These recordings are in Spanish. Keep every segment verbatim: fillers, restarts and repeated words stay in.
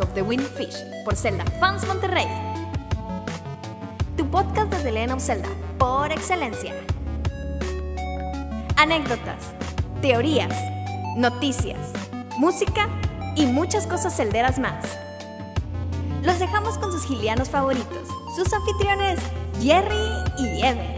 Podcast of the Wind Fish por Zelda Fans Monterrey. Tu podcast de The Legend of Zelda por excelencia. Anécdotas, teorías, noticias, música y muchas cosas celderas más. Los dejamos con sus gilianos favoritos, sus anfitriones Jerry y Ever.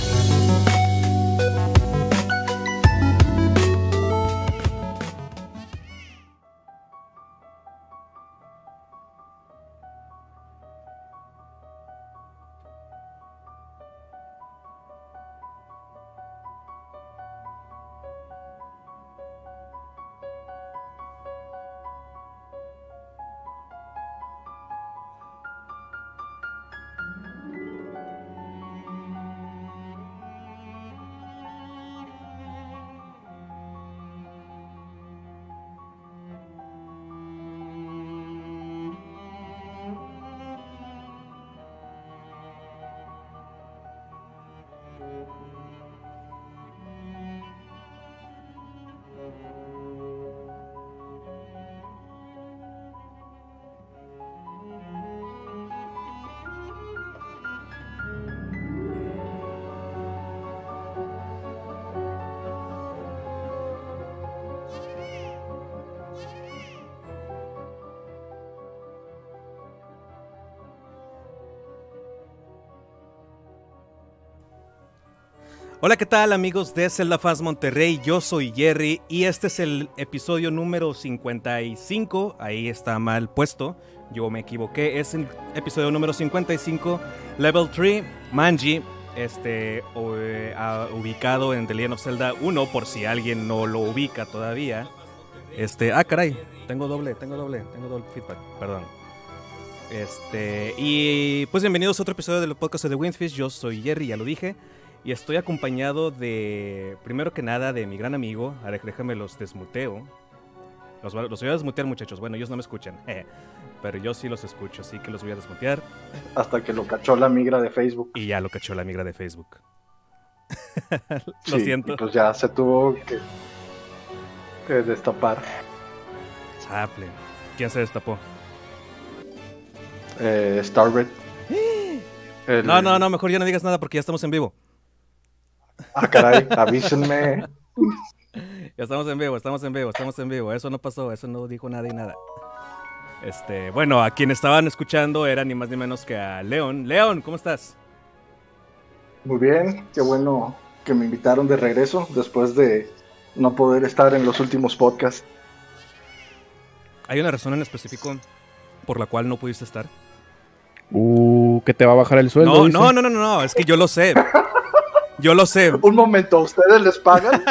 Hola, ¿qué tal amigos de Zelda Fans Monterrey? Yo soy Jerry y este es el episodio número cincuenta y cinco. Ahí está mal puesto, yo me equivoqué. Es el episodio número cincuenta y cinco, Level tres, Manji, este, ubicado en The Legend of Zelda uno, por si alguien no lo ubica todavía. Este, ah, caray, tengo doble, tengo doble, tengo doble feedback, perdón. Este, y pues bienvenidos a otro episodio del podcast de The Windfish. Yo soy Jerry, ya lo dije. Y estoy acompañado de, primero que nada, de mi gran amigo. A ver, déjame los desmuteo. Los, los voy a desmutear, muchachos. Bueno, ellos no me escuchan. Eh, pero yo sí los escucho, así que los voy a desmutear. Hasta que lo cachó la migra de Facebook. Y ya lo cachó la migra de Facebook. Lo sí, siento. Y pues ya se tuvo que, que destapar. Chaple. ¿Quién se destapó? Eh, Starbread. El... No, no, no, mejor ya no digas nada porque ya estamos en vivo. Ah, caray, avísenme. Ya estamos en vivo, estamos en vivo, estamos en vivo. Eso no pasó, eso no dijo nada y nada. Este, bueno, a quien estaban escuchando era ni más ni menos que a León. León, ¿cómo estás? Muy bien, qué bueno que me invitaron de regreso después de no poder estar en los últimos podcasts. ¿Hay una razón en específico por la cual no pudiste estar? Uh, que te va a bajar el sueldo. No, dice. no, no, no, no, es que yo lo sé. Yo lo sé. Un momento, ¿ustedes les pagan?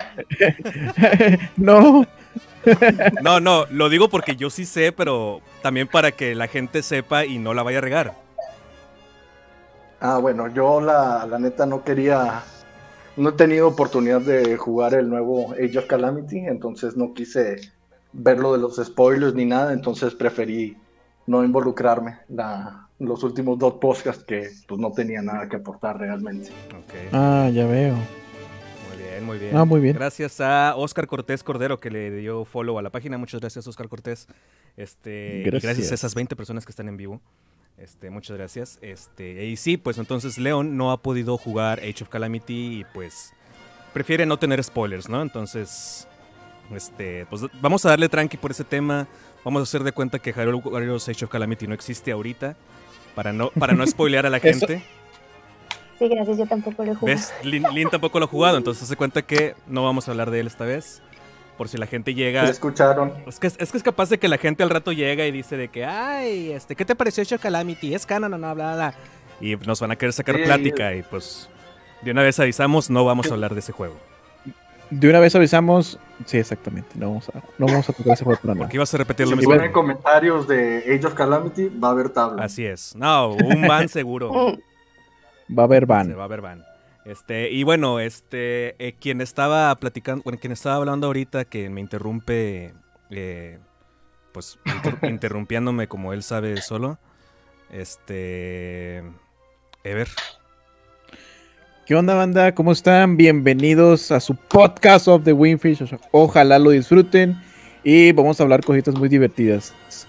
No. No, no, lo digo porque yo sí sé, pero también para que la gente sepa y no la vaya a regar. Ah, bueno, yo la, la neta no quería, no he tenido oportunidad de jugar el nuevo Age of Calamity, entonces no quise ver lo de los spoilers ni nada, entonces preferí no involucrarme. La... los últimos dos podcasts que pues no tenía nada que aportar realmente. Okay. Ah, ya veo. Muy bien, muy bien. Ah, muy bien. Gracias a Oscar Cortés Cordero que le dio follow a la página. Muchas gracias, Oscar Cortés. Este, gracias. Y gracias a esas veinte personas que están en vivo. Este, muchas gracias. Este, y sí, pues entonces León no ha podido jugar Age of Calamity y pues prefiere no tener spoilers, ¿no? Entonces, este, pues vamos a darle tranqui por ese tema. Vamos a hacer de cuenta que Hyrule Warriors Age of Calamity no existe ahorita. Para no, para no spoilear a la gente. Sí, gracias, yo tampoco lo he jugado. ¿Ves? Lin, Lin tampoco lo ha jugado, entonces se cuenta que no vamos a hablar de él esta vez. Por si la gente llega... ¿Lo escucharon? Es que, es que es capaz de que la gente al rato llega y dice de que, ay, este, ¿qué te pareció Age of Calamity? ¿Es canon o no? Bla, bla. Y nos van a querer sacar sí, plática y pues de una vez avisamos, no vamos a hablar de ese juego. De una vez avisamos, sí, exactamente, no vamos a, no vamos a tocar ese juego. Porque ibas a repetir lo si mismo. Si ven comentarios de Age of Calamity, va a haber tabla. Así es. No, un ban seguro. Va a haber ban. Se va a haber ban. Este, y bueno, este, eh, quien estaba platicando, bueno, quien estaba hablando ahorita, que me interrumpe, eh, pues, inter interrumpiéndome como él sabe solo, este, Ever. ¿Qué onda, banda? ¿Cómo están? Bienvenidos a su podcast of the Windfish. Ojalá lo disfruten y vamos a hablar cositas muy divertidas.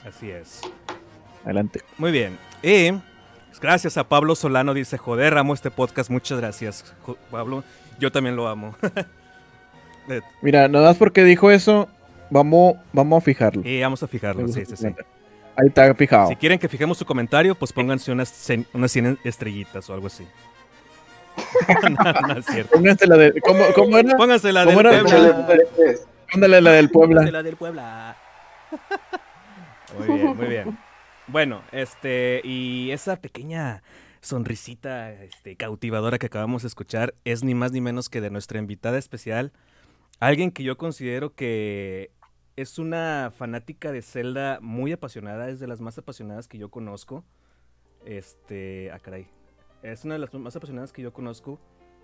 Así es. Adelante. Muy bien. Y gracias a Pablo Solano, dice, joder, amo este podcast. Muchas gracias, Pablo. Yo también lo amo. Mira, nada más porque dijo eso, vamos, vamos a fijarlo. Y vamos a fijarlo, sí, sí, sí. Ahí está fijado. Si quieren que fijemos su comentario, pues pónganse unas, unas cien estrellitas o algo así. no, no es cierto. Pónganse la de, ¿cómo, cómo era? Pónganse la ¿Cómo del era? Puebla. Póngale la del Puebla. Pónganse la del Puebla. Muy bien, muy bien. Bueno, este, y esa pequeña sonrisita este, cautivadora que acabamos de escuchar es ni más ni menos que de nuestra invitada especial, alguien que yo considero que es una fanática de Zelda muy apasionada, es de las más apasionadas que yo conozco. Este, ah, caray. Es una de las más apasionadas que yo conozco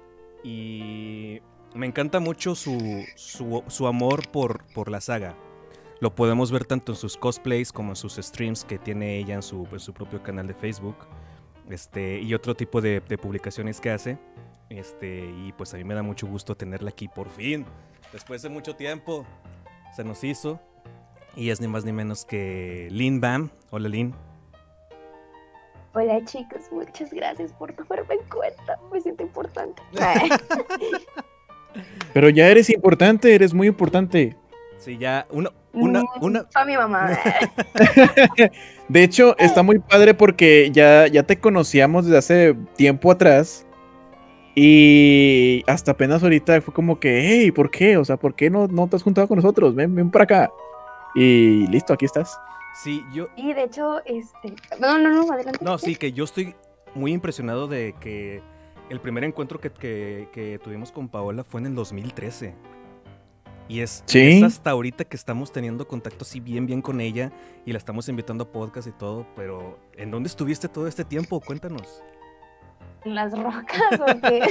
y me encanta mucho su, su, su amor por, por la saga. Lo podemos ver tanto en sus cosplays como en sus streams que tiene ella en su, en su propio canal de Facebook. Este, y otro tipo de, de publicaciones que hace. Este, y pues a mí me da mucho gusto tenerla aquí por fin. Después de mucho tiempo se nos hizo. Y es ni más ni menos que Lynn Bam. Hola, Lynn. Hola, chicos. Muchas gracias por tomarme en cuenta. Me siento importante. Pero ya eres importante, eres muy importante. Sí, ya, una, una, una... Para mi mamá. De hecho, está muy padre porque ya, ya te conocíamos desde hace tiempo atrás. Y hasta apenas ahorita fue como que, hey, ¿por qué? O sea, ¿por qué no, no te has juntado con nosotros? Ven, ven para acá. Y listo, aquí estás. Sí, yo... Y de hecho, este... No, no, no, adelante. No, sí, que yo estoy muy impresionado de que el primer encuentro que, que, que tuvimos con Paola fue en el dos mil trece. Y es, ¿Sí? es hasta ahorita que estamos teniendo contacto así bien, bien con ella y la estamos invitando a podcast y todo, pero ¿en dónde estuviste todo este tiempo? Cuéntanos. En las rocas, ¿o qué?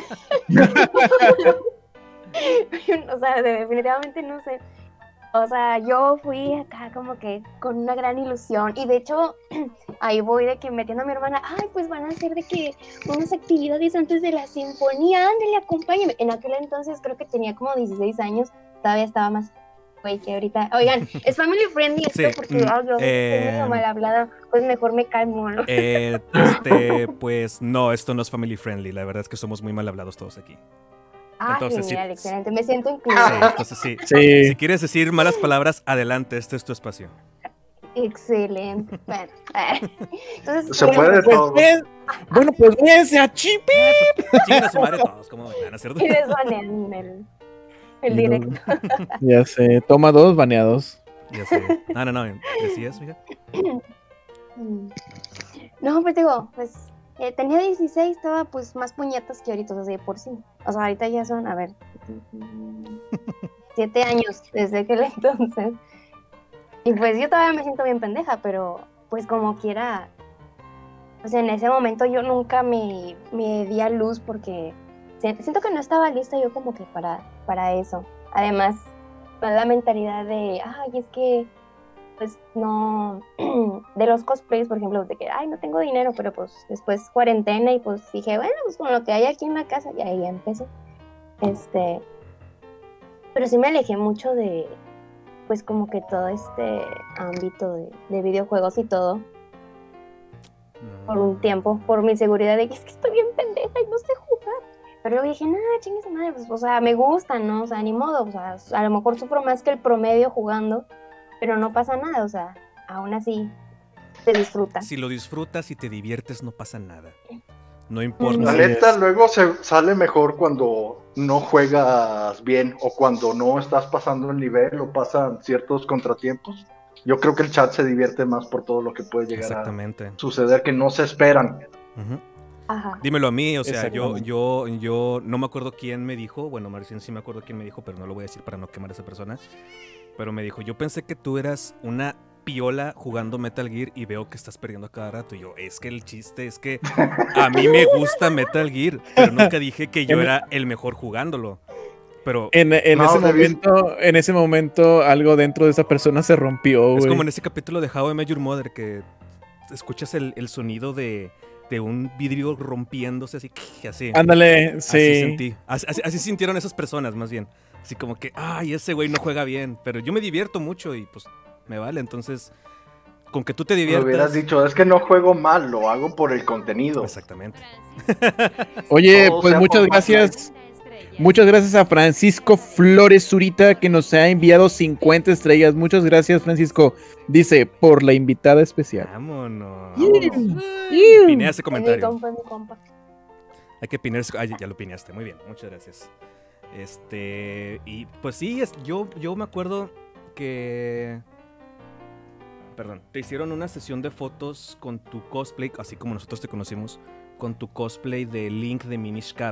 O sea, definitivamente no sé. O sea, yo fui acá como que con una gran ilusión y de hecho ahí voy de que metiendo a mi hermana, ay, pues van a hacer de que unas actividades antes de la sinfonía, ándale, acompáñame. En aquel entonces creo que tenía como dieciséis años. Todavía estaba más güey que ahorita. Oigan, es family friendly esto, sí, porque oh, yo eh, soy medio mal hablada, pues mejor me calmo, ¿no? Eh, este, pues no, esto no es family friendly. La verdad es que somos muy mal hablados todos aquí. Ah, entonces, genial, sí, excelente. Me siento incluida. Sí, entonces sí. Sí. Si quieres decir malas palabras, adelante, este es tu espacio. Excelente. Bueno, entonces, se bueno, puede pues, todo. Ven, bueno, pues véanse a Chipi. Chingan a su madre todos, ¿cómo van a hacer? Y les banean el, el directo. Ya sé, toma dos baneados. Ya sé. Ah, no, no, ¿decías, mija? No, pues digo, pues eh, tenía dieciséis, estaba pues más puñetas que ahorita, o sea, de por sí. O sea, ahorita ya son, a ver, siete años desde aquel entonces. Y pues yo todavía me siento bien pendeja, pero pues como quiera, pues en ese momento yo nunca me, me di a luz porque siento que no estaba lista yo como que para, para eso. Además, la mentalidad de, ay, es que, pues no, de los cosplays, por ejemplo, de que, ay, no tengo dinero, pero pues después cuarentena y pues dije, bueno, pues con lo que hay aquí en la casa, y ahí ya empecé. Este, pero sí me alejé mucho de, pues como que todo este ámbito de, de videojuegos y todo, no. Por un tiempo, por mi seguridad de que es que estoy bien pendeja y no sé jugar. Pero luego dije, nada, chingue su madre, pues, o sea, me gusta, ¿no? O sea, ni modo, o sea, a lo mejor sufro más que el promedio jugando, pero no pasa nada, o sea, aún así se disfruta. Si lo disfrutas y te diviertes, no pasa nada. No importa. La neta, luego se sale mejor cuando no juegas bien o cuando no estás pasando el nivel o pasan ciertos contratiempos. Yo creo que el chat se divierte más por todo lo que puede llegar a suceder que no se esperan. Uh-huh. Ajá. Dímelo a mí, o sea, yo, yo, yo no me acuerdo quién me dijo, bueno, Maricín sí me acuerdo quién me dijo, pero no lo voy a decir para no quemar a esa persona, pero me dijo, yo pensé que tú eras una piola jugando Metal Gear y veo que estás perdiendo a cada rato, y yo, es que el chiste es que a mí me gusta Metal Gear, pero nunca dije que yo era el mejor jugándolo. Pero en, en, no, ese momento, en ese momento algo dentro de esa persona se rompió, es güey. como en ese capítulo de How I Met Your Mother que escuchas el, el sonido de de un vidrio rompiéndose, así, así. Ándale, sí. Así sentí. Así, así, así sintieron esas personas, más bien. Así como que, ay, ese güey no juega bien. Pero yo me divierto mucho y pues me vale. Entonces, con que tú te Lo diviertas. hubieras dicho, es que no juego mal, lo hago por el contenido. Exactamente. Oye, Todo pues sea muchas por gracias. Muchas gracias a Francisco Flores Zurita que nos ha enviado cincuenta estrellas. Muchas gracias, Francisco. Dice, por la invitada especial. Vámonos. Iu, vámonos. iu. Pinea ese Es mi comentario. compa, es mi compa. Hay que pinear. Ah, ya, ya lo pineaste. Muy bien, muchas gracias. Este. Y pues sí, es, yo, yo me acuerdo que. Perdón. Te hicieron una sesión de fotos con tu cosplay, así como nosotros te conocimos, con tu cosplay de Link de Minish Cap.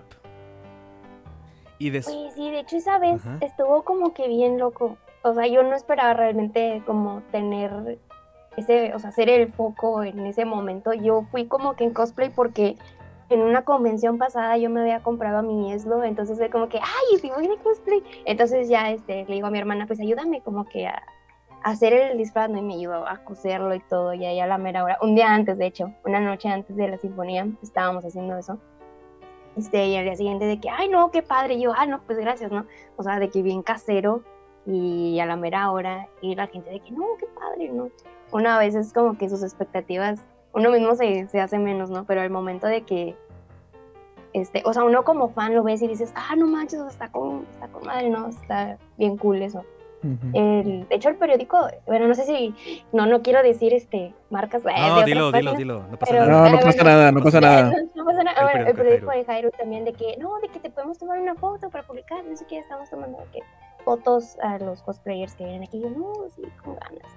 Y des... Oye, sí, de hecho esa vez Ajá. estuvo como que bien loco. O sea, yo no esperaba realmente como tener ese, o sea, ser el foco en ese momento. Yo fui como que en cosplay porque en una convención pasada yo me había comprado a mi Eslo, entonces fue como que, ay, si voy de cosplay. Entonces ya este, le digo a mi hermana, pues ayúdame como que a, a hacer el disfraz, ¿no? Y me ayudó a coserlo y todo, y ahí a la mera hora, un día antes, de hecho, una noche antes de la sinfonía, estábamos haciendo eso. Este, y al día siguiente de que, ay, no, qué padre. Y yo, ah, no, pues gracias, ¿no? O sea, de que bien casero y a la mera hora. Y la gente de que, no, qué padre, ¿no? Una vez es como que sus expectativas, uno mismo se, se hace menos, ¿no? Pero al momento de que, este, o sea, uno como fan lo ves y dices, ah, no manches, está con, está con madre, ¿no? Está bien cool eso. Ujú. El, de hecho, el periódico, bueno, no sé si, no, no quiero decir este marcas. eh, de No, otras dilo, dilo, páginas, dilo. No pasa pero- nada. No, no Ah, pasa bueno. nada, no pasa nada. No, no pasa nada. El Bueno, el periódico de periódico Hyrule. de Hyrule también de que, no, de que te podemos tomar una foto para publicar, no sé qué, estamos tomando de que fotos a los cosplayers que vienen aquí. Yo, no, sí, con ganas.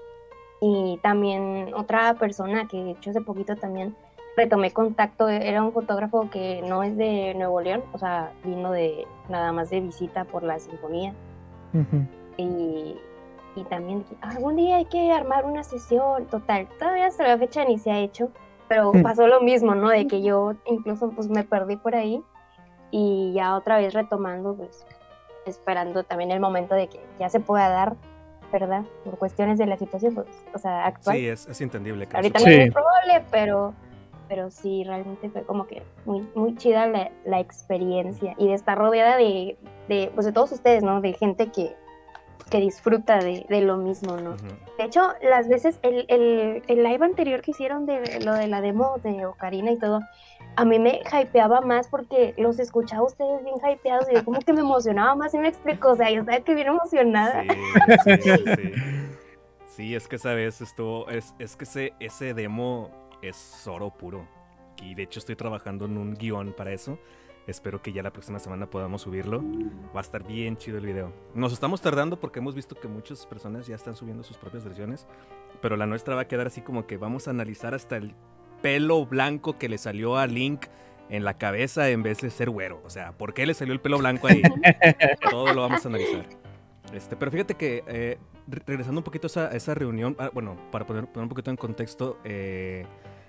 Y también otra persona que de hecho hace poquito también retomé contacto, era un fotógrafo que no es de Nuevo León, o sea, vino de nada más de visita por la sinfonía. Ujú. Y, y también algún día hay que armar una sesión, total, todavía hasta la fecha ni se ha hecho, pero Mm. pasó lo mismo, ¿no? De que yo incluso pues me perdí por ahí y ya otra vez retomando, pues esperando también el momento de que ya se pueda dar, ¿verdad? Por cuestiones de la situación, pues, o sea, actual. Sí, es, es entendible. que no Ahorita se no Sí. es muy probable, pero, pero sí, realmente fue como que muy, muy chida la, la experiencia y de estar rodeada de, de, pues de todos ustedes, ¿no? De gente que, que disfruta de, de lo mismo, ¿no? Ujú. De hecho, las veces, el, el, el live anterior que hicieron de lo de la demo de Ocarina y todo, a mí me hypeaba más porque los escuchaba a ustedes bien hypeados y yo como que me emocionaba más, y me explico, o sea, yo estaba que bien emocionada. Sí, sí, sí, sí. Sí, es que esa vez estuvo, es, es que ese, ese demo es oro puro. Y de hecho estoy trabajando en un guión para eso. Espero que ya la próxima semana podamos subirlo. Va a estar bien chido el video. Nos estamos tardando porque hemos visto que muchas personas ya están subiendo sus propias versiones. Pero la nuestra va a quedar así como que vamos a analizar hasta el pelo blanco que le salió a Link en la cabeza en vez de ser güero. O sea, ¿por qué le salió el pelo blanco ahí? Todo lo vamos a analizar. Este, pero fíjate que, eh, re- regresando un poquito a esa, a esa reunión, ah, bueno, para poner, poner un poquito en contexto, eh,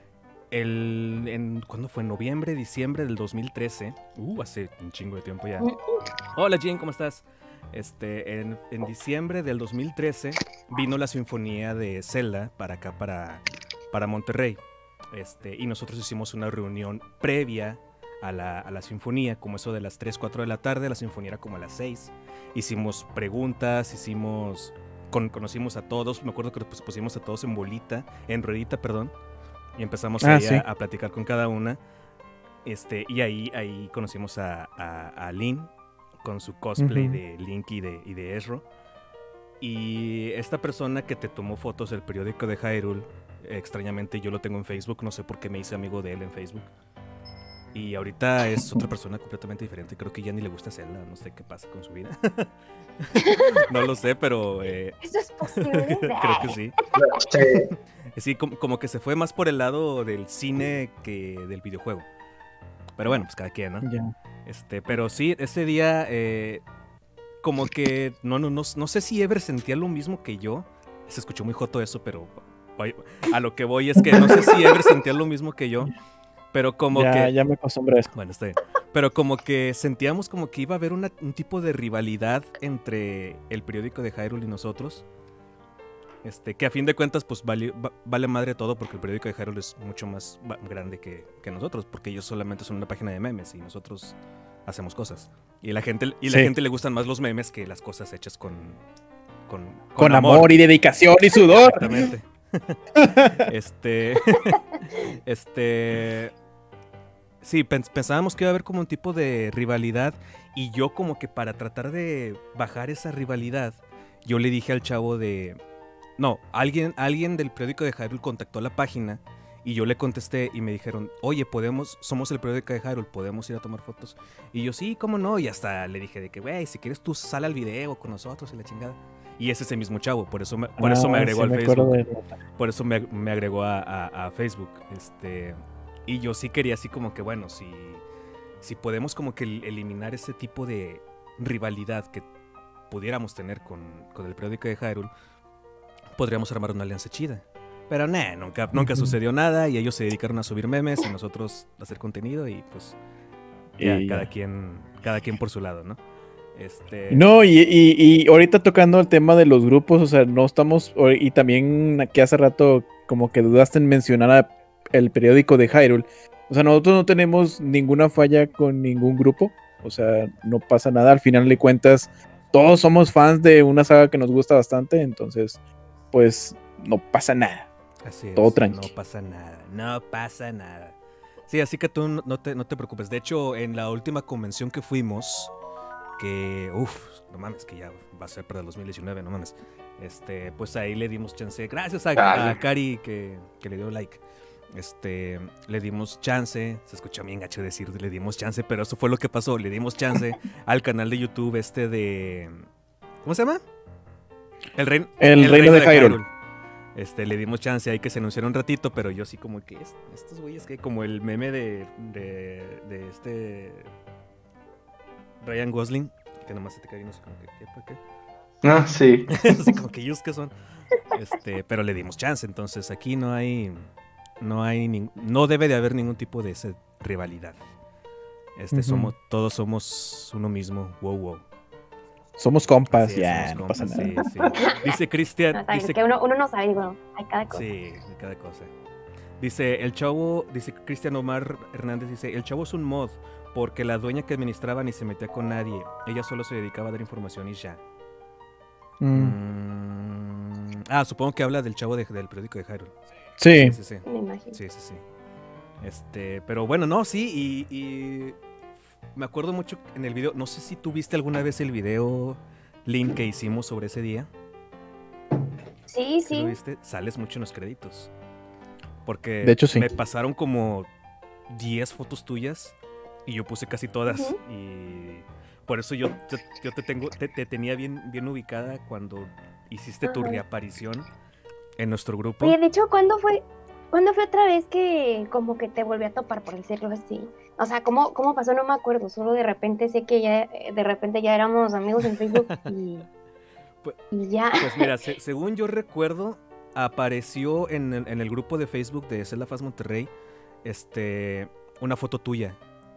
el, en, ¿cuándo fue? Noviembre, diciembre del dos mil trece. Uh, hace un chingo de tiempo ya. Hola, Jean, ¿cómo estás? Este, en, en diciembre del dos mil trece vino la sinfonía de Zelda para acá, para, para Monterrey. Este, y nosotros hicimos una reunión previa a la, a la sinfonía, como eso de las tres, cuatro de la tarde. La sinfonía era como a las seis. Hicimos preguntas, hicimos... Con, conocimos a todos, me acuerdo que pues, pusimos a todos en bolita, en ruedita, perdón. Y empezamos Ah, ahí sí. a, a platicar con cada una. Este, y ahí, ahí conocimos a, a, a Lynn con su cosplay Ujú. de Link y de, y de Ezro. Y esta persona que te tomó fotos del periódico de Hyrule, eh, extrañamente yo lo tengo en Facebook, no sé por qué me hice amigo de él en Facebook. Y ahorita es otra persona completamente diferente, creo que ya ni le gusta Zelda, no sé qué pasa con su vida. No lo sé, pero eh, ¿Eso es posible? creo que sí. Sí. Sí, como, como que se fue más por el lado del cine que del videojuego. Pero bueno, pues cada quien, ¿no? Ya. Este, pero sí, ese día, eh, como que, no, no, no, no sé si Ever sentía lo mismo que yo. Se escuchó muy joto eso, pero voy- a lo que voy es que no sé si Ever sentía lo mismo que yo. Pero como ya, que... ya me acostumbré a eso. Bueno, está bien. Pero como que sentíamos como que iba a haber una- un tipo de rivalidad entre el periódico de Hyrule y nosotros. Este, que a fin de cuentas, pues vale, va- vale madre todo porque el periódico de Hyrule es mucho más va- grande que, que nosotros, porque ellos solamente son una página de memes y nosotros hacemos cosas. Y la gente, y la Sí. gente le gustan más los memes que las cosas hechas con, con, Con amor y dedicación y sudor. Exactamente. este, este, sí, pens pensábamos que iba a haber como un tipo de rivalidad y yo como que para tratar de bajar esa rivalidad, yo le dije al chavo de, no, alguien, alguien del periódico de Hyrule contactó a la página y yo le contesté y me dijeron, oye, podemos, somos el periódico de Hyrule, podemos ir a tomar fotos. Y yo, sí, cómo no, y hasta le dije de que, güey, si quieres tú sal al video con nosotros y la chingada. Y es ese mismo chavo, por eso me, por Ah, eso me agregó sí, al me acuerdo Facebook. de- Por eso me, me agregó a, a- a Facebook. Este, y yo sí quería así como que, bueno, si, si podemos como que el- eliminar ese tipo de rivalidad que pudiéramos tener con, con el periódico de Hyrule, podríamos armar una alianza chida. Pero nah, nunca, nunca Ujú. sucedió nada y ellos se dedicaron a subir memes y nosotros a hacer contenido y pues ya, Y cada ya. quien, cada quien por su lado, ¿no? Este, No, y, y, y ahorita tocando el tema de los grupos, o sea, no estamos, o- y también aquí hace rato como que dudaste en mencionar a el periódico de Hyrule, o sea, nosotros no tenemos ninguna falla con ningún grupo, o sea, no pasa nada, al final de cuentas, todos somos fans de una saga que nos gusta bastante, entonces, pues, no pasa nada. Así es, todo tranqui. no pasa nada, no pasa nada. Sí, así que tú no no te, no te preocupes. De hecho, en la última convención que fuimos, que, uff, no mames, que ya va a ser para el dos mil diecinueve, no mames. Este, pues ahí le dimos chance, gracias a, Dale. a Cari que, que le dio like. Este, le dimos chance, se escucha bien gacho decir le dimos chance, pero eso fue lo que pasó, le dimos chance al canal de YouTube este de, ¿cómo se llama? El, rein, El Reino de Hyrule. Este, le dimos chance ahí que se anunciara un ratito, pero yo sí como que es- estos güeyes que como el meme de, de, de este Ryan Gosling, que nomás se te cae viendo así como que, ¿qué? ¿Por qué? Ah, sí. Así como que ellos que son. Este, pero le dimos chance, entonces aquí no hay, no hay, nin- no debe de haber ningún tipo de esa rivalidad. Este, Ujú. somos, todos somos uno mismo, wow, wow. Somos compas, Así es, ya, somos no pasa compas, nada. sí, sí. Dice No, Cristian, sabes, dice que uno, uno no sabe, digo, hay cada cosa. sí, de cada cosa. Dice, el chavo, dice Cristian Omar Hernández, dice, el chavo es un mod, porque la dueña que administraba ni se metía con nadie. Ella solo se dedicaba a dar información y ya. Mm, Mm, Ah, supongo que habla del chavo de- del periódico de Hyrule. sí, Sí, sí, sí. Me imagino. Sí, sí, sí. Este, pero bueno, no, sí, y, y me acuerdo mucho en el video, no sé si tú viste alguna vez el video, Link, que hicimos sobre ese día. Sí, ¿Sí lo sí. viste? Sales mucho en los créditos. Porque De hecho, sí. me pasaron como diez fotos tuyas y yo puse casi todas. Ujú. Y por eso yo, te- yo te tengo, te, te tenía bien, bien ubicada cuando hiciste tu Ajá. reaparición en nuestro grupo. Oye, de hecho, ¿cuándo fue? ¿Cuándo fue otra vez que como que te volví a topar, por decirlo así? O sea, ¿cómo, cómo pasó? No me acuerdo. Solo de repente sé que ya, eh, de repente ya éramos amigos en Facebook y, Pues- y ya. Pues mira, se- según yo recuerdo, apareció en, el- en el grupo de Facebook de Zelda Faz Monterrey este, una foto tuya.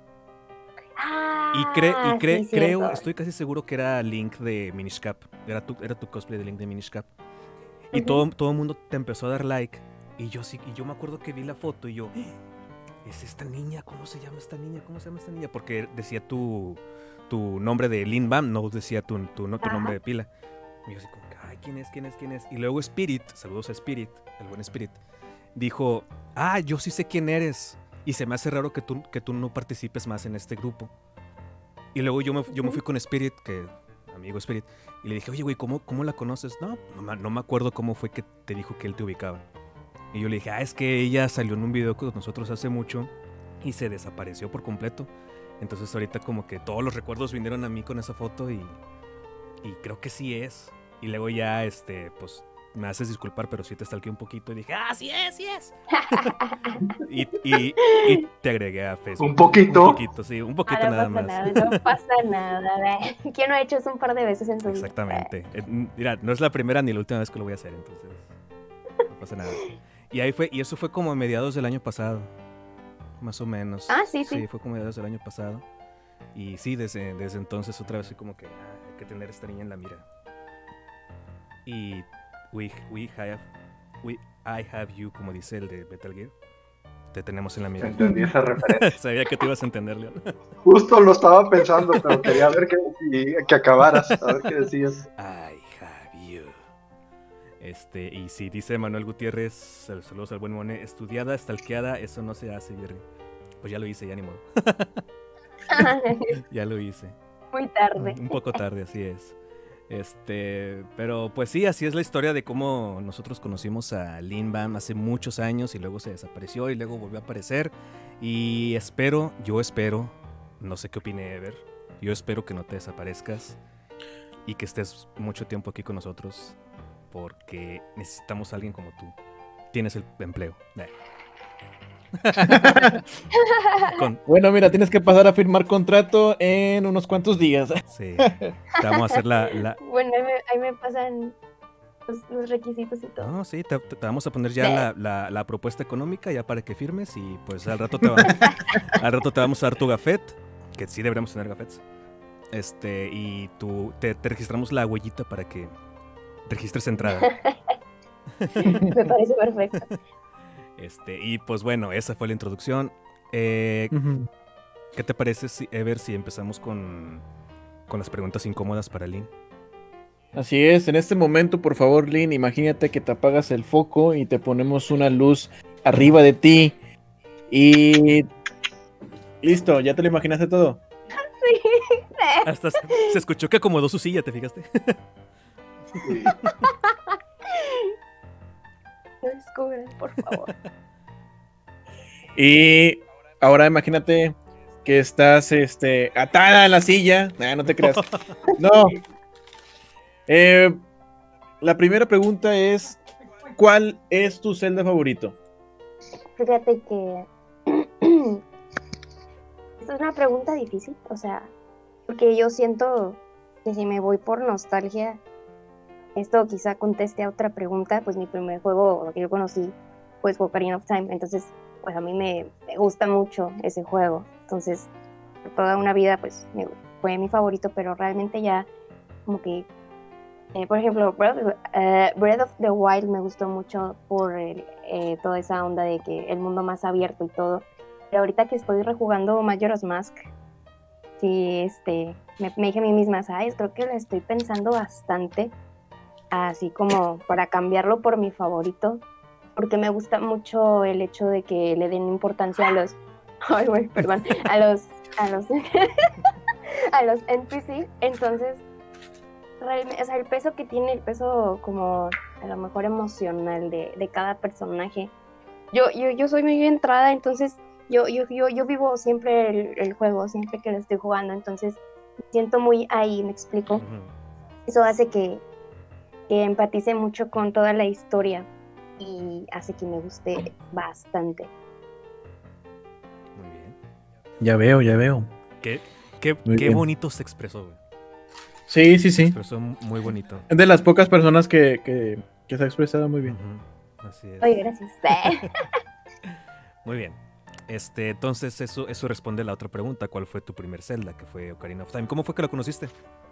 Ah, Y, cre- y cre- sí, creo, cierto. estoy casi seguro que era Link de Minish Cap. Era tu, era tu cosplay de Link de Minish Cap. Y Ujú. todo, todo el mundo te empezó a dar like. Y yo sí, y yo me acuerdo que vi la foto y yo, "¡Ah! ¿es esta niña? ¿Cómo se llama esta niña? ¿Cómo se llama esta niña? Porque decía tu, tu nombre de Lin Bam, no decía tu, tu, no, tu Ajá. nombre de pila. Y yo así como que, ay, ¿quién es? ¿Quién es? ¿Quién es? Y luego Spirit, saludos a Spirit, el buen Spirit, dijo, ah, yo sí sé quién eres. Y se me hace raro que tú, que tú no participes más en este grupo. Y luego yo me, yo me fui con Spirit, que amigo Spirit, y le dije, oye, güey, ¿cómo, ¿cómo la conoces? No, no, me- no me acuerdo cómo fue que te dijo que él te ubicaba. Y yo le dije, ah, es que ella salió en un video con nosotros hace mucho y se desapareció por completo. Entonces ahorita como que todos los recuerdos vinieron a mí con esa foto y, y creo que sí es. Y luego ya, este, pues, me haces disculpar, pero sí te stalkeé un poquito y dije, ah, sí es, sí es. y, y, y te agregué a Facebook. Un poquito. Un poquito, sí, un poquito Ah, no nada pasa más. nada, no pasa nada. ¿Quién no ha hecho eso un par de veces en su vida? Exactamente. Eh, m- Mira, no es la primera ni la última vez que lo voy a hacer, entonces no pasa nada. Y ahí fue, y eso fue como a mediados del año pasado, más o menos. Ah, sí, sí. Sí, fue como a mediados del año pasado. Y sí, desde, desde entonces otra vez soy como que ah, hay que tener a esta niña en la mira. Y we, we have, we, I have you, como dice el de Metal Gear, te tenemos en la mira. Entendí esa referencia. Sabía que te ibas a entender, León. Justo lo estaba pensando, pero quería ver que, si- que acabaras, a ver qué decías. I have you. Este, y si dice Manuel Gutiérrez, saludos al buen Mone, estudiada, stalkeada, eso no se hace, Jerry. Pues ya lo hice, ya ni modo. Ya lo hice. Muy tarde. Un poco tarde, así es. Este, pero pues sí, así es la historia de cómo nosotros conocimos a Lin Bam hace muchos años y luego se desapareció y luego volvió a aparecer. Y espero, yo espero, no sé qué opine Ever, yo espero que no te desaparezcas y que estés mucho tiempo aquí con nosotros porque necesitamos a alguien como tú. Tienes el empleo. Eh. Con... Bueno, mira, tienes que pasar a firmar contrato en unos cuantos días. Sí, te vamos a hacer la... la... Bueno, ahí me, ahí me pasan los, los requisitos y todo. No, sí, te, te vamos a poner ya la, la, la propuesta económica ya para que firmes y pues al rato te, va, al rato te vamos a dar tu gafet, que sí deberíamos tener gafets. Este, y tú, te, te registramos la huellita para que registres entrada. Me parece perfecto. Este, y pues bueno, esa fue la introducción. Eh, uh-huh. ¿Qué te parece, si, Ever, si empezamos con, con las preguntas incómodas para Lin? Así es, en este momento, por favor, Lin, imagínate que te apagas el foco y te ponemos una luz arriba de ti. Y listo, ¿ya te lo imaginaste todo? Sí. Hasta se, se escuchó que acomodó su silla, ¿te fijaste? Sí. No descubran, por favor. Y ahora imagínate que estás este, atada a la silla. Nah, no te creas. No. Eh, la primera pregunta es: ¿cuál es tu Zelda favorito? Fíjate que es una pregunta difícil, o sea, porque yo siento que si me voy por nostalgia, esto quizá conteste a otra pregunta. Pues mi primer juego, lo que yo conocí, pues fue Ocarina of Time, entonces pues a mí me, me gusta mucho ese juego, entonces por toda una vida pues me, fue mi favorito, pero realmente ya como que, eh, por ejemplo, Breath of, uh, Breath of the Wild me gustó mucho por el, eh, toda esa onda de que el mundo más abierto y todo, pero ahorita que estoy rejugando Majora's Mask, sí, este, me, me dije a mí misma, ¿sabes? Creo que lo estoy pensando bastante, así como para cambiarlo por mi favorito, porque me gusta mucho el hecho de que le den importancia a los, ay, güey, perdón, a los, a los, a los N P C, entonces, realmente, o sea, el peso que tiene, el peso como a lo mejor emocional de, de cada personaje. Yo, yo, yo soy muy entrada, entonces yo, yo, yo, yo vivo siempre el, el juego, siempre que lo estoy jugando, entonces me siento muy ahí, ¿me explico? Uh-huh. Eso hace que que empatice mucho con toda la historia y hace que me guste bastante. Muy bien. Ya veo, ya veo. Qué, qué, qué bonito se expresó, güey. Sí, sí, sí. Se expresó muy bonito. Es de las pocas personas que, que, que se ha expresado muy bien. Uh-huh. Así es. Oye, gracias. Muy bien. Este, entonces eso, eso responde a la otra pregunta. ¿Cuál fue tu primer Zelda? Que fue Ocarina of Time. ¿Cómo fue que lo conociste?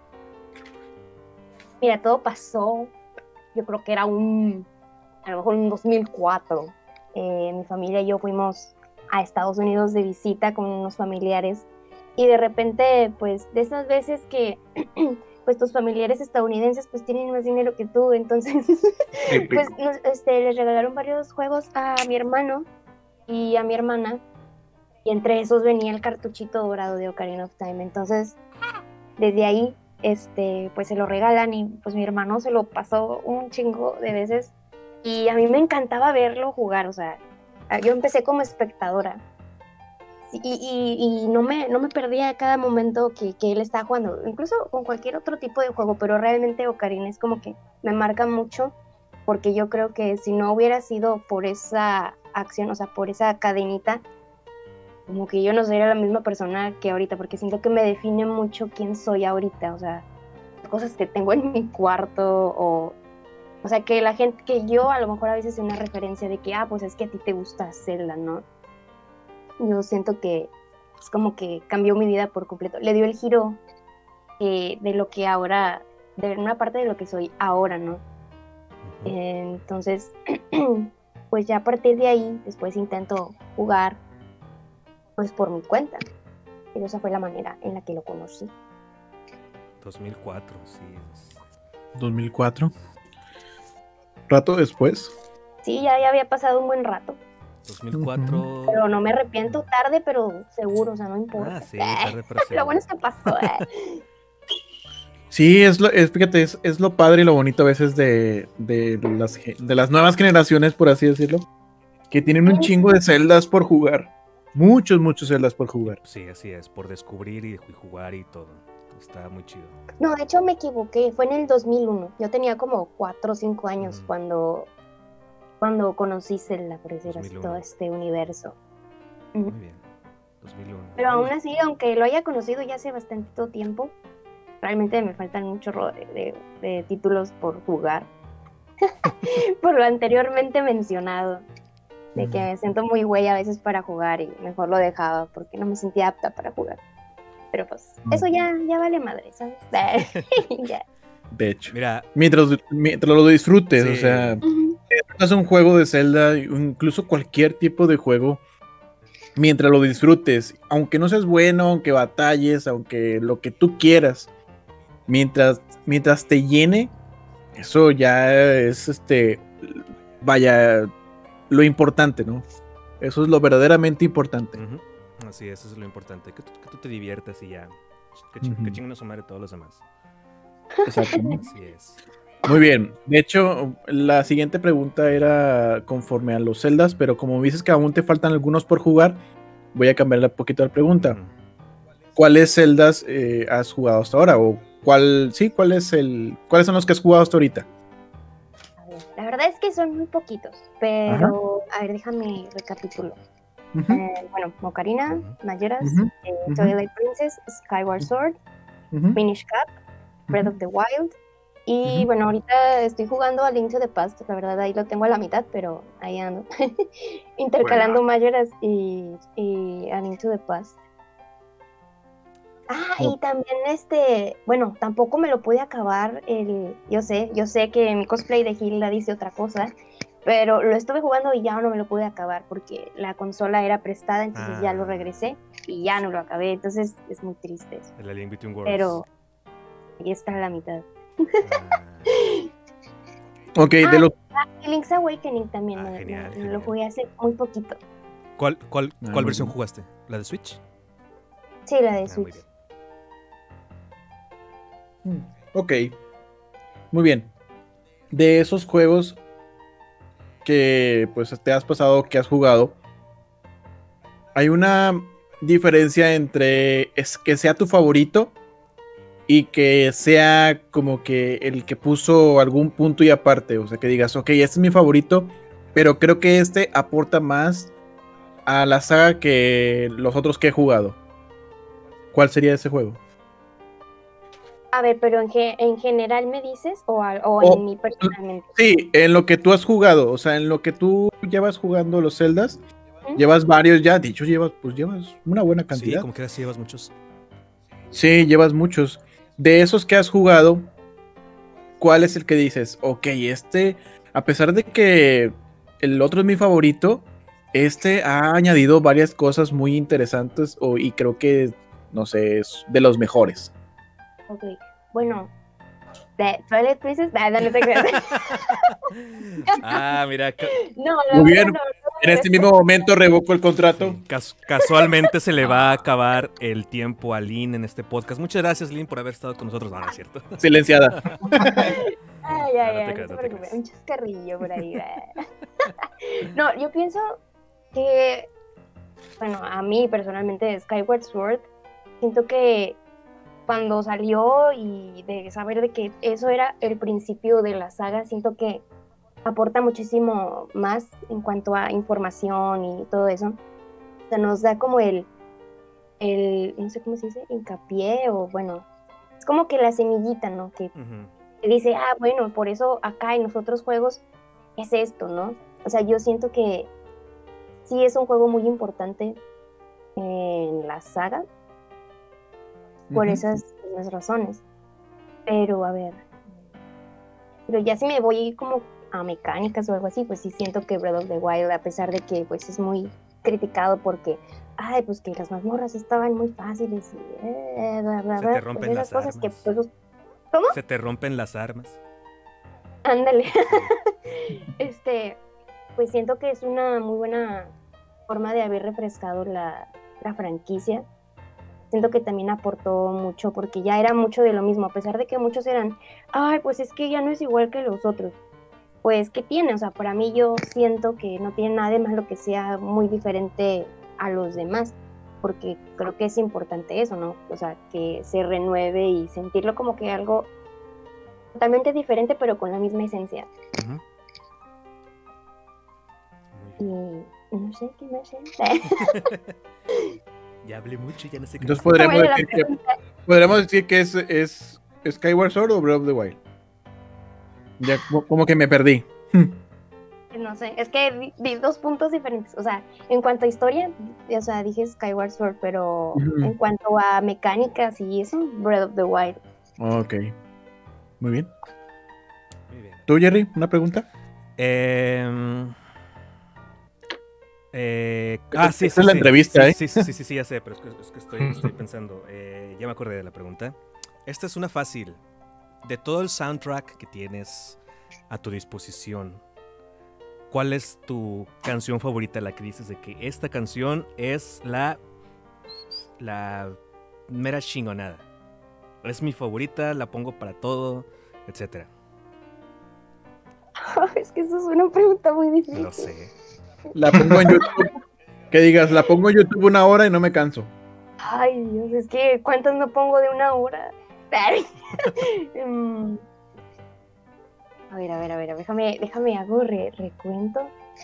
Mira, todo pasó, yo creo que era un, a lo mejor en dos mil cuatro. Eh, mi familia y yo fuimos a Estados Unidos de visita con unos familiares y de repente, pues, de esas veces que pues tus familiares estadounidenses pues tienen más dinero que tú, entonces pues nos, este, les regalaron varios juegos a mi hermano y a mi hermana y entre esos venía el cartuchito dorado de Ocarina of Time, entonces desde ahí este, pues se lo regalan y pues mi hermano se lo pasó un chingo de veces y a mí me encantaba verlo jugar, o sea, yo empecé como espectadora y, y, y no, me, no me perdía cada momento que, que él estaba jugando, incluso con cualquier otro tipo de juego, pero realmente Ocarina es como que me marca mucho porque yo creo que si no hubiera sido por esa acción, o sea, por esa cadenita, como que yo no sería la misma persona que ahorita, porque siento que me define mucho quién soy ahorita, o sea, cosas que tengo en mi cuarto, o, o sea, que la gente, que yo a lo mejor a veces una referencia de que, ah, pues es que a ti te gusta Zelda, ¿no? Yo siento que es como que cambió mi vida por completo, le dio el giro eh, de lo que ahora, de una parte de lo que soy ahora, ¿no? Entonces, pues ya a partir de ahí, después intento jugar pues por mi cuenta. Y esa fue la manera en la que lo conocí. dos mil cuatro, sí. ¿dos mil cuatro? rato después. Sí, ya, ya había pasado un buen rato. dos mil cuatro. Pero no me arrepiento, tarde, pero seguro, o sea, no importa. Ah, sí, tarde, pero seguro. Lo bueno es que pasó, ¿eh? Sí, es lo, es, fíjate, es, es lo padre y lo bonito a veces de, de, las, ge- de las nuevas generaciones, por así decirlo, que tienen un chingo de celdas por jugar. Muchos, muchos celdas por jugar. Sí, así es, por descubrir y, y jugar y todo. Está muy chido. No, de hecho me equivoqué, fue en el dos mil uno. Yo tenía como cuatro o cinco años Mm. cuando, cuando conocí Zelda, por decir así, dos mil uno. todo este universo. Muy Ujú. bien. dos mil uno. Pero aún así, aunque lo haya conocido ya hace bastante tiempo, realmente me faltan un chorro de, de- de títulos por jugar. Por lo anteriormente mencionado. De que me siento muy güey a veces para jugar y mejor lo dejaba porque no me sentía apta para jugar. Pero pues, eso ya, ya vale madre, ¿sabes? Ya. De hecho. Mira, Mientras, mientras lo disfrutes, Sí. o sea, Ujú. es un juego de Zelda, incluso cualquier tipo de juego, mientras lo disfrutes, aunque no seas bueno, aunque batalles, aunque lo que tú quieras, mientras, mientras te llene, eso ya es este, vaya, lo importante, ¿no? Eso es lo verdaderamente importante. ujú, así es, eso es lo importante. Que tú, que tú te diviertas y ya. Que, ching, Ujú. que chinguen a su madre todos los demás. Exactamente. Así es. Muy bien. De hecho, la siguiente pregunta era conforme a los Zeldas, pero como dices que aún te faltan algunos por jugar, voy a cambiarle un poquito la pregunta. Ujú. ¿Cuáles Zeldas eh, has jugado hasta ahora? O cuál, sí, cuál es el, ¿cuáles son los que has jugado hasta ahorita? A ver, la verdad es que son muy poquitos, pero a ver, déjame recapitulo. Ujú, Eh, bueno, Ocarina, Ujú. Majora's, Ujú, eh, ujú. Twilight Princess, Skyward Sword, ujú, Minish Cap, Breath ujú. of the Wild. Y Ujú. bueno, ahorita estoy jugando a Link to the Past, la verdad ahí lo tengo a la mitad, pero ahí ando. Intercalando Majora's y, y a Link to the Past. Ah, Oh. y también este, bueno, tampoco me lo pude acabar el, yo sé, yo sé que mi cosplay de Hilda dice otra cosa, pero lo estuve jugando y ya no me lo pude acabar porque la consola era prestada, entonces ya lo Ah. regresé y ya no lo acabé, entonces es muy triste eso. El A Link Between Worlds. Pero ahí está a la mitad. Ah, Ok, de Ah, los... Y Link's Awakening también Ah, me, genial, me- me genial. lo jugué hace muy poquito. ¿Cuál, cuál, Ah, cuál muy versión bien. jugaste? ¿La de Switch? Sí, la de Ah, muy Switch. bien. Ok, muy bien. De esos juegos que pues te has pasado, que has jugado, hay una diferencia entre es que sea tu favorito y que sea como que el que puso algún punto y aparte, o sea, que digas, ok, este es mi favorito, pero creo que este aporta más a la saga que los otros que he jugado. ¿Cuál sería ese juego? A ver, pero en, ge- en general me dices o, a- o O- en mí personalmente. Sí, en lo que tú has jugado, o sea, en lo que tú llevas jugando los Zeldas, ¿Mm? llevas varios ya, dicho, llevas, pues llevas una buena Sí, cantidad. como que sí llevas muchos. Sí, llevas muchos. De esos que has jugado, ¿cuál es el que dices? Ok, este, a pesar de que el otro es mi favorito, este ha añadido varias cosas muy interesantes o, y creo que, no sé, es de los mejores. Ok, bueno, de Twilight Princess, no, no, no te creas. Ah, mira, ca- No, la Muy verdad bien. no, no, En este mismo momento revoco el contrato. sí, cas- casualmente se le va a acabar el tiempo a Lynn en este podcast. Muchas gracias, Lynn, por haber estado con nosotros. No, no es cierto. Silenciada. Ay, No, ay, no te ay, creas, no no se te preocupe, creas. un chascarrillo por ahí. No, yo pienso que, bueno, a mí personalmente Skyward Sword, siento que cuando salió y de saber de que eso era el principio de la saga, siento que aporta muchísimo más en cuanto a información y todo eso. O sea, nos da como el, el, no sé cómo se dice, hincapié o bueno, es como que la semillita, ¿no? Que Ujú. que dice, ah, bueno, por eso acá en los otros juegos es esto, ¿no? O sea, yo siento que sí es un juego muy importante en la saga por Ujú. esas mismas razones. Pero, a ver, pero ya si me voy como a mecánicas o algo así, pues sí siento que Breath of the Wild, a pesar de que pues es muy criticado porque, ay, pues que las mazmorras estaban muy fáciles y eh, bla, bla, Se bla, te pues rompen esas las cosas que armas. pues Se te rompen las armas. ándale. este, pues siento que es una muy buena forma de haber refrescado la, la franquicia. Siento que también aportó mucho porque ya era mucho de lo mismo, a pesar de que muchos eran, ay, pues es que ya no es igual que los otros. Pues, ¿qué tiene? O sea, para mí yo siento que no tiene nada de malo que sea muy diferente a los demás, porque creo que es importante eso, ¿no? O sea, que se renueve y sentirlo como que algo totalmente diferente, pero con la misma esencia. Ujú. Y no sé qué más es. Ya hablé mucho, ya no sé qué Entonces decir. podríamos Bueno, la decir que, pregunta, podríamos decir que es, es Skyward Sword o Breath of the Wild. Ya como, como que me perdí. no sé, es que di, di dos puntos diferentes. O sea, en cuanto a historia, o sea, dije Skyward Sword, pero Ujú. en cuanto a mecánicas y eso, Breath of the Wild. Ok. Muy bien. Muy bien. ¿Tú, Jerry? ¿Una pregunta? Eh, eh, ah, sí, Esta sí, es la sí. entrevista, sí, ¿eh? sí, sí, sí, sí, sí, ya sé, pero es que, es que estoy, estoy pensando. Eh, ya me acordé de la pregunta. Esta es una fácil. De todo el soundtrack que tienes a tu disposición, ¿cuál es tu canción favorita? La que dices de que esta canción es la la mera chingonada. Es mi favorita, la pongo para todo, etcétera. Es que eso es una pregunta muy difícil. Lo sé. La pongo en YouTube. Que digas, la pongo en YouTube una hora y no me canso. Ay, Dios, es que ¿cuántas no pongo de una hora? Mm, a ver, a ver, a ver, déjame, déjame hago re- recuento.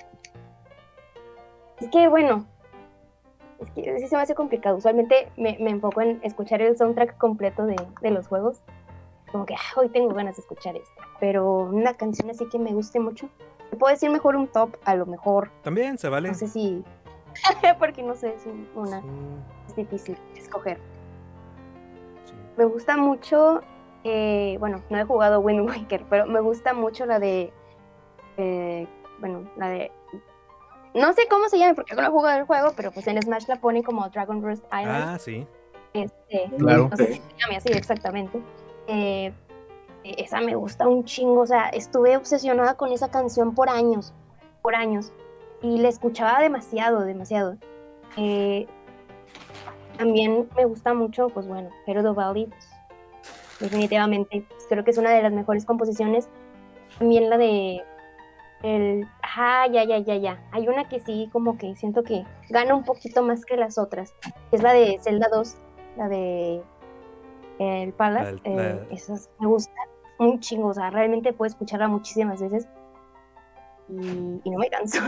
Es que, bueno, es que sí se me hace complicado. Usualmente me, me enfoco en escuchar el soundtrack completo de, de los juegos. Como que ah, hoy tengo ganas de escuchar esto. Pero una canción así que me guste mucho. Te puedo decir mejor un top, a lo mejor. También se vale. No sé si... porque no sé si una Sí, es difícil escoger. sí. Me gusta mucho, eh, bueno, no he jugado Wind Waker, pero me gusta mucho la de, eh, bueno, la de, no sé cómo se llama porque no he jugado el juego, pero pues en Smash la pone como Dragon Roost Island. Ah, sí. Este, Claro. no sé si se llama así exactamente. Eh, esa me gusta un chingo, o sea, estuve obsesionada con esa canción por años, por años, y la escuchaba demasiado, demasiado. Eh, también me gusta mucho, pues bueno, Gerudo Valley, pues, definitivamente, pues, creo que es una de las mejores composiciones. También la de el, ah, ya, ya, ya, ya. Hay una que sí, como que siento que gana un poquito más que las otras. Es la de Zelda dos, la de El Palace. La- la- eh, esas me gusta un chingo, o sea, realmente puedo escucharla muchísimas veces y, y no me canso.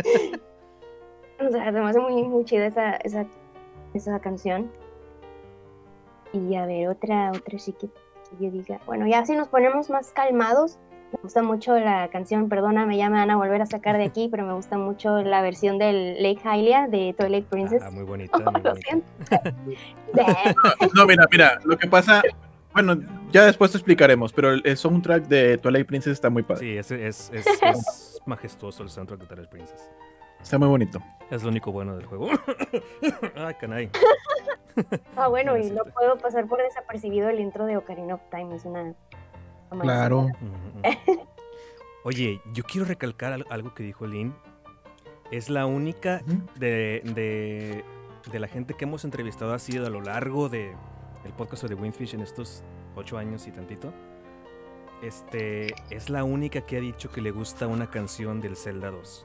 O sea, se me hace muy, muy chida esa, esa, esa canción. Y a ver, otra, otra sí que, que yo diga. Bueno, ya si nos ponemos más calmados, me gusta mucho la canción, perdóname, ya me van a volver a sacar de aquí, pero me gusta mucho la versión del Lake Hylia de Twilight Princess. Ah, muy bonita, muy Lo bonita. siento. No, mira, mira, lo que pasa, bueno, ya después te explicaremos, pero el, el soundtrack de Twilight Princess está muy padre. Sí, es, es, es, es majestuoso el soundtrack de Twilight Princess. Está muy bonito. Es lo único bueno del juego. Ay, canay. Ah, bueno, y Gracias. no puedo pasar por desapercibido el intro de Ocarina of Time, es una... una Claro. Ujú. Oye, yo quiero recalcar al- algo que dijo Lynn. Es la única Ujú. de, de, de la gente que hemos entrevistado así a lo largo de el podcast de Windfish en estos ocho años y tantito. Este, es la única que ha dicho que le gusta una canción del Zelda dos.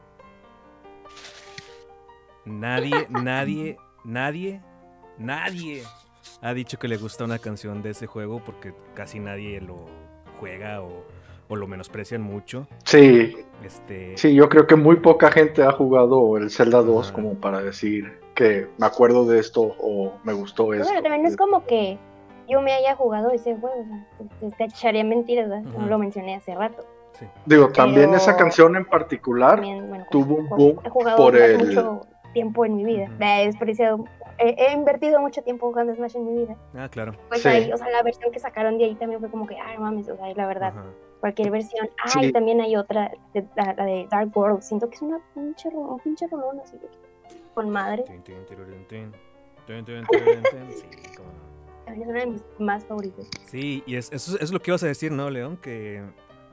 Nadie, nadie, nadie, nadie ha dicho que le gusta una canción de ese juego porque casi nadie lo juega o, o lo menosprecian mucho. Sí, Este, sí, yo creo que muy poca gente ha jugado el Zelda dos Ajá. como para decir que me acuerdo de esto o me gustó Pero esto. bueno, también no es como que yo me haya jugado ese juego, o sea, te, te echaría mentiras, ¿verdad? No Ujú. lo mencioné hace rato. sí. Digo, también Pero- esa canción en particular También, bueno, tuvo un como boom he jugado por Smash el... mucho tiempo en mi vida. Ujú. He desperdiciado, he, he invertido mucho tiempo jugando Smash en mi vida. Ah, claro. Pues Sí. ahí, o sea, la versión que sacaron de ahí también fue como que, ay, no mames, o sea, la verdad, Ajá. cualquier versión. Ah, Sí. y también hay otra, de- la, la de Dark World. Siento que es una pinche, ro- un pinche rolón así, de que- con madre. Tin, tin, tirurin, tin. Tin, tin, tirurin, tin. Sí, cómo no. También es una de mis más favoritas. Sí, y es, eso es lo que ibas a decir, ¿no, León? Que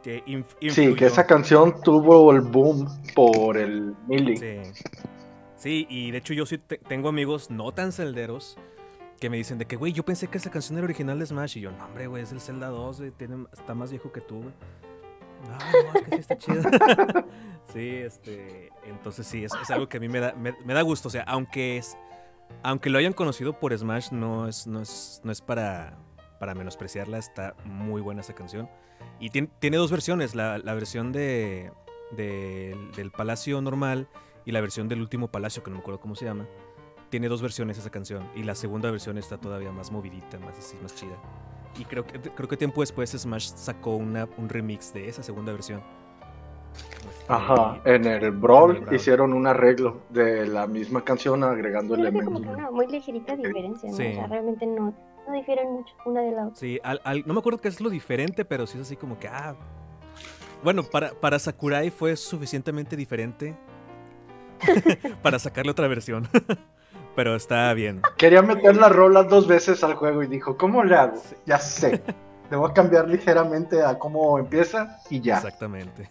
que inf Sí, influyó. que esa canción tuvo el boom por el Melee. Sí. Sí, y de hecho yo sí te tengo amigos no tan celderos que me dicen de que, güey, yo pensé que esa canción era original de Smash. Y yo, no, hombre, güey, es el Zelda dos, güey, tiene, está más viejo que tú, güey. No, no, es que sí está chido. Sí, este, entonces sí, es, es algo que a mí me da, me, me da gusto. O sea, aunque es, aunque lo hayan conocido por Smash, no es, no es, no es para, para menospreciarla. Está muy buena esa canción. Y tiene, tiene dos versiones, la, la versión de, de, del Palacio normal y la versión del último Palacio, que no me acuerdo cómo se llama. Tiene dos versiones esa canción. Y la segunda versión está todavía más movidita, más así, más chida. Y creo que, creo que tiempo después Smash sacó una, un remix de esa segunda versión. Ajá, Y- en el Brawl en el Brawl. hicieron un arreglo de la misma canción agregando Creo que como elementos. que una muy ligerita diferencia, ¿no? Sí. O sea, realmente no, no difieren mucho una de la otra. Sí, al, al- no me acuerdo qué es lo diferente, pero sí es así como que, ah... Bueno, para, para Sakurai fue suficientemente diferente para sacarle otra versión. Pero está bien. Quería meter las rolas dos veces al juego y dijo, ¿cómo le hago? Ya sé. Le voy a cambiar ligeramente a cómo empieza y ya. Exactamente.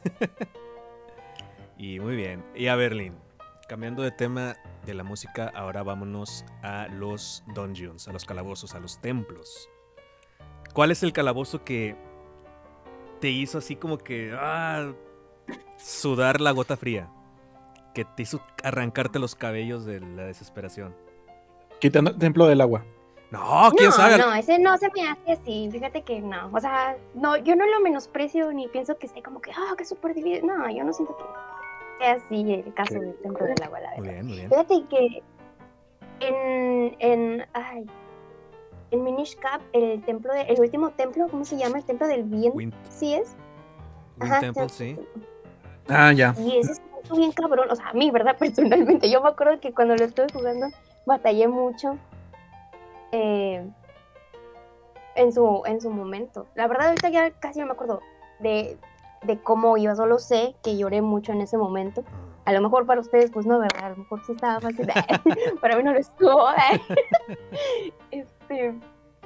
Y muy bien. Y a Berlín, cambiando de tema de la música, ahora vámonos a los dungeons, a los calabozos, a los templos. ¿Cuál es el calabozo que te hizo así como que ah, sudar la gota fría? Que te hizo arrancarte los cabellos de la desesperación. Quitando el templo del agua. No, quién no, sabe. no, ese no se me hace así. Fíjate que no. O sea, no, yo no lo menosprecio ni pienso que esté como que, ah, que súper difícil. No, yo no siento que sea así el caso del templo del agua, la Muy verdad. bien, muy bien. Fíjate que en, en, ay, en Minish Cap, el templo, de, el último templo, ¿cómo se llama? El templo del viento. Wind, ¿Sí es? Wind Ajá, Temple, sí. sí. Ah, ya. Y ese es mucho bien cabrón, o sea, a mí, ¿verdad? Personalmente, yo me acuerdo que cuando lo estuve jugando, batallé mucho eh, en, su, en su momento. La verdad, ahorita ya casi no me acuerdo de, de cómo iba, solo sé que lloré mucho en ese momento. A lo mejor para ustedes, pues no, ¿verdad? A lo mejor sí estaba fácil. Para mí no lo estuvo. Este...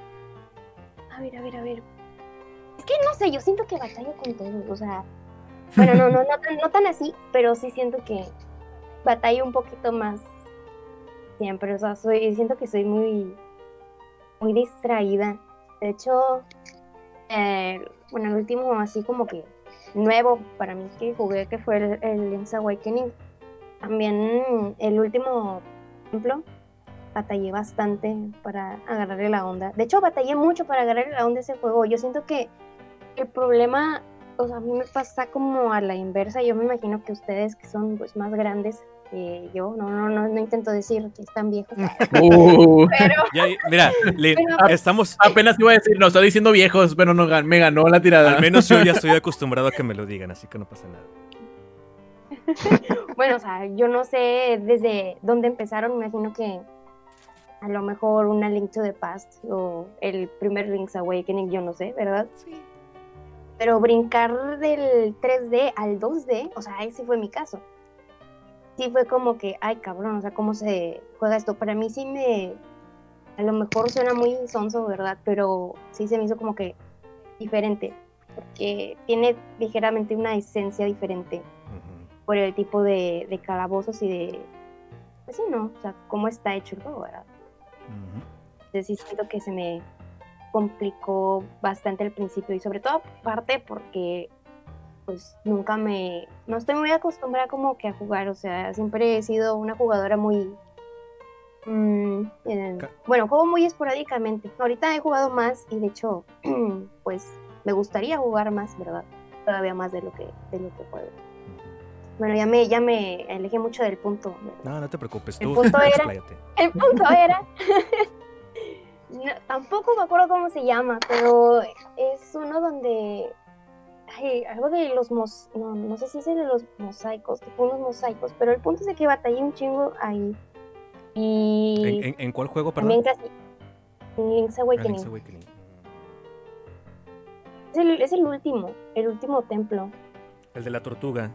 A ver, a ver, a ver. Es que no sé, yo siento que batallo con todo, o sea... Bueno, no, no, no, tan, no tan así, pero sí siento que batallo un poquito más siempre, o sea, soy, siento que soy muy, muy distraída. De hecho, eh, bueno, el último así como que nuevo para mí que jugué, que fue el, el Link's Awakening, también el último templo, batallé bastante para agarrarle la onda. De hecho, batallé mucho para agarrarle la onda a ese juego. Yo siento que el problema... O sea, a mí me pasa como a la inversa. Yo me imagino que ustedes que son pues más grandes que yo, no, no, no, no intento decir que están viejos, Uh, pero, Ya, mira, Lin, Pero- estamos... apenas iba a decir, no, está diciendo viejos, pero no, gan- me ganó la tirada. Al menos yo ya estoy acostumbrado a que me lo digan, así que no pasa nada. bueno, o sea, yo no sé desde dónde empezaron. Me imagino que a lo mejor una Link to the Past o el primer Link's Awakening, yo no sé, ¿verdad? Sí. Pero brincar del tres D al dos D, o sea, ese fue mi caso. Sí fue como que, ay cabrón, o sea, ¿cómo se juega esto? Para mí sí me, a lo mejor suena muy sonso, ¿verdad? Pero sí se me hizo como que diferente, porque tiene ligeramente una esencia diferente Ujú. por el tipo de, de calabozos y de, pues sí, ¿no? O sea, cómo está hecho el juego, ¿verdad? Ujú. Entonces sí siento que se me complicó bastante al principio y sobre todo aparte porque pues nunca me, no estoy muy acostumbrada como que a jugar, o sea, siempre he sido una jugadora muy, mm, eh, Ca- bueno, juego muy esporádicamente. Ahorita he jugado más y de hecho, pues me gustaría jugar más, ¿verdad? Todavía más de lo que, de lo que puedo. Ujú. Bueno, ya me, ya me alejé mucho del punto, ¿verdad? No, no te preocupes, El tú punto era- expláyate. El punto era. No, tampoco me acuerdo cómo se llama, pero es uno donde. Ay, algo de los mos. No, no sé si es el de los mosaicos, tipo unos mosaicos, pero el punto es de que batallé un chingo ahí. Y. ¿En, en, en cuál juego, también perdón? casi. En Link's Ah, Awakening. Link's Awakening. Es, el, es el último, el último templo. El de la tortuga.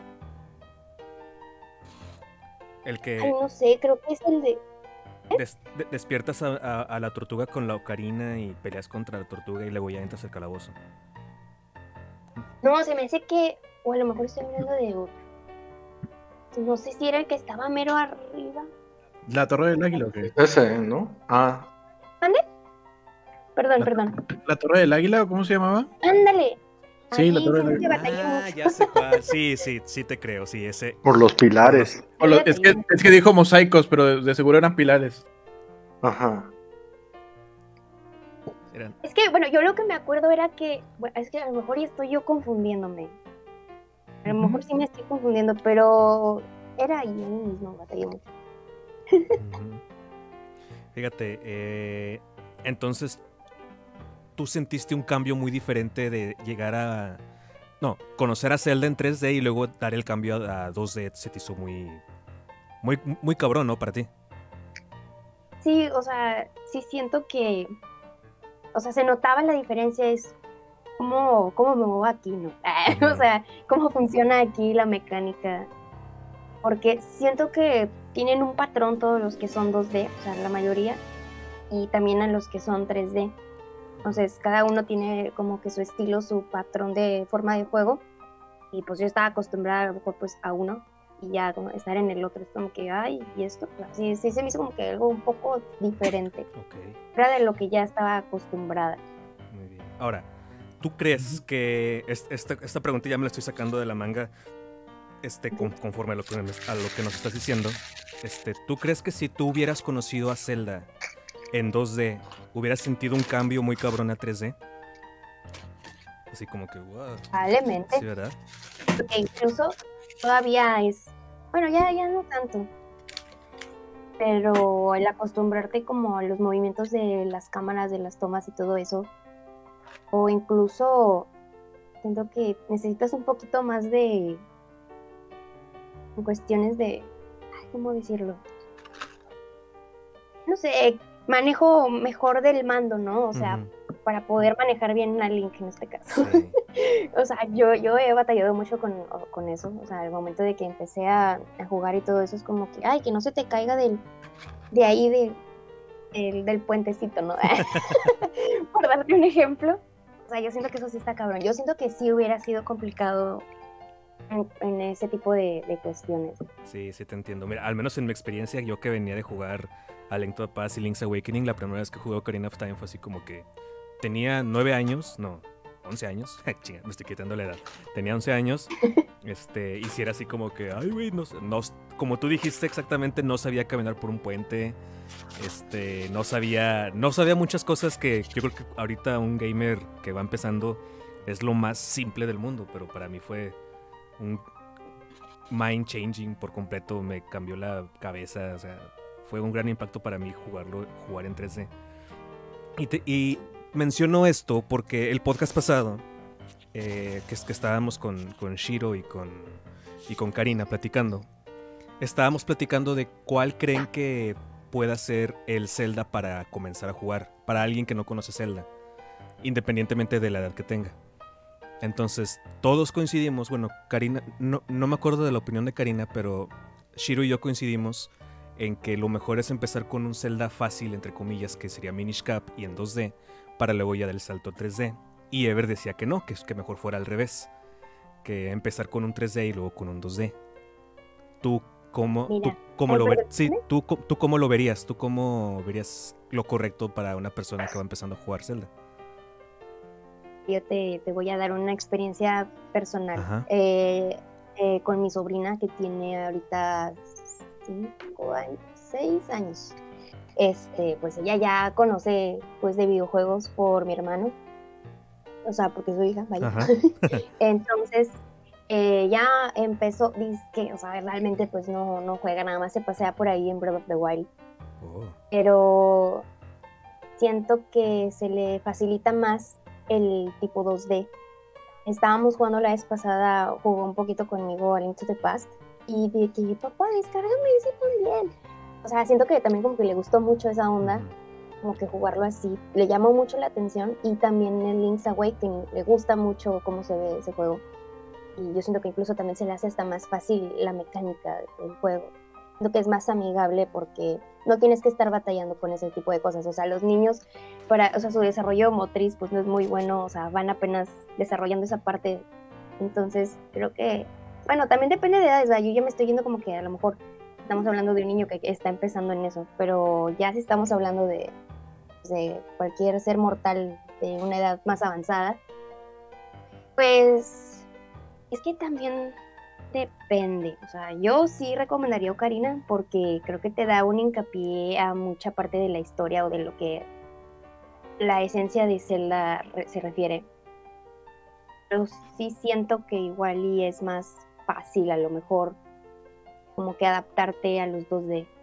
El Ay, que no sé, creo que es el de. des- de- despiertas a, a- a la tortuga con la ocarina y peleas contra la tortuga y luego ya entras al calabozo. No, se me hace que, o a lo mejor estoy hablando de otro. No sé si era el que estaba mero arriba. ¿La Torre del Águila o qué? Ese, ¿no? Ah, Perdón, La- perdón. ¿La Torre del Águila o cómo se llamaba? Ándale. Sí, la Ahí Torre sí del que batallé Ah, mucho. ya sé cuál. Sí, sí, sí te creo. Sí, ese. por los pilares. O lo- es, que, es que dijo mosaicos, pero de, de seguro eran pilares. Ajá. Eran. Es que, bueno, yo lo que me acuerdo era que, bueno, es que a lo mejor ya estoy yo confundiéndome. A lo mejor sí me estoy confundiendo, pero era ahí, ahí mismo, batallé mucho. Ujú. Fíjate, eh, entonces tú sentiste un cambio muy diferente de llegar a, no, conocer a Zelda en tres D y luego dar el cambio a, a dos D. Se te hizo muy, muy, muy cabrón, ¿no? Para ti. Sí, o sea, sí siento que, o sea, se notaba la diferencia, es cómo, cómo me muevo aquí, ¿no? O sea, cómo funciona aquí la mecánica. Porque siento que tienen un patrón todos los que son dos D, o sea, la mayoría, y también a los que son tres D. Entonces, cada uno tiene como que su estilo, su patrón de forma de juego. Y pues yo estaba acostumbrada a lo mejor pues a uno, y ya como estar en el otro es como que, ay, y esto, pues, sí, sí se me hizo como que algo un poco diferente. Ok, Era de lo que ya estaba acostumbrada. muy bien. Ahora, ¿tú crees que es- esta, esta pregunta ya me la estoy sacando de la manga, este, con- conforme a lo, que, nos- a lo que nos estás diciendo? Este, ¿tú crees que si tú hubieras conocido a Zelda en dos D, hubieras sentido un cambio muy cabrón a tres D? Así como que, wow. Probablemente, Sí, ¿verdad? porque incluso todavía es, bueno, ya, ya no tanto, pero el acostumbrarte como a los movimientos de las cámaras, de las tomas y todo eso, o incluso siento que necesitas un poquito más de en cuestiones de, ay, ¿cómo decirlo? No sé, manejo mejor del mando, ¿no? O sea, Ujú, para poder manejar bien a Link en este caso. sí. O sea, yo, yo he batallado mucho con, con eso. O sea, el momento de que empecé a, a jugar y todo eso es como que, ay, que no se te caiga del, de ahí, de, del, del puentecito, ¿no? Por darte un ejemplo. O sea, yo siento que eso sí está cabrón. Yo siento que sí hubiera sido complicado en, en ese tipo de, de cuestiones. Sí, sí te entiendo. Mira, al menos en mi experiencia, yo que venía de jugar a Link to the Past y Link's Awakening, la primera vez que jugué Ocarina of Time fue así como que tenía nueve años, no, once años. Chinga, me estoy quitando la edad. Tenía once años. Este, y si era así como que, ay, güey, no, sé, no, como tú dijiste exactamente, no sabía caminar por un puente. Este, no sabía, no sabía muchas cosas que yo creo que ahorita un gamer que va empezando es lo más simple del mundo, pero para mí fue un mind changing por completo, me cambió la cabeza, o sea, fue un gran impacto para mí jugarlo, jugar en tres D. Y, te, y menciono esto porque el podcast pasado, eh, que es que estábamos con, con Shiro y con, y con Karina platicando, estábamos platicando de cuál creen que pueda ser el Zelda para comenzar a jugar, para alguien que no conoce Zelda, independientemente de la edad que tenga. Entonces, todos coincidimos, bueno, Karina, no, no me acuerdo de la opinión de Karina, pero Shiro y yo coincidimos en que lo mejor es empezar con un Zelda fácil, entre comillas, que sería Minish Cap y en dos D, para luego ya dar el salto a tres D. Y Ever decía que no, que, que mejor fuera al revés, que empezar con un tres D y luego con un dos D. ¿Tú cómo, Mira, tú, cómo lo ver, sí, ¿empezar? tú, tú cómo lo verías? ¿Tú cómo verías lo correcto para una persona que va empezando a jugar Zelda? Yo te, te voy a dar una experiencia personal. Ajá. Eh, eh, con mi sobrina que tiene ahorita cinco años, seis años. Este, pues ella ya conoce pues de videojuegos por mi hermano. O sea, porque es su hija, vaya. Ajá. Entonces, eh, ya empezó, dice que, o sea, realmente pues no, no juega, nada más se pasea por ahí en Breath of the Wild. Oh. Pero siento que se le facilita más el tipo dos D. Estábamos jugando la vez pasada, jugó un poquito conmigo a Link to the Past y dije, papá, descárgame ese también. O sea, siento que también como que le gustó mucho esa onda, Ujú. como que jugarlo así, le llamó mucho la atención, y también el Link's Awakening le gusta mucho cómo se ve ese juego. Y yo siento que incluso también se le hace hasta más fácil la mecánica del juego. Siento que es más amigable porque no tienes que estar batallando con ese tipo de cosas. O sea, los niños, para, o sea, su desarrollo motriz pues no es muy bueno, o sea, van apenas desarrollando esa parte Entonces, creo que, bueno, también depende de edades, ¿verdad? Yo ya me estoy yendo como que a lo mejor estamos hablando de un niño que está empezando en eso, pero ya si estamos hablando de, de cualquier ser mortal de una edad más avanzada, pues es que también depende. O sea, yo sí recomendaría Ocarina porque creo que te da un hincapié a mucha parte de la historia o de lo que la esencia de Zelda se refiere. Pero sí siento que igual y es más fácil a lo mejor como que adaptarte a los dos D.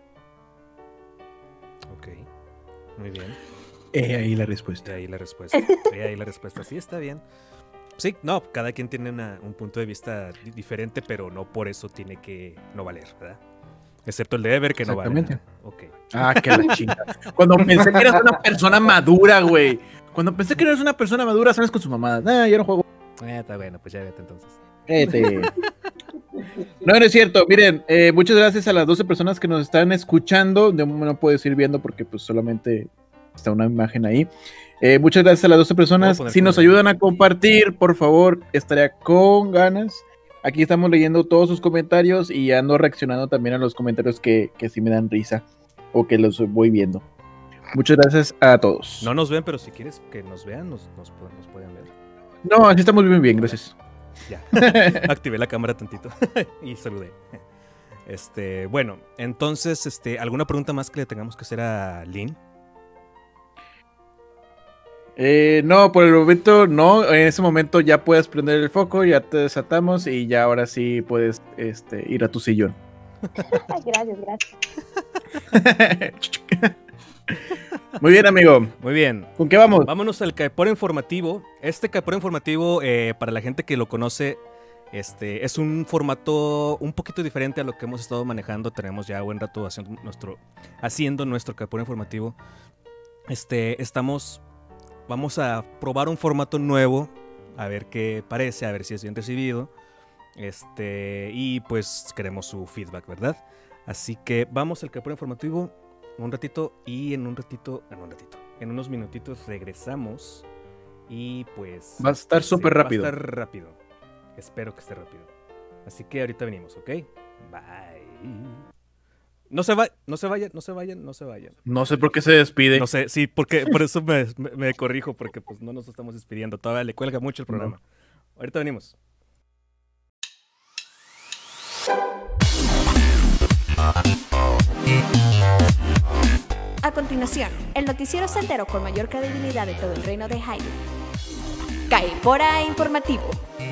Ok, muy bien. He ahí la respuesta. He ahí la respuesta. He ahí la respuesta. Sí, está bien. Sí, no, cada quien tiene una, un punto de vista di- diferente, pero no por eso tiene que no valer, ¿verdad? Excepto el de Ever, que no vale. Exactamente. Ok. Ah, que la chinga. Cuando pensé que eras una persona madura, güey. Cuando pensé que eras una persona madura, sales con su mamá. Ah, yo no juego. Eh, está bueno, pues ya vete entonces. Vete. No, no es cierto. Miren, eh, muchas gracias a las doce personas que nos están escuchando. De momento no puedes ir viendo porque pues solamente está una imagen ahí. Eh, muchas gracias a las doce personas. Voy a poner Si nos como- ayudan a compartir, por favor, estaría con ganas. Aquí estamos leyendo todos sus comentarios y ando reaccionando también a los comentarios que, que sí me dan risa o que los voy viendo. Muchas gracias a todos. No nos ven, pero si quieres que nos vean, nos, nos, pu- nos pueden ver. No, así estamos bien, bien, gracias. Ya. Activé la cámara tantito y saludé. Este, bueno, entonces, este, ¿alguna pregunta más que le tengamos que hacer a Lynn? Eh, no, por el momento no. En ese momento ya puedes prender el foco, ya te desatamos y ya ahora sí puedes este, ir a tu sillón. Gracias, gracias. Muy bien, amigo. Muy bien. ¿Con qué vamos? Vámonos al Caipora informativo. Este Caipora informativo, eh, para la gente que lo conoce, este, es un formato un poquito diferente a lo que hemos estado manejando. Tenemos ya buen rato haciendo nuestro, haciendo nuestro Caipora informativo. Este, estamos, vamos a probar un formato nuevo, a ver qué parece, a ver si es bien recibido. Este, y pues queremos su feedback, ¿verdad? Así que vamos al Caipora informativo un ratito y en un ratito, en un ratito, en unos minutitos regresamos y pues... Va a estar sí, súper rápido. Va a estar rápido. Espero que esté rápido. Así que ahorita venimos, ¿ok? Bye. No se, va, no se vayan, no se vayan, no se vayan. No sé por qué se despide. No sé, sí, porque por eso me, me, me corrijo, porque pues no nos estamos despidiendo. Todavía le cuelga mucho el programa. No. Ahorita venimos. A continuación, el noticiero sendero con mayor credibilidad de todo el reino de Hyrule. Caipora informativo.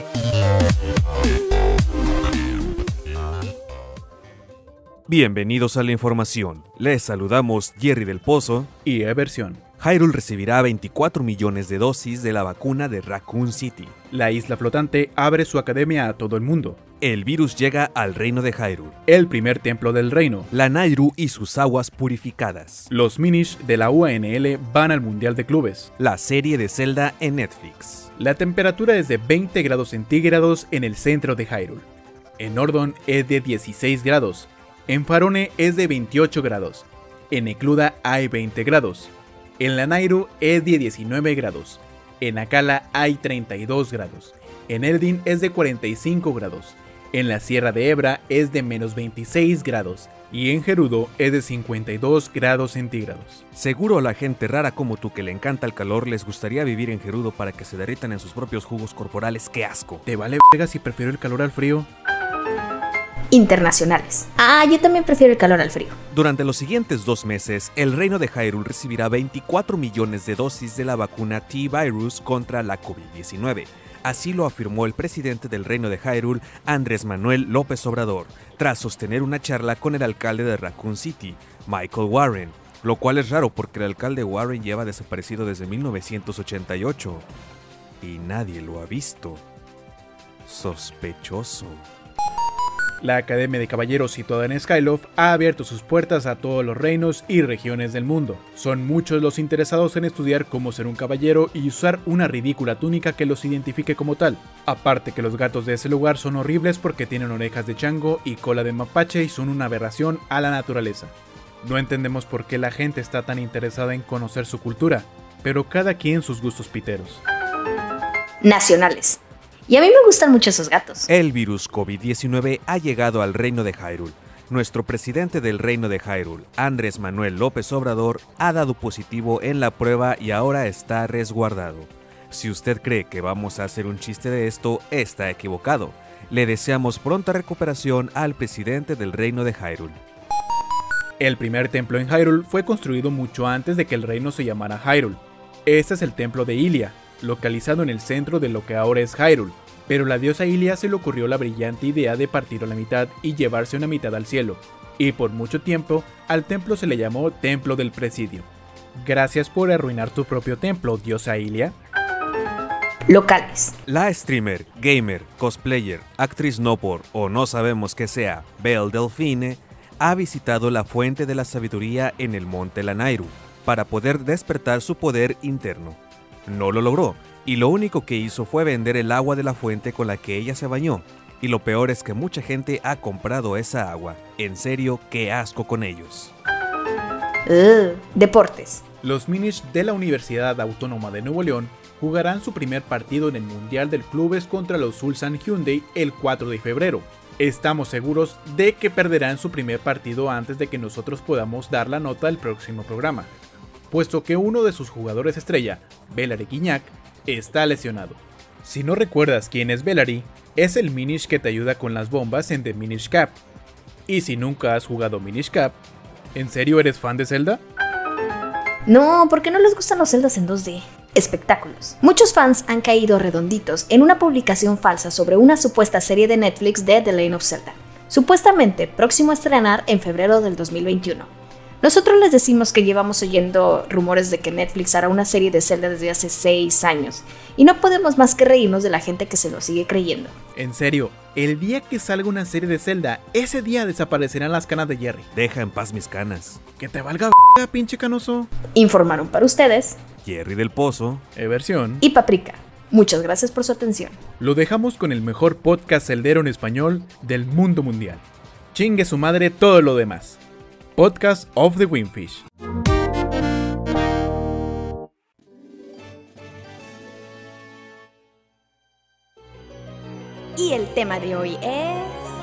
Bienvenidos a la información. Les saludamos Jerry del Pozo y Eversion. Hyrule recibirá veinticuatro millones de dosis de la vacuna de Raccoon City. La isla flotante abre su academia a todo el mundo. El virus llega al reino de Hyrule. El primer templo del reino. La Nayru y sus aguas purificadas. Los Minish de la U A N L van al Mundial de Clubes. La serie de Zelda en Netflix. La temperatura es de veinte grados centígrados en el centro de Hyrule. En Nordon es de dieciséis grados. En Farone es de veintiocho grados. En Ecluda hay veinte grados. En la Nayru es de diecinueve grados. En Akala hay treinta y dos grados. En Erdin es de cuarenta y cinco grados. En la Sierra de Ebra es de menos veintiséis grados. Y en Gerudo es de cincuenta y dos grados centígrados. Seguro a la gente rara como tú que le encanta el calor les gustaría vivir en Gerudo para que se derritan en sus propios jugos corporales. ¡Qué asco! ¿Te vale verga si prefiero el calor al frío? Internacionales. Ah, yo también prefiero el calor al frío. Durante los siguientes dos meses, el reino de Hyrule recibirá veinticuatro millones de dosis de la vacuna T-Virus contra la COVID diecinueve. Así lo afirmó el presidente del reino de Hyrule, Andrés Manuel López Obrador, tras sostener una charla con el alcalde de Raccoon City, Michael Warren, lo cual es raro porque el alcalde Warren lleva desaparecido desde mil novecientos ochenta y ocho y nadie lo ha visto. Sospechoso. La Academia de Caballeros situada en Skyloft ha abierto sus puertas a todos los reinos y regiones del mundo. Son muchos los interesados en estudiar cómo ser un caballero y usar una ridícula túnica que los identifique como tal. Aparte que los gatos de ese lugar son horribles porque tienen orejas de chango y cola de mapache y son una aberración a la naturaleza. No entendemos por qué la gente está tan interesada en conocer su cultura, pero cada quien sus gustos piteros. Nacionales. Y a mí me gustan mucho esos gatos. El virus COVID diecinueve ha llegado al reino de Hyrule. Nuestro presidente del reino de Hyrule, Andrés Manuel López Obrador, ha dado positivo en la prueba y ahora está resguardado. Si usted cree que vamos a hacer un chiste de esto, está equivocado. Le deseamos pronta recuperación al presidente del reino de Hyrule. El primer templo en Hyrule fue construido mucho antes de que el reino se llamara Hyrule. Este es el templo de Hylia, localizado en el centro de lo que ahora es Hyrule. Pero la diosa Hylia se le ocurrió la brillante idea de partirlo a la mitad y llevarse una mitad al cielo, y por mucho tiempo al templo se le llamó Templo del Presidio. Gracias por arruinar tu propio templo, diosa Hylia. Locales. La streamer, gamer, cosplayer, actriz no por o no sabemos qué sea, Belle Delfine, ha visitado la fuente de la sabiduría en el monte Lanayru para poder despertar su poder interno. No lo logró, y lo único que hizo fue vender el agua de la fuente con la que ella se bañó. Y lo peor es que mucha gente ha comprado esa agua. En serio, qué asco con ellos. Uh, deportes. Los Minish de la Universidad Autónoma de Nuevo León jugarán su primer partido en el Mundial del Clubes contra los Ulsan Hyundai el cuatro de febrero. Estamos seguros de que perderán su primer partido antes de que nosotros podamos dar la nota del próximo programa, puesto que uno de sus jugadores estrella, Bellary Guignac, está lesionado. Si no recuerdas quién es Bellary, es el Minish que te ayuda con las bombas en The Minish Cap. Y si nunca has jugado Minish Cap, ¿en serio eres fan de Zelda? No, porque no les gustan los celdas en dos D. Espectáculos. Muchos fans han caído redonditos en una publicación falsa sobre una supuesta serie de Netflix de The Legend of Zelda, supuestamente próximo a estrenar en febrero del dos mil veintiuno. Nosotros les decimos que llevamos oyendo rumores de que Netflix hará una serie de Zelda desde hace seis años, y no podemos más que reírnos de la gente que se lo sigue creyendo. En serio, el día que salga una serie de Zelda, ese día desaparecerán las canas de Jerry. Deja en paz mis canas. Que te valga b***, pinche canoso. Informaron para ustedes Jerry del Pozo, Eversión y Paprika. Muchas gracias por su atención. Lo dejamos con el mejor podcast celdero en español del mundo mundial. Chingue su madre todo lo demás. Podcast of the Windfish. Y el tema de hoy es...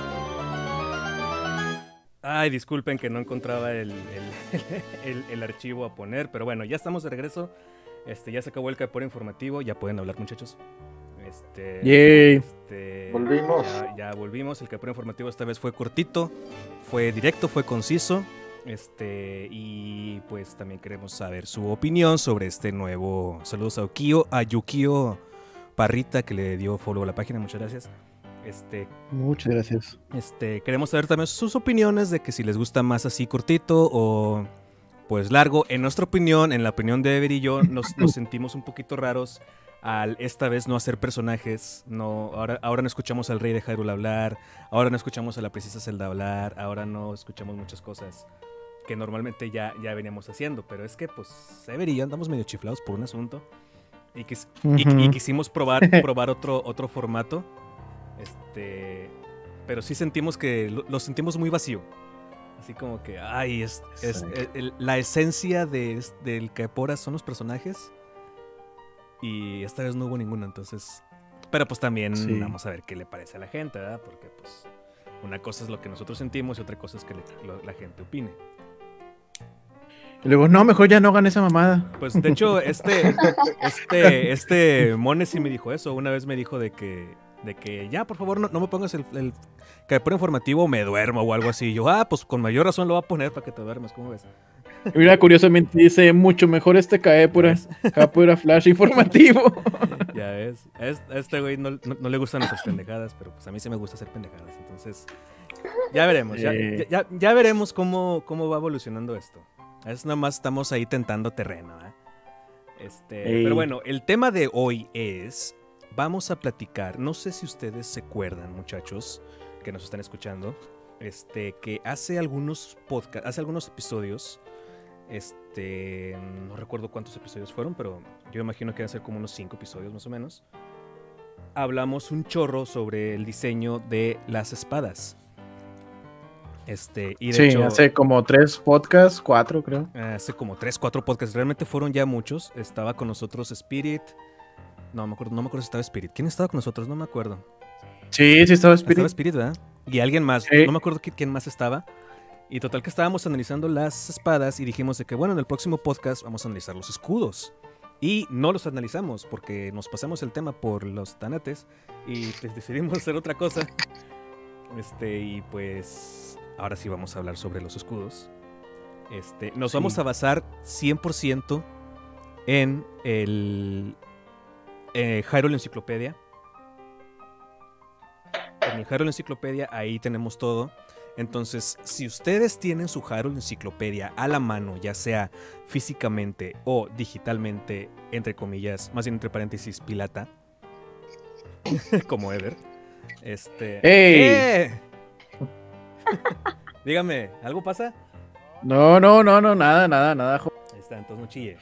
Ay, disculpen que no encontraba el, el, el, el archivo a poner, pero bueno, ya estamos de regreso. Este, ya se acabó el capítulo informativo, ya pueden hablar, muchachos. Este, Yay. este, Volvimos. Ya, ya volvimos. El capítulo informativo esta vez fue cortito, fue directo, fue conciso. Este, y pues también queremos saber su opinión sobre este nuevo. Saludos a Yukio, a Yukio Parrita, que le dio follow a la página, muchas gracias. Este, Muchas gracias. Este, queremos saber también sus opiniones de que si les gusta más así cortito o pues largo. En nuestra opinión, en la opinión de Ever y yo, nos, nos sentimos un poquito raros al esta vez no hacer personajes. No, ahora, ahora no escuchamos al rey de Hyrule hablar, ahora no escuchamos a la princesa Zelda hablar, ahora no escuchamos muchas cosas que normalmente ya, ya veníamos haciendo. Pero es que pues Ever y yo andamos medio chiflados por un asunto y, quis, uh-huh. y, y quisimos probar, probar otro, otro formato. Este, pero sí sentimos que lo, lo sentimos muy vacío. Así como que, ay, es, es, es el, la esencia de, es, del Capora son los personajes. Y esta vez no hubo ninguno, entonces. Pero pues también sí. Vamos a ver qué le parece a la gente, ¿verdad? Porque pues una cosa es lo que nosotros sentimos y otra cosa es que le, lo, la gente opine. Y luego, no, mejor ya no hagan esa mamada. Pues de hecho, este, este, este Mone sí me dijo eso. Una vez me dijo de que de que ya, por favor, no, no me pongas el, el capítulo informativo, me duermo o algo así. Y yo, ah, pues con mayor razón lo voy a poner para que te duermas, ¿cómo ves? Mira, curiosamente dice, mucho mejor este Capura, Capura Flash informativo. Ya ves, a este güey no, no, no le gustan nuestras pendejadas, pero pues a mí sí me gusta hacer pendejadas, entonces ya veremos, ya, ya, ya, ya veremos cómo, cómo va evolucionando esto. Es nada más estamos ahí tentando terreno, ¿eh? Este, pero bueno, el tema de hoy es... Vamos a platicar, no sé si ustedes se acuerdan, muchachos, que nos están escuchando, este, que hace algunos podcasts, hace algunos episodios, este, no recuerdo cuántos episodios fueron, pero yo imagino que van a ser como unos cinco episodios más o menos. Hablamos un chorro sobre el diseño de las espadas. Este, y de sí, hecho, hace como tres podcasts, cuatro creo. Hace como tres, cuatro podcasts, realmente fueron ya muchos. Estaba con nosotros Spirit. No me acuerdo, no me acuerdo si estaba Spirit. ¿Quién estaba con nosotros? No me acuerdo. Sí, sí estaba Spirit. Estaba Spirit, ¿verdad? Y alguien más. Sí. No me acuerdo qui- quién más estaba. Y total que estábamos analizando las espadas y dijimos de que, bueno, en el próximo podcast vamos a analizar los escudos. Y no los analizamos porque nos pasamos el tema por los tanates y pues, decidimos hacer otra cosa. Este, y pues ahora sí vamos a hablar sobre los escudos. Este, nos Sí. vamos a basar cien por ciento en el eh, Hyrule Enciclopedia. En el Hyrule Enciclopedia ahí tenemos todo. Entonces, si ustedes tienen su Hyrule Enciclopedia a la mano, ya sea físicamente o digitalmente, entre comillas, más bien entre paréntesis, pilata, como Ever, este... ¡Ey! ¡Eh! Dígame, ¿algo pasa? No, no, no, no, nada, nada, nada. jo- Ahí está, entonces no chille.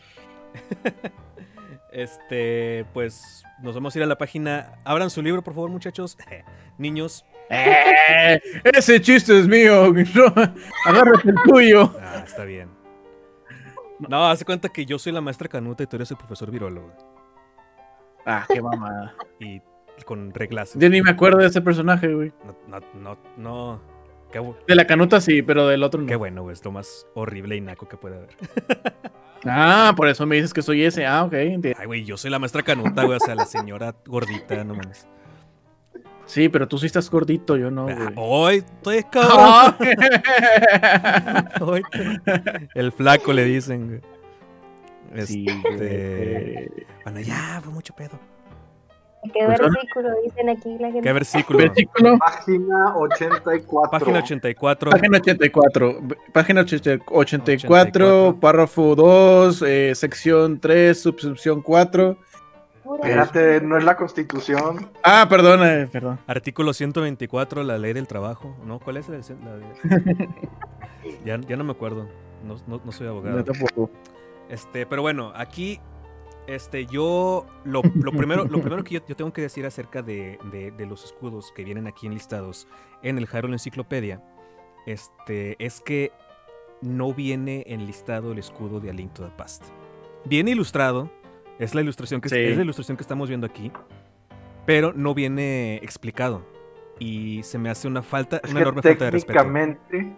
Este, pues nos vamos a ir a la página. Abran su libro, por favor, muchachos. Niños. ¡Eh! Ese chiste es mío. No, agárrate el tuyo. Ah, está bien. No, hace cuenta que yo soy la maestra Canuta y tú eres el profesor Virólogo. Ah, qué mamada. Y con reglas. Yo ni me acuerdo de ese personaje, güey. No, no, no, no. Qué, bu- De la canuta sí, pero del otro no. qué bueno, güey. Es lo más horrible y naco que puede haber. Ah, por eso me dices que soy ese. Ah, ok, entiendo. Ay, güey, yo soy la maestra Canuta, güey. O sea, la señora gordita, no mames. Sí, pero tú sí estás gordito, yo no, Ah, güey. hoy estoy cabrón. Ah. Hoy te- El flaco le dicen, güey. Sí, Este. güey. Bueno, ya, fue mucho pedo. ¿Qué Pues, versículo dicen aquí la gente? ¿Qué versículo? Versículo, Página ochenta y cuatro. Página ochenta y cuatro. página ochenta y cuatro. Página ochenta y cuatro, ochenta y cuatro. párrafo dos, eh, sección tres, subsección cuatro. Pura- Espérate, no es la Constitución. Ah, perdón, eh, perdón. Artículo ciento veinticuatro, la ley del trabajo. ¿No? ¿Cuál es la, la de- ya, ya no me acuerdo. No, no, no soy abogado. No tampoco. Este, pero bueno, aquí este, yo lo, lo primero, lo primero que yo, yo tengo que decir acerca de, de- de los escudos que vienen aquí enlistados en el Hyrule Enciclopedia, este, es que no viene enlistado el escudo de A Link to the Past. Viene ilustrado, es la ilustración que Sí. es la ilustración que estamos viendo aquí, pero no viene explicado y se me hace una falta, Es una que enorme falta de respeto. técnicamente.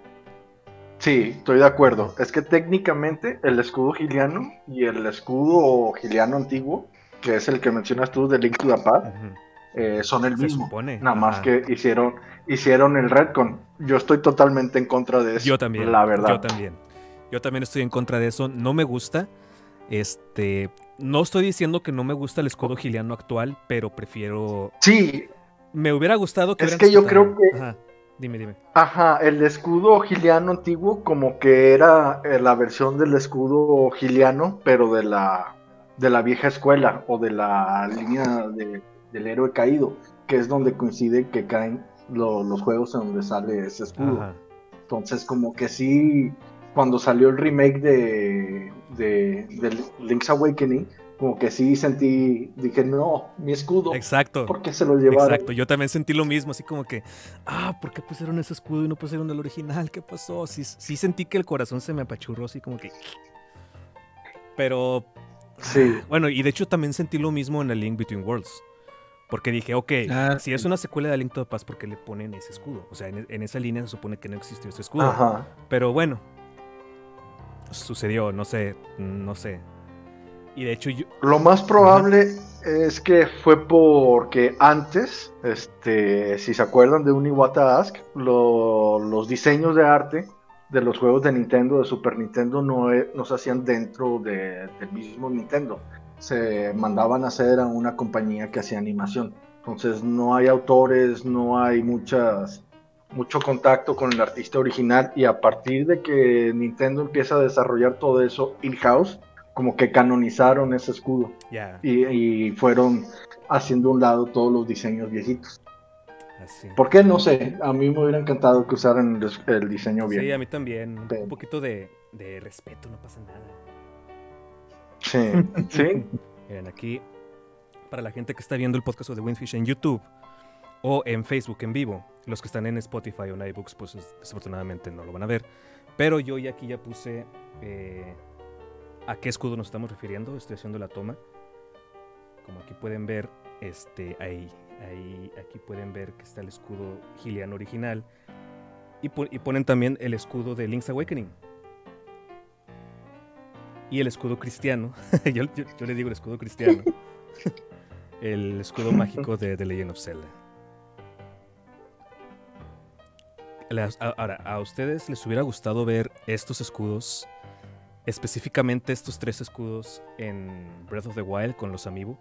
Sí, estoy de acuerdo. Es que técnicamente el escudo giliano y el escudo giliano antiguo, que es el que mencionas tú de Link to the Past, Ujú. eh, son el Se mismo. supone. Nada más Ajá. que hicieron, hicieron el retcon. Yo estoy totalmente en contra de eso. Yo también. La verdad. Yo también. Yo también estoy en contra de eso. No me gusta. Este. No estoy diciendo que no me gusta el escudo giliano actual, pero prefiero. Sí, Me hubiera gustado que Es hubieran que yo respetado. creo que- Ajá. Dime, dime. ajá, el escudo giliano antiguo como que era eh, la versión del escudo giliano, pero de la, de la vieja escuela o de la línea de- del héroe caído, que es donde coincide que caen lo- los juegos en donde sale ese escudo. Ajá. Entonces como que sí, cuando salió el remake de, de, de Link's Awakening, como que sí sentí, dije, no, mi escudo, Exacto. ¿por qué se lo llevaron? Exacto. Yo también sentí lo mismo, así como que. Ah, ¿por qué pusieron ese escudo y no pusieron el original? ¿Qué pasó? Sí, sí sentí que el corazón se me apachurró, así como que. Pero. Sí. Bueno, y de hecho también sentí lo mismo en A Link Between Worlds. Porque dije, ok, Ah, si es una secuela de A Link to the Past, ¿por qué le ponen ese escudo? O sea, en, en esa línea se supone que no existió ese escudo. Ajá. Pero bueno, sucedió, no sé, no sé. Y de hecho yo... Lo más probable es que fue porque antes, este, si se acuerdan de un Iwata Ask, lo- los diseños de arte de los juegos de Nintendo, de Super Nintendo, no, e- no se hacían dentro de- del mismo Nintendo. Se mandaban a hacer a una compañía que hacía animación. Entonces no hay autores, no hay muchas, mucho contacto con el artista original, y a partir de que Nintendo empieza a desarrollar todo eso in-house, como que canonizaron ese escudo Ya, y, y fueron haciendo a un lado todos los diseños viejitos. así. ¿Por qué? No sé, a mí me hubiera encantado que usaran el, el diseño bien. Sí, a mí también. Pero- Un poquito de, de respeto, no pasa nada. Sí, sí. Miren, aquí, para la gente que está viendo el podcast de Windfish en YouTube o en Facebook en vivo, los que están en Spotify o en iBooks, pues es- desafortunadamente no lo van a ver. Pero yo ya aquí ya puse eh, a qué escudo nos estamos refiriendo. Estoy haciendo la toma. como aquí pueden ver, este, ahí, ahí, aquí pueden ver que está el escudo Hylian original. Y, po y ponen también el escudo de Link's Awakening. Y el escudo cristiano. yo, yo, yo le digo el escudo cristiano. El escudo mágico de The Legend of Zelda. Las, a, ahora, ¿a ustedes les hubiera gustado ver estos escudos, específicamente estos tres escudos, en Breath of the Wild con los Amiibo?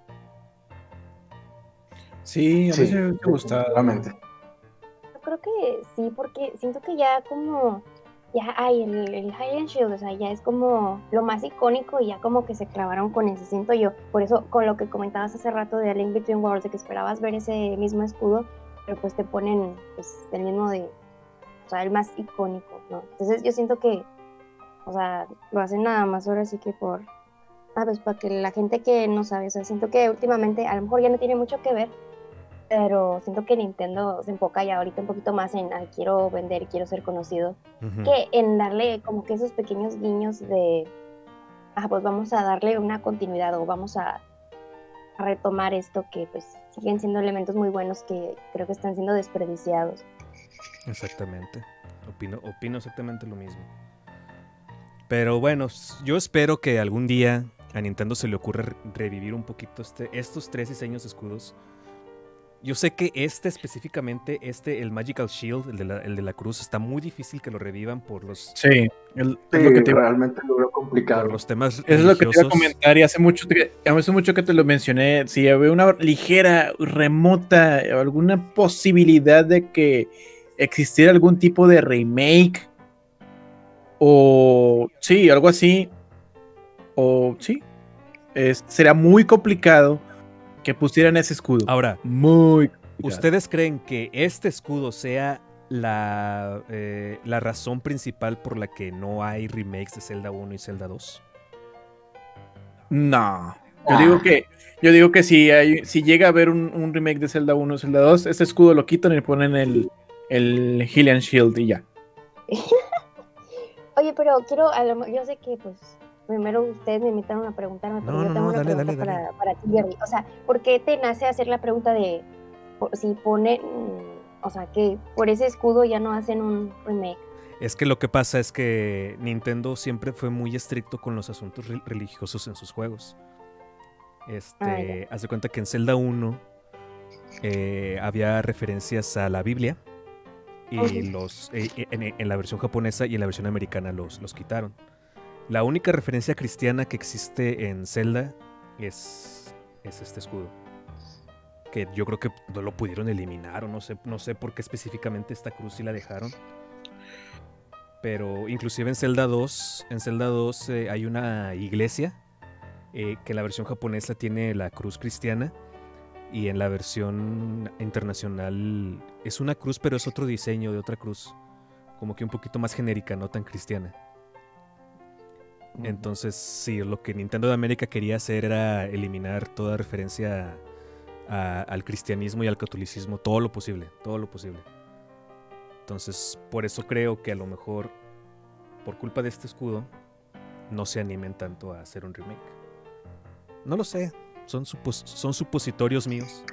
Sí, a mí Sí, sí me gusta. realmente. Yo creo que sí, porque siento que ya como, ya hay el, el Hylian Shield, o sea, ya es como lo más icónico y ya como que se clavaron con ese, siento yo. Por eso, con lo que comentabas hace rato de A Link Between Worlds, de que esperabas ver ese mismo escudo, pero pues te ponen pues el mismo de, o sea, el más icónico, ¿no? Entonces yo siento que, o sea, lo hacen nada más ahora sí que por, ah, pues para que la gente que no sabe, o sea, siento que últimamente a lo mejor ya no tiene mucho que ver, pero siento que Nintendo se enfoca ya ahorita un poquito más en, ah, quiero vender, quiero ser conocido, Uh-huh. que en darle como que esos pequeños guiños de, ah, pues vamos a darle una continuidad o vamos a, a retomar esto que pues siguen siendo elementos muy buenos que creo que están siendo desperdiciados. Exactamente. Opino, opino exactamente lo mismo. Pero bueno, yo espero que algún día a Nintendo se le ocurra re revivir un poquito este, estos tres diseños de escudos. Yo sé que este específicamente, este, el Magical Shield, el de la, el de la cruz, está muy difícil que lo revivan por los, Sí, el- Sí, es lo que te iba, realmente lo veo complicado. por los temas eso es lo que te iba a religiosos. comentar. Y hace mucho, que- hace mucho que te lo mencioné. Si había una ligera, remota, alguna posibilidad de que existiera algún tipo de remake o sí, algo así, o sí, es, será muy complicado que pusieran ese escudo. Ahora, Muy complicado. ¿ustedes creen que este escudo sea la, eh, la razón principal por la que no hay remakes de Zelda uno y Zelda dos? No. Yo Ah. digo que, yo digo que si, hay, si llega a haber un, un remake de Zelda uno o Zelda dos, ese escudo lo quitan y ponen el, el Hylian Shield y ya. Oye, pero quiero, a lo, yo sé que pues primero ustedes me invitaron a preguntarme, pero No, yo no, tengo no, una dale, pregunta dale, dale. para, para ti, Jerry. O sea, ¿por qué te nace hacer la pregunta de por- si ponen, o sea, que por ese escudo ya no hacen un remake? Es que lo que pasa es que Nintendo siempre fue muy estricto con los asuntos re religiosos en sus juegos. Este, Ah, haz de cuenta que en Zelda uno eh, había referencias a la Biblia y Ujú. los eh, en, en la versión japonesa y en la versión americana los, los quitaron. La única referencia cristiana que existe en Zelda es, es este escudo. Que yo creo que no lo pudieron eliminar o no sé, no sé por qué específicamente esta cruz sí la dejaron. Pero inclusive en Zelda dos, en Zelda dos eh, hay una iglesia eh, que en la versión japonesa tiene la cruz cristiana y en la versión internacional es una cruz, pero es otro diseño de otra cruz, como que un poquito más genérica, no tan cristiana. Entonces, sí, lo que Nintendo de América quería hacer era eliminar toda referencia a, al cristianismo y al catolicismo, todo lo posible, todo lo posible. Entonces, por eso creo que a lo mejor, por culpa de este escudo, no se animen tanto a hacer un remake. No lo sé, son, supos son supositorios míos.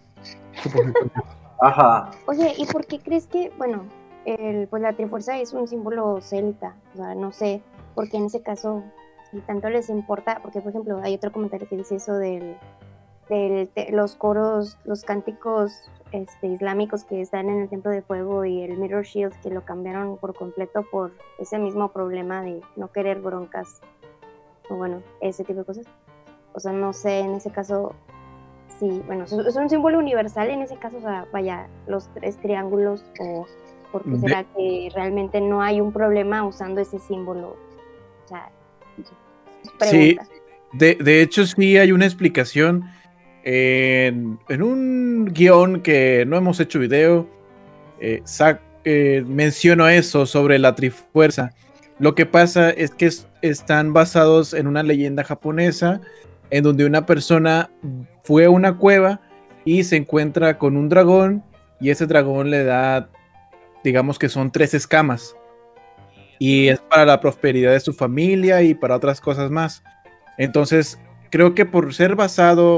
Ajá. Oye, ¿y por qué crees que, bueno, el, pues la Trifuerza es un símbolo celta? O sea, no sé, porque en ese caso, si tanto les importa, porque por ejemplo, hay otro comentario que dice eso del, del de los coros, los cánticos este, islámicos que están en el Templo de Fuego y el Mirror Shield que lo cambiaron por completo por ese mismo problema de no querer broncas, o bueno, ese tipo de cosas. O sea, no sé, en ese caso... Sí, bueno, es un símbolo universal en ese caso, o sea, vaya, los tres triángulos, o por qué será De- que realmente no hay un problema usando ese símbolo. O sea, Sí, pregunta. de, de hecho sí hay una explicación en, en un guión que no hemos hecho video. eh, sac- eh, menciono eso sobre la Trifuerza. Lo que pasa es que es- están basados en una leyenda japonesa en donde una persona fue a una cueva y se encuentra con un dragón y ese dragón le da, digamos que son tres escamas y es para la prosperidad de su familia y para otras cosas más. Entonces, creo que por ser basado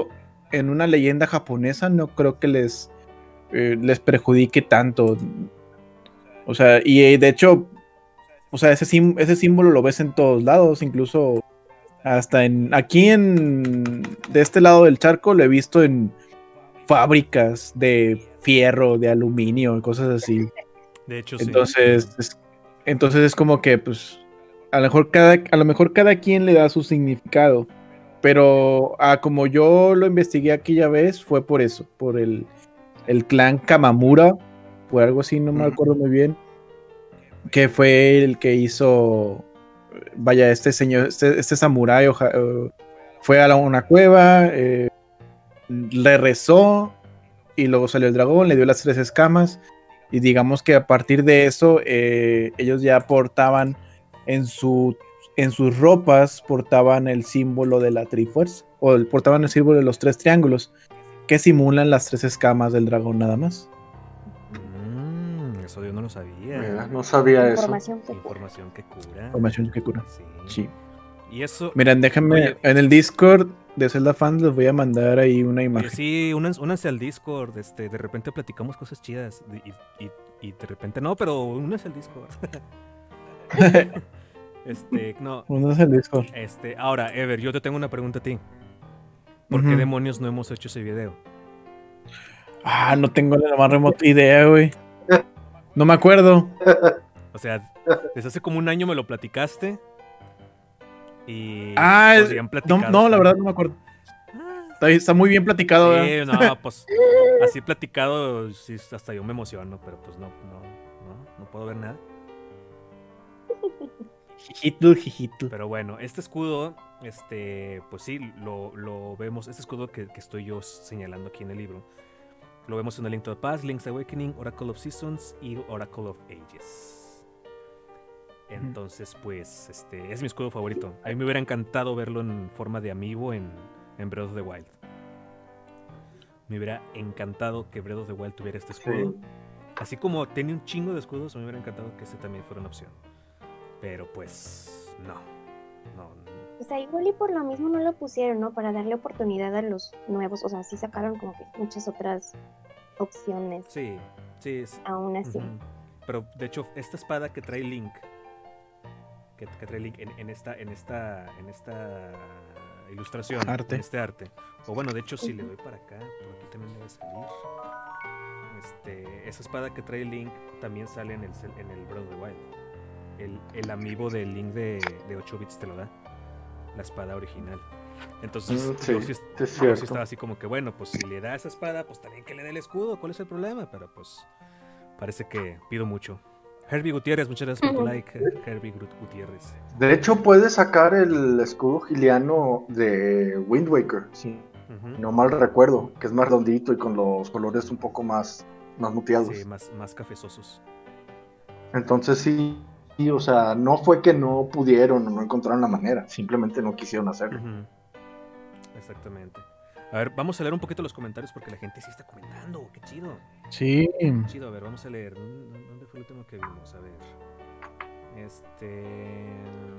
en una leyenda japonesa, no creo que les, eh, les perjudique tanto. O sea, y eh, de hecho, o sea, ese, sim- ese símbolo lo ves en todos lados, incluso hasta en aquí en de este lado del charco lo he visto en fábricas de fierro, de aluminio, cosas así. De hecho, sí. Entonces, es, entonces es como que, pues, a lo mejor cada, a lo mejor cada quien le da su significado. Pero ah, como yo lo investigué aquella vez, fue por eso, por el, el clan Kamamura, por algo así, no me Ujú. acuerdo muy bien, que fue el que hizo, vaya, este señor, este, este samurái oja- eh, fue a la- una cueva, eh, le rezó y luego salió el dragón, le dio las tres escamas y digamos que a partir de eso eh, ellos ya portaban en, su, en sus ropas, portaban el símbolo de la Trifuerza o el, portaban el símbolo de los tres triángulos que simulan las tres escamas del dragón nada más. Mm, eso yo no lo sabía. Mira, no sabía eso. Información que Información que cura. Información que cura. Sí. Sí. Y eso. Miren, déjenme Oye. en el Discord de Zelda Fans les voy a mandar ahí una Oye, imagen. sí, únanse, únanse al Discord. Este, de repente platicamos cosas chidas. Y, y, y de repente no, pero únanse al Discord. este, no. Únanse al Discord. Este, ahora, Ever, yo te tengo una pregunta a ti. ¿Por qué Ujú. demonios no hemos hecho ese video? Ah, no tengo la más remota idea, güey. No me acuerdo. O sea, desde hace como un año me lo platicaste. Y Ah, es- podrían no, platicar. no, la verdad no me acuerdo. Está, está muy bien platicado. Sí, ¿verdad? no, pues así platicado, sí, hasta yo me emociono, pero pues no, no, no, no puedo ver nada. Jijitl, jijitl. Pero bueno, este escudo, este, pues sí, lo, lo vemos, este escudo que, que estoy yo señalando aquí en el libro, lo vemos en el Link to the Past, Link's Awakening, Oracle of Seasons y Oracle of Ages. Entonces, pues, este, es mi escudo favorito. A mí me hubiera encantado verlo en forma de amiibo en, en Breath of the Wild. Me hubiera encantado que Breath of the Wild tuviera este escudo. Sí. Así como tenía un chingo de escudos, a mí me hubiera encantado que ese también fuera una opción. Pero pues, no. No. O sea, igual y por lo mismo no lo pusieron, ¿no? Para darle oportunidad a los nuevos. O sea, sí sacaron como que muchas otras opciones Sí, sí. sí. aún así. Ujú. Pero de hecho, esta espada que trae Link, que, que trae Link en, en esta, en esta, en esta ilustración, Arte. en este arte. O bueno, de hecho, si le doy para acá, por aquí también debe salir. Este, esa espada que trae Link también sale en el, cel- en el Breath of the Wild. El, el amiibo de Link de, de ocho bits te lo da. La espada original. Entonces, Mm, sí, yo, sí, sí es yo sí cierto. estaba así como que, bueno, pues si le da esa espada, pues también que le dé el escudo. ¿Cuál es el problema? Pero pues, parece que pido mucho. Herbie Gutiérrez, muchas gracias por tu like. Herbie Gut- Gutiérrez. De hecho, puedes sacar el escudo giliano de Wind Waker, si Ujú. no mal recuerdo, que es más redondito y con los colores un poco más, más muteados. Sí, más, más cafezosos. Entonces sí, sí, o sea, no fue que no pudieron o no encontraron la manera, simplemente no quisieron hacerlo. Ujú. Exactamente. A ver, vamos a leer un poquito los comentarios porque la gente sí está comentando. Qué chido. Sí. Qué chido. A ver, vamos a leer. ¿Dónde dónde fue el último que vimos? A ver. Este.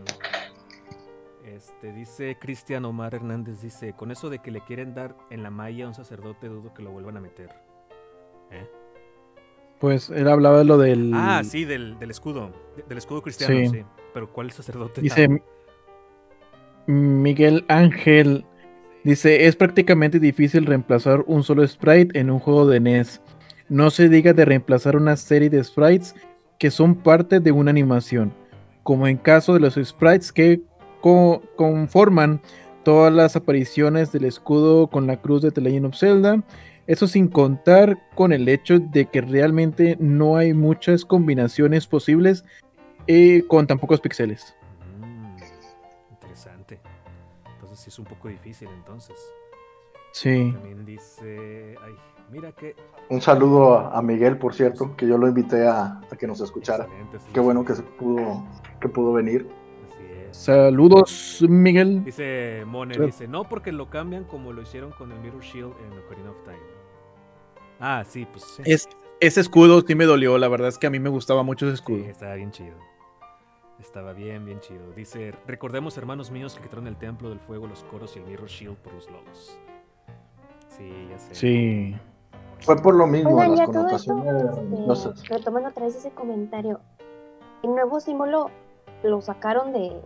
Este dice Cristian Omar Hernández. Dice: Con eso de que le quieren dar en la malla a un sacerdote, dudo que lo vuelvan a meter. ¿Eh? Pues él hablaba de lo del. Ah, sí, del, del escudo. de- del escudo cristiano, sí. Sí. Pero ¿cuál sacerdote? Dice Miguel Ángel. Dice: Es prácticamente difícil reemplazar un solo sprite en un juego de N E S. No se diga de reemplazar una serie de sprites que son parte de una animación, como en caso de los sprites que co- conforman todas las apariciones del escudo con la cruz de The Legend of Zelda. Eso sin contar con el hecho de que realmente no hay muchas combinaciones posibles eh, con tan pocos píxeles. Mm, interesante. Entonces sí es un poco difícil entonces. Sí. También dice... Ay, mira que... Un saludo a, a Miguel, por cierto, que yo lo invité a, a que nos escuchara. Excelente, sí, Qué sí. bueno que se pudo, que pudo venir. Así es. Saludos, Miguel. Dice Mone, Claro. dice, no porque lo cambian como lo hicieron con el Mirror Shield en Ocarina of Time. Ah, sí, pues sí. Es, ese escudo sí me dolió, la verdad es que a mí me gustaba mucho ese Sí, escudo. estaba bien chido. Estaba bien, bien chido. Dice, recordemos hermanos míos que quitaron el templo del fuego, los coros y el Mirror Shield por los logos. Sí, ya sé. Sí. Fue por lo mismo, Oigan, las ya todo esto, connotaciones religiosas. este, retomando otra vez ese comentario, el nuevo símbolo lo sacaron de,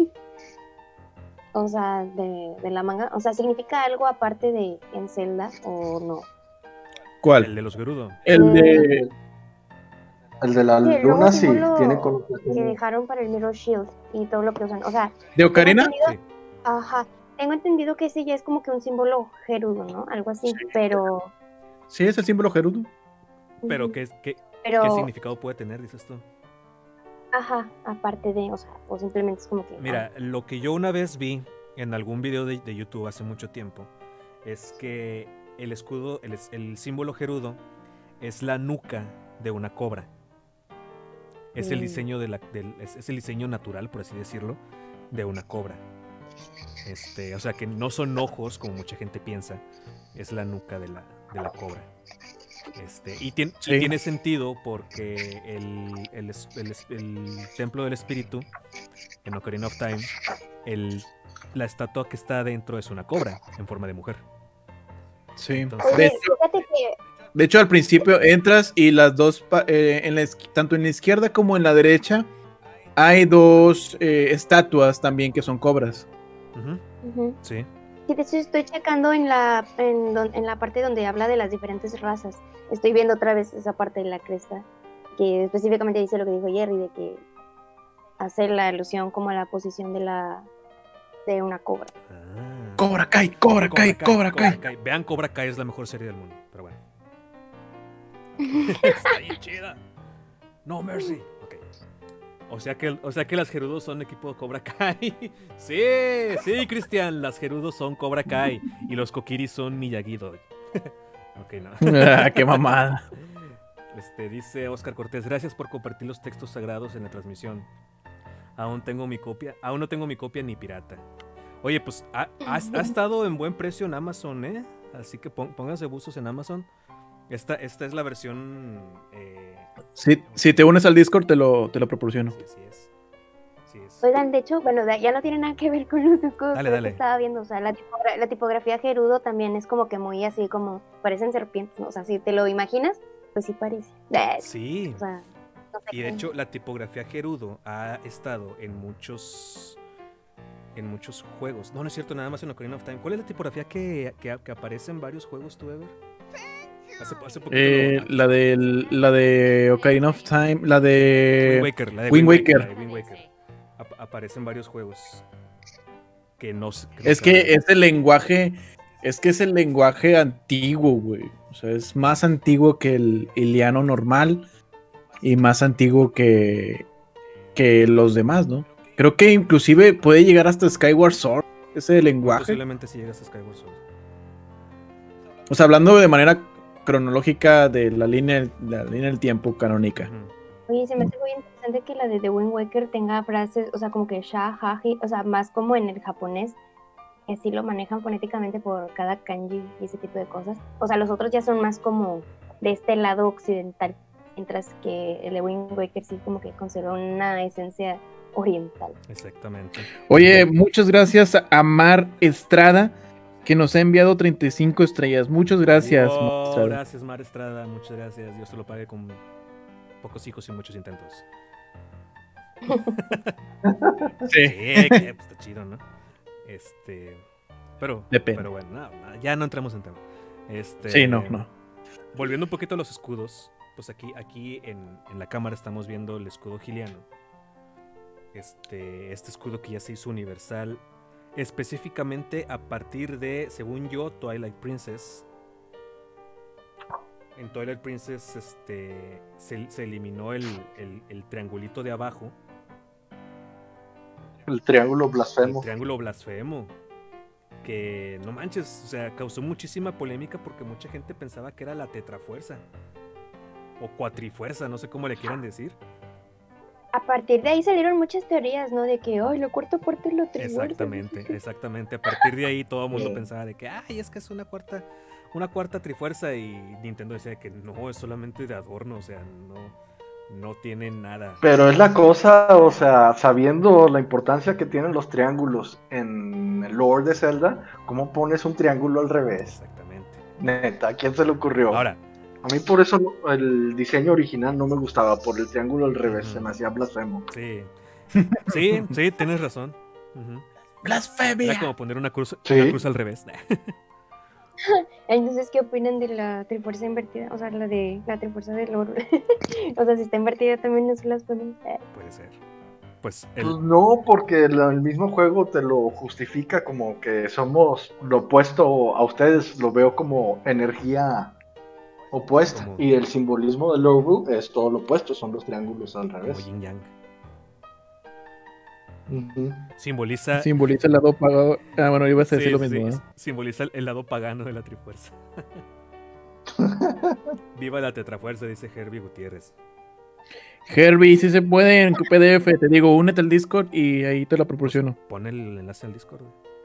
o sea, de, de la manga, o sea, ¿significa algo aparte de en Zelda o no? ¿Cuál? El de los Gerudo. El de... El de la Sí, el nuevo luna sí, símbolo tiene que connotaciones. dejaron para el Mirror Shield y todo lo que usan, o sea, ¿De Ocarina? tengo entendido, Sí. ajá, tengo entendido que ese ya es como que un símbolo gerudo, ¿no? Algo así, pero... Sí, es el símbolo Gerudo. Pero ujú, ¿qué, qué, pero, ¿qué significado puede tener, dices tú? ajá, aparte de, o sea, o simplemente es como que... Mira, lo que yo una vez vi en algún video de, de YouTube hace mucho tiempo es que el escudo, el, es- el símbolo gerudo es la nuca de una cobra. Es el Mm. diseño de la, del- es, es el diseño natural, por así decirlo, de una cobra. Este, o sea que no son ojos como mucha gente piensa, es la nuca de la, de la cobra. Este, y, tien- y Sí. tiene sentido porque el, el es- el es- el templo del espíritu en Ocarina of Time, el, la estatua que está adentro es una cobra en forma de mujer. Sí. Entonces- De Oye, hecho, fíjate que... de hecho, al principio entras y las dos, pa- eh, en la esqui- tanto en la izquierda como en la derecha, hay dos eh, estatuas también que son cobras. Ujú, ujú. sí. Sí, de hecho estoy checando en la, en, don- en la parte donde habla de las diferentes razas. Estoy viendo otra vez esa parte de la cresta, que específicamente dice lo que dijo Jerry, de que hace la alusión como a la posición de la de una cobra. Ah. Cobra Kai, Cobra Kai, Cobra Kai. Vean, Cobra Kai es la mejor serie del mundo, pero bueno. Está bien chida. No Mercy. Ok. O sea que, o sea que las Gerudos son equipo de Cobra Kai. Sí, sí, Cristian, las Gerudos son Cobra Kai y los Kokiri son Miyagi-Do. Ok, no. Ah, qué mamada. Este, dice Oscar Cortés, gracias por compartir los textos sagrados en la transmisión. Aún tengo mi copia, aún no tengo mi copia ni pirata. Oye, pues ha, ha- ha estado en buen precio en Amazon, ¿eh? Así que pon- pónganse buzos en Amazon. Esta, esta es la versión... eh, Si, si te unes al Discord, te lo, te lo proporciono. Sí, así es. Sí es. Oigan, de hecho, bueno, da- ya no tiene nada que ver con los escudos Dale, pero dale. que estaba viendo, o sea, la, tipogra- la tipografía gerudo también es como que muy así, como parecen serpientes, ¿no? O sea, si te lo imaginas, pues sí parece. Eh, Sí. O sea, no sé Y de qué. hecho, la tipografía Gerudo ha estado en muchos... En muchos juegos. No, no es cierto, nada más en Ocarina of Time. ¿Cuál es la tipografía que, que, que aparece en varios juegos, tú, Ever? Hace, hace poquito Eh, lo- la, de, la de Ocarina of Time, la Wind de... Waker, la de Wind Wind Waker. la de Wind Waker. Ap- aparece en varios juegos que no s- no Es se que hablan. es el lenguaje, es que es el lenguaje antiguo, güey. O sea, es más antiguo que el iliano normal y más antiguo que, que los demás, ¿no? Creo que inclusive puede llegar hasta Skyward Sword, ese Muy lenguaje. posiblemente si llegas a Skyward Sword. O sea, hablando de manera cronológica de la línea, la línea del tiempo canónica. Ujú. Oye, se me hace muy interesante que la de The Wind Waker tenga frases, o sea, como que sha, ha, hi, o sea, más como en el japonés, que así lo manejan fonéticamente por cada kanji y ese tipo de cosas. O sea, los otros ya son más como de este lado occidental, mientras que el de Wind Waker sí como que conserva una esencia oriental. Exactamente. Oye, muchas gracias a Mar Estrada, que nos ha enviado treinta y cinco estrellas. Muchas gracias, Mar Wow, Estrada. gracias, Mar Estrada. Muchas gracias. Dios te lo pague con pocos hijos y muchos intentos. Sí. Sí, que, pues, está chido, ¿no? Este. Pero, Depende. pero bueno, no, no, ya no entramos en tema. Este, Sí, no, no. Volviendo un poquito a los escudos, pues aquí, aquí en, en la cámara estamos viendo el escudo giliano. Este, este escudo que ya se hizo universal, específicamente a partir de, según yo, Twilight Princess. En Twilight Princess este, se, se eliminó el, el, el triangulito de abajo, El triángulo el blasfemo. triángulo blasfemo. Que no manches, o sea, causó muchísima polémica porque mucha gente pensaba que era la tetrafuerza. O cuatrifuerza, no sé cómo le quieran decir. A partir de ahí salieron muchas teorías, ¿no? De que, ay, lo cuarto parte lo trifuerza. Exactamente, exactamente. A partir de ahí todo el mundo Sí. pensaba de que, ay, es que es una cuarta, una cuarta trifuerza y Nintendo decía que no, es solamente de adorno, o sea, no, No tiene nada. Pero es la cosa, o sea, sabiendo la importancia que tienen los triángulos en el lore de Zelda, ¿cómo pones un triángulo al revés? Exactamente. Neta, ¿a quién se le ocurrió? Ahora, A mí por eso el diseño original no me gustaba, por el triángulo al revés, Ujú. se me hacía blasfemo. sí. Sí, sí, tienes razón. Ujú. Era ¡Blasfemia! como poner una cruz, Sí. una cruz al revés. Entonces, ¿qué opinan de la trifuerza invertida? O sea, la de la trifuerza del oro. O sea, si está invertida también es blasfemia. Eh, Puede ser. Pues Pues el, no, porque la- el mismo juego te lo justifica como que somos lo opuesto a ustedes, lo veo como energía opuesta. Como- Y el simbolismo del Lore es todo lo opuesto, son los triángulos al como revés. yin yang. Ujú. Simboliza. Simboliza el lado pagado. Ah, bueno, ibas a decir sí, lo sí, mismo, sí, ¿no? simboliza el, el lado pagano de la trifuerza. Viva la tetrafuerza, dice Herbie Gutiérrez. Herbie, si se puede en tu P D F, te digo, únete al Discord y ahí te lo proporciono. Pon el enlace al Discord.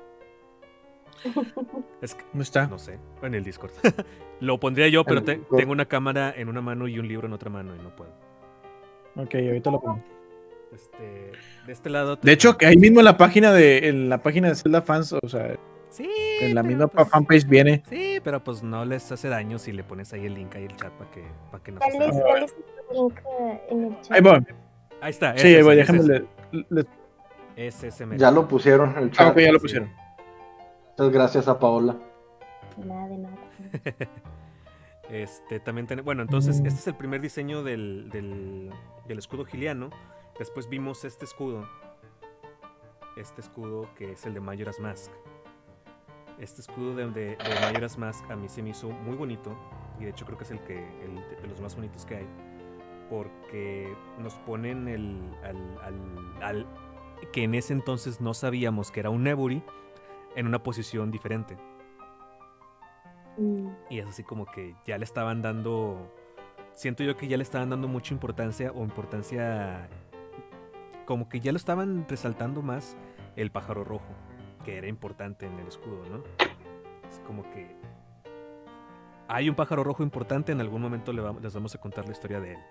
Es que, ¿Dónde está? no sé, en el Discord. Lo pondría yo, pero El te- Discord. tengo una cámara en una mano y un libro en otra mano y no puedo. Ok, ahorita lo pongo. Este, de este lado. De hecho, que ahí mismo en la página de en la página de Zelda Fans, o sea, sí, en la pero misma pues- fanpage viene. Sí, pero pues no les hace daño si le pones ahí el link ahí el chat para que, para que no se Dale, salga. dale el link eh, en el chat. Ahí voy. Ahí está. Sí, es ahí voy, ese, es déjame. ese. le- le- Es ese mero. Ya lo pusieron en el Ah, chat. ok, ya lo Sí. pusieron. Muchas gracias a Paola. De nada, de nada. Este, también ten- bueno, entonces este es el primer diseño del, del, del escudo giliano. Después vimos este escudo. Este escudo que es el de Majora's Mask. Este escudo de, de, de Majora's Mask a mí se me hizo muy bonito. Y de hecho creo que es el que el de, de los más bonitos que hay. Porque nos ponen el al, al, al que en ese entonces no sabíamos que era un Neburi en una posición diferente. Mm, Y es así como que ya le estaban dando. Siento yo que ya le estaban dando mucha importancia o importancia. Como que ya lo estaban resaltando más el pájaro rojo, que era importante en el escudo, ¿no? Es como que. Hay un pájaro rojo importante, en algún momento le vamos- les vamos a contar la historia de él.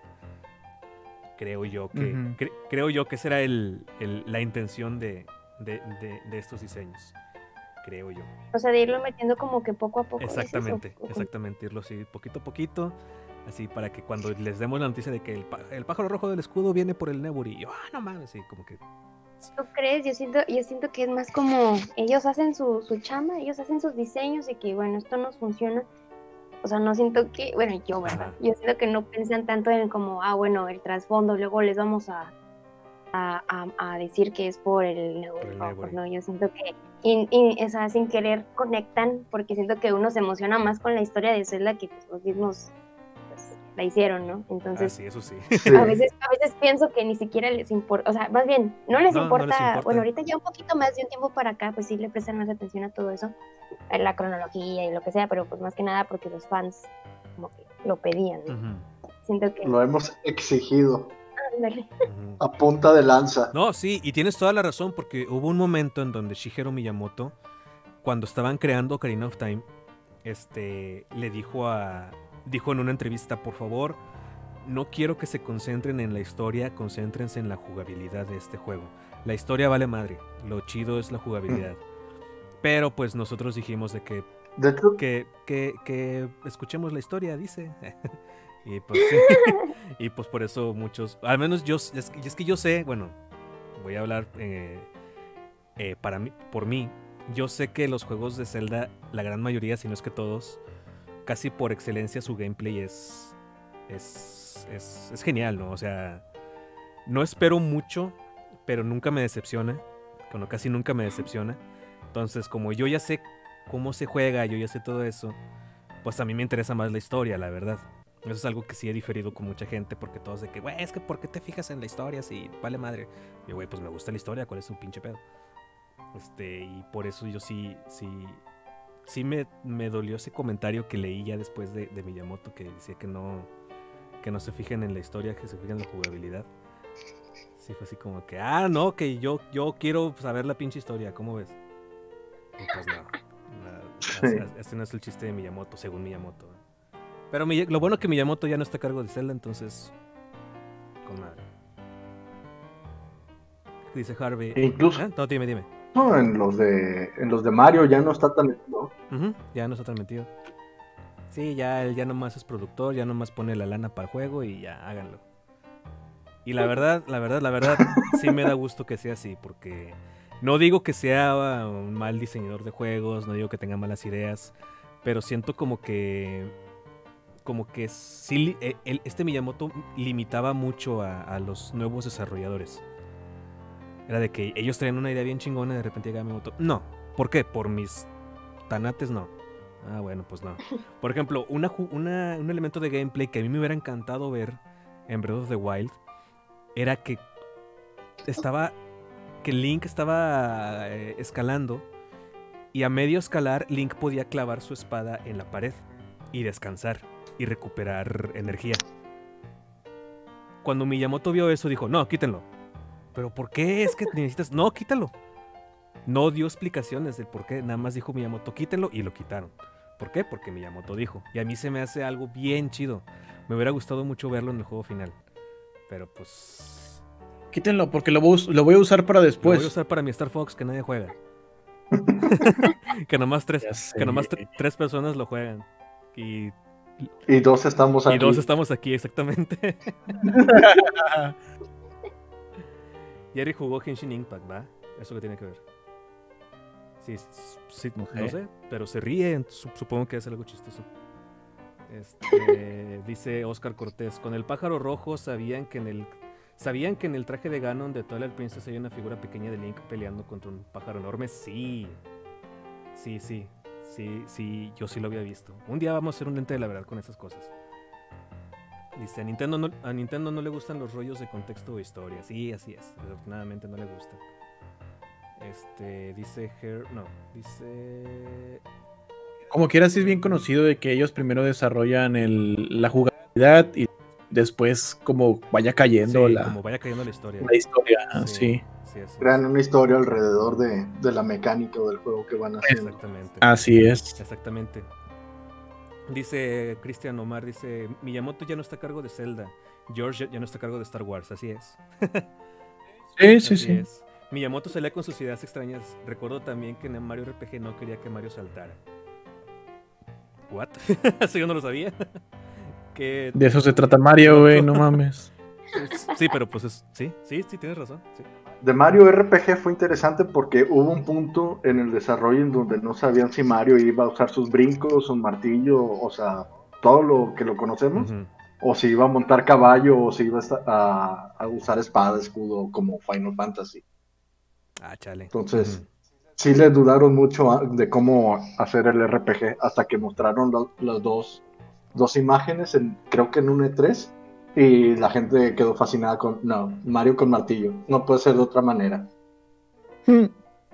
Creo yo que. Ujú. cre- creo yo que esa era el, el- la intención de, de, de- de estos diseños. Creo yo. O sea, de irlo metiendo como que poco a poco. ¿dices? Exactamente, O- o- exactamente, irlo así poquito a poquito, así para que cuando les demos la noticia de que el, pá- el pájaro rojo del escudo viene por el Neburi, y yo, ah, no mames, así como que, ¿Tú crees? Yo siento, yo siento que es más como ellos hacen su, su chamba, ellos hacen sus diseños y que, bueno, esto nos funciona. O sea, no siento que, bueno, yo, ¿verdad? Ajá. Yo siento que no piensan tanto en como, ah, bueno, el trasfondo, luego les vamos a, a, a- a decir que es por el Por el rojo, Neburi. ¿no? Yo siento que, y, y, o sea, sin querer conectan, porque siento que uno se emociona más con la historia de Zelda que pues, los mismos pues, la hicieron, ¿no? ah, Entonces, sí, eso sí. Sí. a veces, a veces pienso que ni siquiera les importa, o sea, más bien, no les, No, no importa, les importa. bueno, ahorita ya un poquito más de un tiempo para acá, pues sí le prestan más atención a todo eso, a la cronología y lo que sea, pero pues más que nada porque los fans como que lo pedían, ¿no? Ujú, Siento que... Lo hemos exigido Ándale. ujú. a punta de lanza. No, sí, y tienes toda la razón, porque hubo un momento en donde Shigeru Miyamoto, cuando estaban creando Ocarina of Time, este, le dijo a, dijo en una entrevista, por favor, no quiero que se concentren en la historia, concéntrense en la jugabilidad de este juego. La historia vale madre, lo chido es la jugabilidad. Pero pues nosotros dijimos de que, De hecho, que, que, que escuchemos la historia, dice. y pues sí, y pues por eso muchos, al menos yo, es, que- es que yo sé, bueno, voy a hablar eh, eh, para mí, por mí, yo sé que los juegos de Zelda, la gran mayoría, si no es que todos, casi por excelencia su gameplay es, es, es, es genial, ¿no? O sea, no espero mucho, pero nunca me decepciona, bueno, casi nunca me decepciona. Entonces, como yo ya sé cómo se juega, yo ya sé todo eso, pues a mí me interesa más la historia, la verdad. Eso es algo que sí he diferido con mucha gente, porque todos de que, güey, es que ¿por qué te fijas en la historia si vale madre? Y güey, pues me gusta la historia, ¿cuál es un pinche pedo? Este, y por eso yo sí, sí, sí me, me dolió ese comentario que leí ya después de, de Miyamoto, que decía que no, que no se fijen en la historia, que se fijen en la jugabilidad. Sí, fue así como que, ah, no, que yo, yo quiero saber la pinche historia, ¿cómo ves? Y pues no, no, Sí. este no es el chiste de Miyamoto, según Miyamoto. Pero Miya- lo bueno que Miyamoto ya no está a cargo de Zelda, entonces con madre. Dice Harvey. E incluso- ¿Eh? No, dime, dime. No, en los de en los de Mario ya no está tan metido. Ujú, ya no está tan metido. Sí, ya él ya nomás es productor, ya nomás pone la lana para el juego y ya, háganlo. Y la verdad, la verdad, la verdad, sí me da gusto que sea así, porque no digo que sea un mal diseñador de juegos, no digo que tenga malas ideas, pero siento como que, como que sí, li- eh, el- este Miyamoto limitaba mucho a, a los nuevos desarrolladores. Era de que ellos traían una idea bien chingona y de repente llegaba Miyamoto. No, ¿por qué? Por mis tanates no. Ah, bueno, pues no. Por ejemplo, una, ju- una- un elemento de gameplay que a mí me hubiera encantado ver en Breath of the Wild era que estaba. Que Link estaba eh, escalando y a medio escalar Link podía clavar su espada en la pared y descansar y recuperar energía. Cuando Miyamoto vio eso dijo, no, quítenlo. ¿Pero por qué es que necesitas? No, quítalo. No dio explicaciones del por qué, nada más dijo Miyamoto, quítenlo y lo quitaron. ¿Por qué? Porque Miyamoto dijo. Y a mí se me hace algo bien chido. Me hubiera gustado mucho verlo en el juego final. Pero pues... Quítenlo, porque lo voy, a us- lo voy a usar para Lo después. voy a usar para mi Star Fox que nadie juega. que nomás, tres, Ya sé. que nomás tre- tres personas lo juegan. Y, Y dos estamos y aquí. dos estamos aquí, exactamente. Jerry jugó Genshin Impact, ¿va? Eso que tiene que ver. Sí, s- sí, No no sé. sé, pero se ríe, su- supongo que es algo chistoso. Este, dice Oscar Cortés, con el pájaro rojo sabían que en el sabían que en el traje de Ganon de Twilight Princess hay una figura pequeña de Link peleando contra un pájaro enorme. Sí. Sí, sí. Sí, sí, yo sí lo había visto. Un día vamos a hacer un lente de la verdad con esas cosas. Dice, a Nintendo no, a Nintendo no le gustan los rollos de contexto o historia. Sí, así es. Desafortunadamente no le gustan. Este, dice Her, no, dice Como quiera, sí es bien conocido de que ellos primero desarrollan el, la jugabilidad y después como vaya cayendo sí, la, como vaya cayendo la historia. la historia. Sí. sí, así Crean es. una historia alrededor de, de la mecánica del juego que van haciendo. Exactamente. Así es. Exactamente. Dice Cristian Omar, dice, Miyamoto ya no está a cargo de Zelda. George ya no está a cargo de Star Wars, así es. Sí, sí, Así sí. es. Miyamoto salía con sus ideas extrañas. Recuerdo también que en Mario R P G no quería que Mario saltara. ¿What? Eso yo no lo sabía. que... De eso se trata Mario, güey, no mames. Sí, pero pues es... Sí, sí, sí, tienes razón. Sí. De Mario R P G fue interesante porque hubo un punto en el desarrollo en donde no sabían si Mario iba a usar sus brincos, un martillo, o sea, todo lo que lo conocemos, Ujú. o si iba a montar caballo, o si iba a, esta- a- a usar espada, escudo, como Final Fantasy. Ah, chale. Entonces, Ujú. sí le dudaron mucho a- de cómo hacer el R P G hasta que mostraron la- las dos, dos imágenes, en, creo que en un E tres, y la gente quedó fascinada con, no, Mario con martillo, no puede ser de otra manera. Ujú.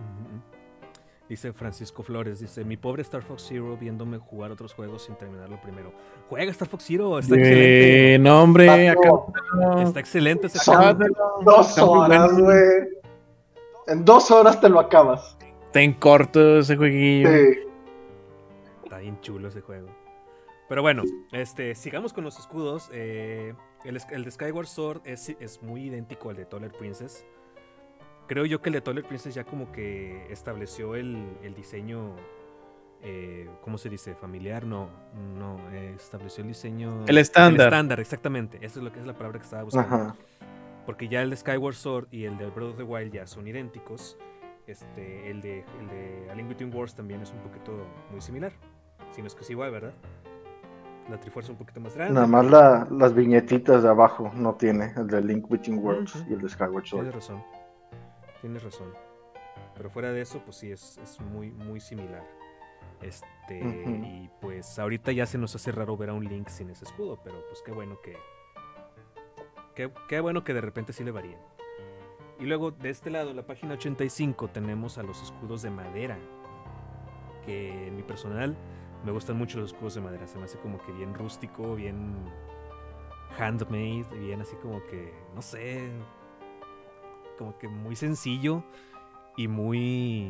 Dice Francisco Flores, dice, mi pobre Star Fox Zero viéndome jugar otros juegos sin terminarlo primero. Juega Star Fox Zero, está Eh, excelente. no, hombre, Pato, acá. Está excelente ese Son juego. dos Está muy horas, bueno. güey. En dos horas te lo acabas. Está en corto ese jueguillo. Sí. Está bien chulo ese juego. Pero bueno, este, sigamos con los escudos. eh, el, el de Skyward Sword es, es muy idéntico al de Twilight Princess. Creo yo que el de Twilight Princess ya como que estableció el, el diseño, eh, ¿cómo se dice? Familiar, no, no, eh, estableció el diseño... El estándar. El estándar, exactamente. Esa es lo que es la palabra que estaba buscando. Ajá. Porque ya el de Skyward Sword y el de Breath of the Wild ya son idénticos. Este, el de, el de A Link Between Worlds también es un poquito muy similar. Si no es que es igual, ¿verdad? La Trifuerza un poquito más grande. Nada más la- las viñetitas de abajo no tiene, el de Link Between Worlds Ujú. y el de Skyward Sword. Tienes razón. Tienes razón. Pero fuera de eso, pues sí, es, es muy, muy similar. Este, Ujú. y pues ahorita ya se nos hace raro ver a un Link sin ese escudo, pero pues qué bueno que. Qué, qué bueno que de repente sí le varíen. Y luego de este lado, la página ochenta y cinco, tenemos a los escudos de madera. Que en mi personal me gustan mucho los escudos de madera. Se me hace como que bien rústico, bien handmade, bien así como que, no sé, como que muy sencillo y muy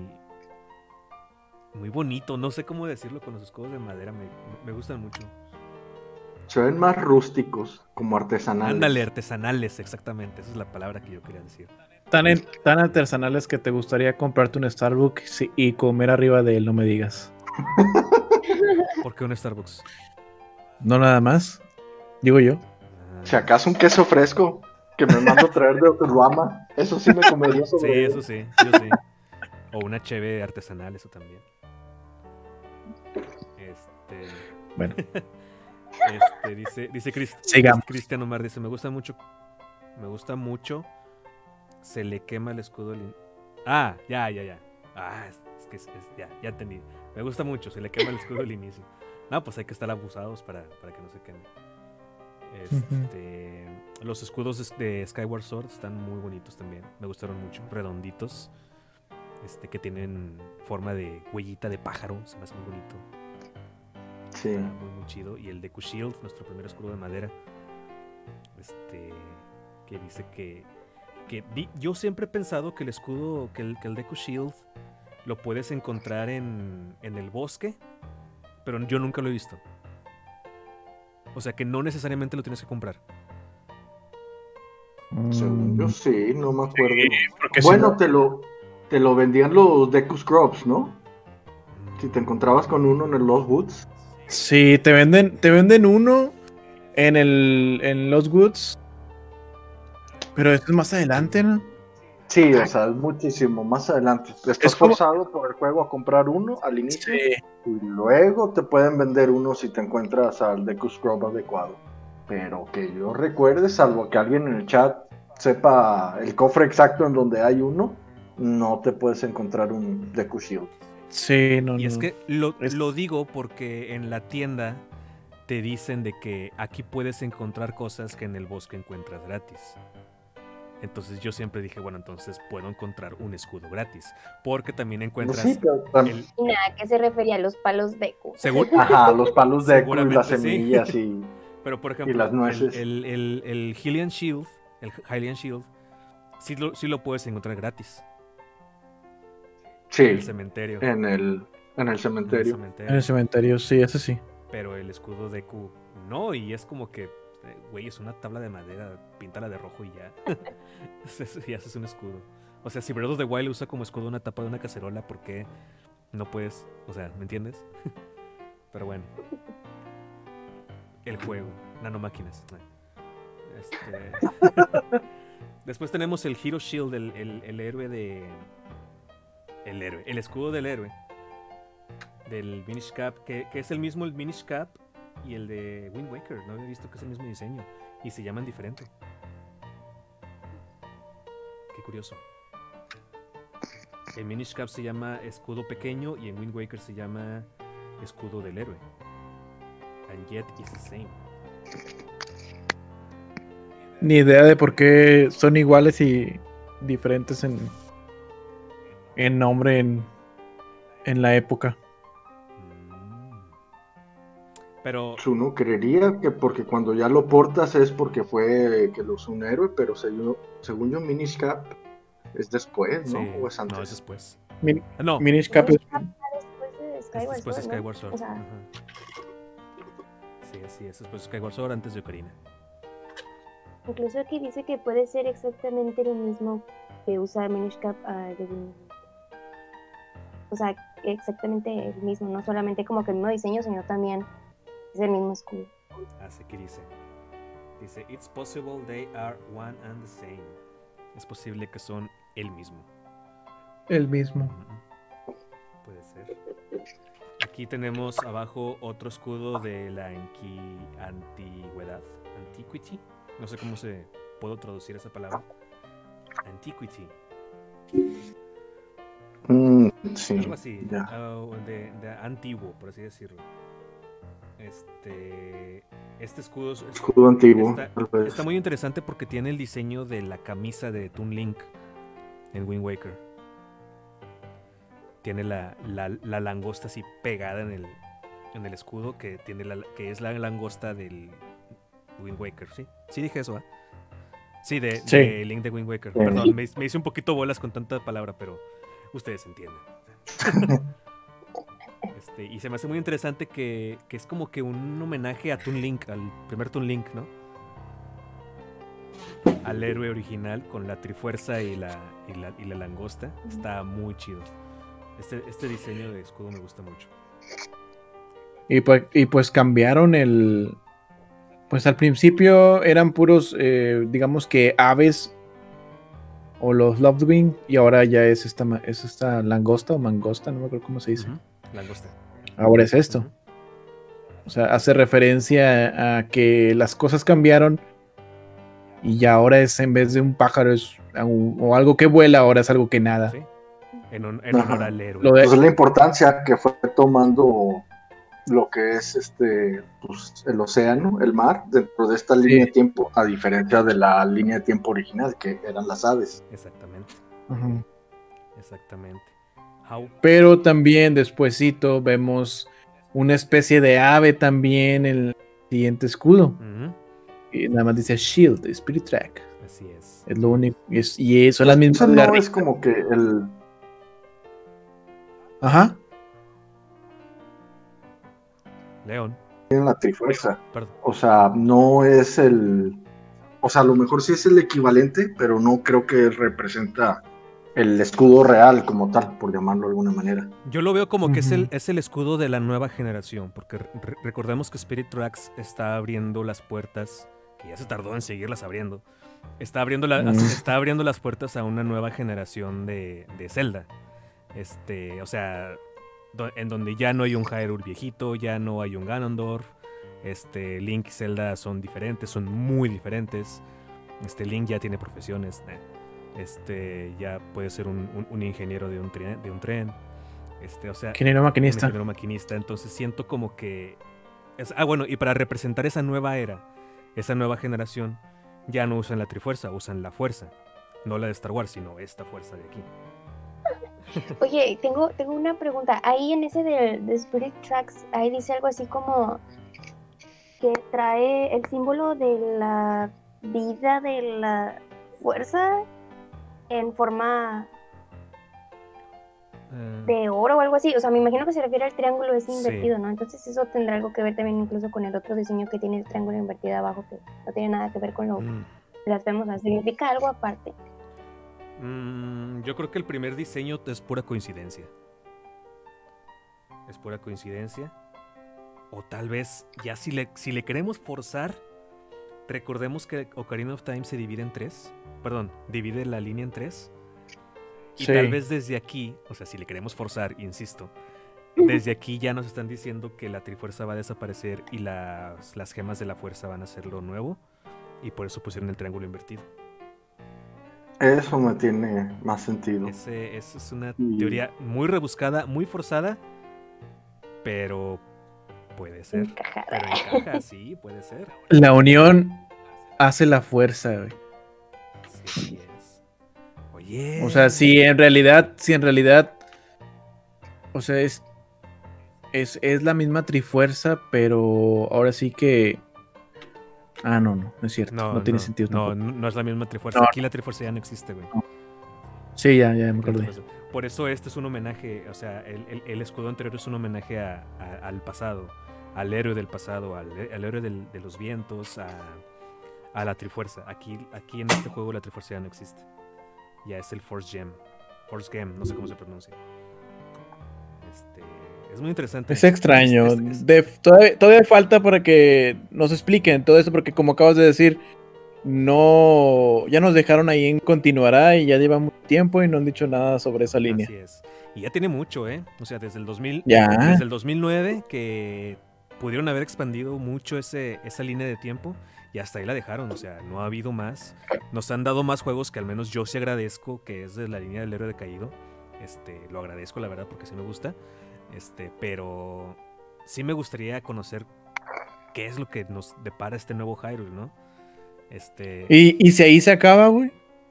muy bonito, no sé cómo decirlo con los escudos de madera, me, me gustan mucho. Se ven más rústicos, como artesanales. Ándale, artesanales, exactamente. Esa es la palabra que yo quería decir. Tan, en- tan artesanales que te gustaría comprarte un Starbucks y comer arriba de él, no me digas. ¿Por qué un Starbucks? No nada más, digo yo. Ah, Si acaso un queso fresco que me mando a traer de Oklahoma, eso sí me comería sobre sí, él. eso sí, yo sí. O una cheve artesanal, eso también. Este. Bueno, Este, dice, dice Crist- Sigamos. Cristian Omar, dice, me gusta mucho, me gusta mucho, se le quema el escudo al in- Ah, ya, ya, ya. Ah, es, es que es, es- ya, ya entendí. Me gusta mucho, se le quema el escudo al inicio. No, pues hay que estar abusados para, para que no se queme. Este, los escudos de Skyward Sword están muy bonitos también. Me gustaron mucho, redonditos. Este, que tienen forma de huellita de pájaro, se me hace muy bonito. Sí. Está muy, muy chido. Y el Deku Shield, nuestro primer escudo de madera. Este. Que dice que. que di- yo siempre he pensado que el escudo. Que el, que el Deku Shield lo puedes encontrar en, en el bosque. Pero yo nunca lo he visto. O sea que no necesariamente lo tienes que comprar. Según yo mm, sí, no me acuerdo. porque si Bueno, no- te lo, te lo vendían los Deku Scrubs, ¿no? Si te encontrabas con uno en el Lost Woods. sí, te venden, te venden uno en el en los Woods, pero esto es más adelante, ¿no? Sí, o sea, es muchísimo más adelante. Estás Es como- forzado por el juego a comprar uno al inicio Sí. y luego te pueden vender uno si te encuentras al Deku Scrub adecuado. Pero que yo recuerde, salvo que alguien en el chat sepa el cofre exacto en donde hay uno, no te puedes encontrar un Deku Shield. Sí, no, Y es no. que lo, Es- lo digo porque en la tienda te dicen de que aquí puedes encontrar cosas que en el bosque encuentras gratis. Entonces yo siempre dije, bueno, entonces puedo encontrar un escudo gratis. Porque también encuentras Sí, pero también- el... Y nada, ¿qué se refería a los palos Deku? Seguro, Ajá, los palos de Deku y Seguramente las sí. semillas y... pero por ejemplo, Y las nueces. el, el, el, el Hylian Shield, el Hylian Shield, sí lo, sí lo puedes encontrar gratis. Sí, En el cementerio. en el, en el En el cementerio. cementerio. En el cementerio, sí, ese sí. Pero el escudo de Q no, y es como que, eh, güey, es una tabla de madera, píntala de rojo y ya. Y haces un escudo. O sea, si Breath of the Wild usa como escudo una tapa de una cacerola, ¿por qué no puedes? O sea, ¿me entiendes? Pero bueno. El juego, nanomáquinas. Este... Después tenemos el Hero Shield, el, el, el héroe de... El héroe, el escudo del héroe. Del Minish Cap, que, que es el mismo el Minish Cap y el de Wind Waker. No había visto que es el mismo diseño y se llaman diferente. Qué curioso. El Minish Cap se llama escudo pequeño y en Wind Waker se llama escudo del héroe. And yet it's the same. Ni idea de por qué son iguales y diferentes en, en nombre en, en la época. Mm. Pero Uno creería que porque cuando ya lo portas es porque fue que lo usó un héroe, pero según, según yo Minish Cap es después, ¿no? sí, ¿O es antes? no, es después. Min- Ah, No, Minish Cap es- Después de es Skyward después de Sword, ¿no? Skyward Sword. O sea, Ajá. Sí, así es. Después de Skyward Sword, antes de Ocarina. incluso aquí dice que puede ser exactamente lo mismo que usa Minish Cap ah, de Wind. O sea, exactamente el mismo, no solamente como que el mismo diseño, sino también es el mismo escudo. Así que dice. Dice, it's possible they are one and the same. Es posible que son el mismo. el mismo. Ujú. Puede ser. Aquí tenemos abajo otro escudo de la anqui- antigüedad. Antiquity. No sé cómo se puedo traducir esa palabra. Antiquity. Mm, sí, Algo así. ya. ah, de, de antiguo, por así decirlo. Este. Este escudo es- Escudo antiguo, está, tal vez. está muy interesante porque tiene el diseño de la camisa de Toon Link en Wind Waker. Tiene la, la, la langosta así pegada en el, en el escudo que, tiene la, que es la langosta del Wind Waker, ¿sí? Sí dije eso, ¿eh? Sí, de, Sí. de Link de Wind Waker. Sí. Perdón, me, me hice un poquito bolas con tanta palabra, pero ustedes entienden. Este, Este, y se me hace muy interesante que, que es como que un homenaje a Toon Link, al primer Toon Link, ¿no? Al héroe original con la trifuerza y la, y la, y la langosta. Está muy chido. Este, este diseño de escudo me gusta mucho. Y pues, y pues cambiaron el... Pues al principio eran puros, eh, digamos que aves o los Lovedwing, y ahora ya es esta, es esta langosta o mangosta, no me acuerdo cómo se dice. Uh-huh. Langosta. Ahora es esto. Uh-huh. O sea, hace referencia a, a que las cosas cambiaron y ya ahora es, en vez de un pájaro es, o algo que vuela, ahora es algo que nada. ¿Sí? En, un, en honor al héroe. Lo de... Pues es la importancia que fue tomando lo que es este pues, el océano, el mar, dentro de esta sí. línea de tiempo, a diferencia de la línea de tiempo original, que eran las aves. Exactamente. Uh-huh. Exactamente. How? Pero también despuesito vemos una especie de ave también en el siguiente escudo. Uh-huh. Y nada más dice Shield, Spirit Track. Así es. Es lo único. Y, es, y son las mismas. Eso no es como que el... Ajá. León. Tiene la trifuerza. Perdón. O sea, no es el... O sea, a lo mejor sí es el equivalente, pero no creo que representa el escudo real como tal, por llamarlo de alguna manera. Yo lo veo como uh-huh. que es el, es el escudo de la nueva generación, porque re- recordemos que Spirit Tracks está abriendo las puertas, que ya se tardó en seguirlas abriendo, está abriendo, la, uh-huh. está abriendo las puertas a una nueva generación de, de Zelda. Este, o sea... en donde ya no hay un Hyrule viejito, ya no hay un Ganondorf, este, Link y Zelda son diferentes, son muy diferentes, este, Link ya tiene profesiones, este, ya puede ser un, un, un ingeniero de un, tren, de un tren, este, o sea, ingeniero maquinista. Un ingeniero maquinista, entonces siento como que, es, ah bueno, y para representar esa nueva era, esa nueva generación, ya no usan la trifuerza, usan la fuerza, no la de Star Wars, sino esta fuerza de aquí. Oye, tengo, tengo una pregunta. Ahí en ese de, de Spirit Tracks, ahí dice algo así como que trae el símbolo de la vida de la fuerza en forma uh, de oro o algo así. O sea, me imagino que se refiere al triángulo ese invertido, sí. ¿no? Entonces eso tendrá algo que ver también incluso con el otro diseño que tiene el triángulo invertido abajo, que no tiene nada que ver con lo mm. blasfemos. ¿Significa algo aparte? Mm, yo creo que el primer diseño es pura coincidencia. Es pura coincidencia. O tal vez, ya si le, si le queremos forzar, recordemos que Ocarina of Time se divide en tres. Perdón, divide la línea en tres. Y sí. tal vez desde aquí, o sea, si le queremos forzar, insisto, desde aquí ya nos están diciendo que la trifuerza va a desaparecer y las, las gemas de la fuerza van a ser lo nuevo. Y por eso pusieron el triángulo invertido. Eso me tiene más sentido. Ese, esa es una y... teoría muy rebuscada, muy forzada, pero puede ser. Encajada. Pero encaja, sí, puede ser. La unión hace la fuerza, güey. Sí, sí es. Oye. O sea, si en realidad, si en realidad, o sea, es, es, es la misma trifuerza, pero ahora sí que... Ah, no, no, no es cierto. No, no tiene no, sentido. No, tampoco. no es la misma trifuerza. No. Aquí la trifuerza ya no existe, güey. No. Sí, ya, ya me acordé. Por eso este es un homenaje, o sea, el, el, el escudo anterior es un homenaje a, a, al pasado, al héroe del pasado, al, al héroe del, de los vientos, a, a la trifuerza. Aquí, aquí en este juego la trifuerza ya no existe. Ya es el Force Gem. Force Gem, no sé cómo se pronuncia. Este... Es muy interesante. Es extraño. Es, es, es... De, todavía, todavía falta para que nos expliquen todo esto, porque como acabas de decir, no, ya nos dejaron ahí en continuará y ya lleva mucho tiempo y no han dicho nada sobre esa línea. Así es. Y ya tiene mucho, ¿eh? O sea, desde el dos mil, ya. desde el dos mil nueve que pudieron haber expandido mucho ese, esa línea de tiempo y hasta ahí la dejaron. O sea, no ha habido más. Nos han dado más juegos que al menos yo sí agradezco, que es de la línea del héroe decaído. Este, lo agradezco, la verdad, porque sí me gusta. Este, pero sí me gustaría conocer qué es lo que nos depara este nuevo Hyrule, ¿no? Este... ¿Y, y si ahí se acaba, güey?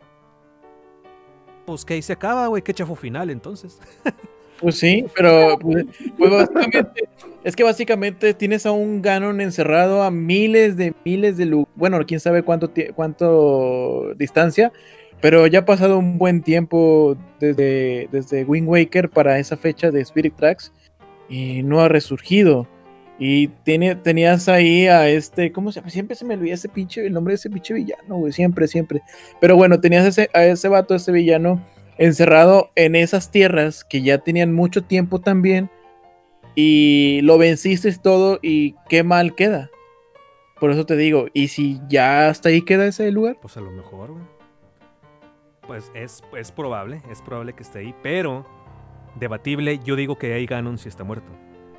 Pues que ahí se acaba, güey, qué chafo final, entonces. Pues sí, pero pues, pues básicamente, es que básicamente tienes a un Ganon encerrado a miles de miles de lugares, bueno, quién sabe cuánto, cuánto distancia, pero ya ha pasado un buen tiempo desde, desde Wind Waker para esa fecha de Spirit Tracks. y no ha resurgido. Y tiene, tenías ahí a este, ¿cómo se llama? Siempre se me olvida ese pinche, el nombre de ese pinche villano, güey, siempre, siempre. Pero bueno, tenías ese, a ese vato, ese villano, encerrado en esas tierras que ya tenían mucho tiempo también, y lo venciste todo, y qué mal queda. Por eso te digo, ¿y si ya hasta ahí queda ese lugar? Pues a lo mejor, güey. Pues es, es probable, es probable que esté ahí, pero debatible, yo digo que ahí Ganon si está muerto.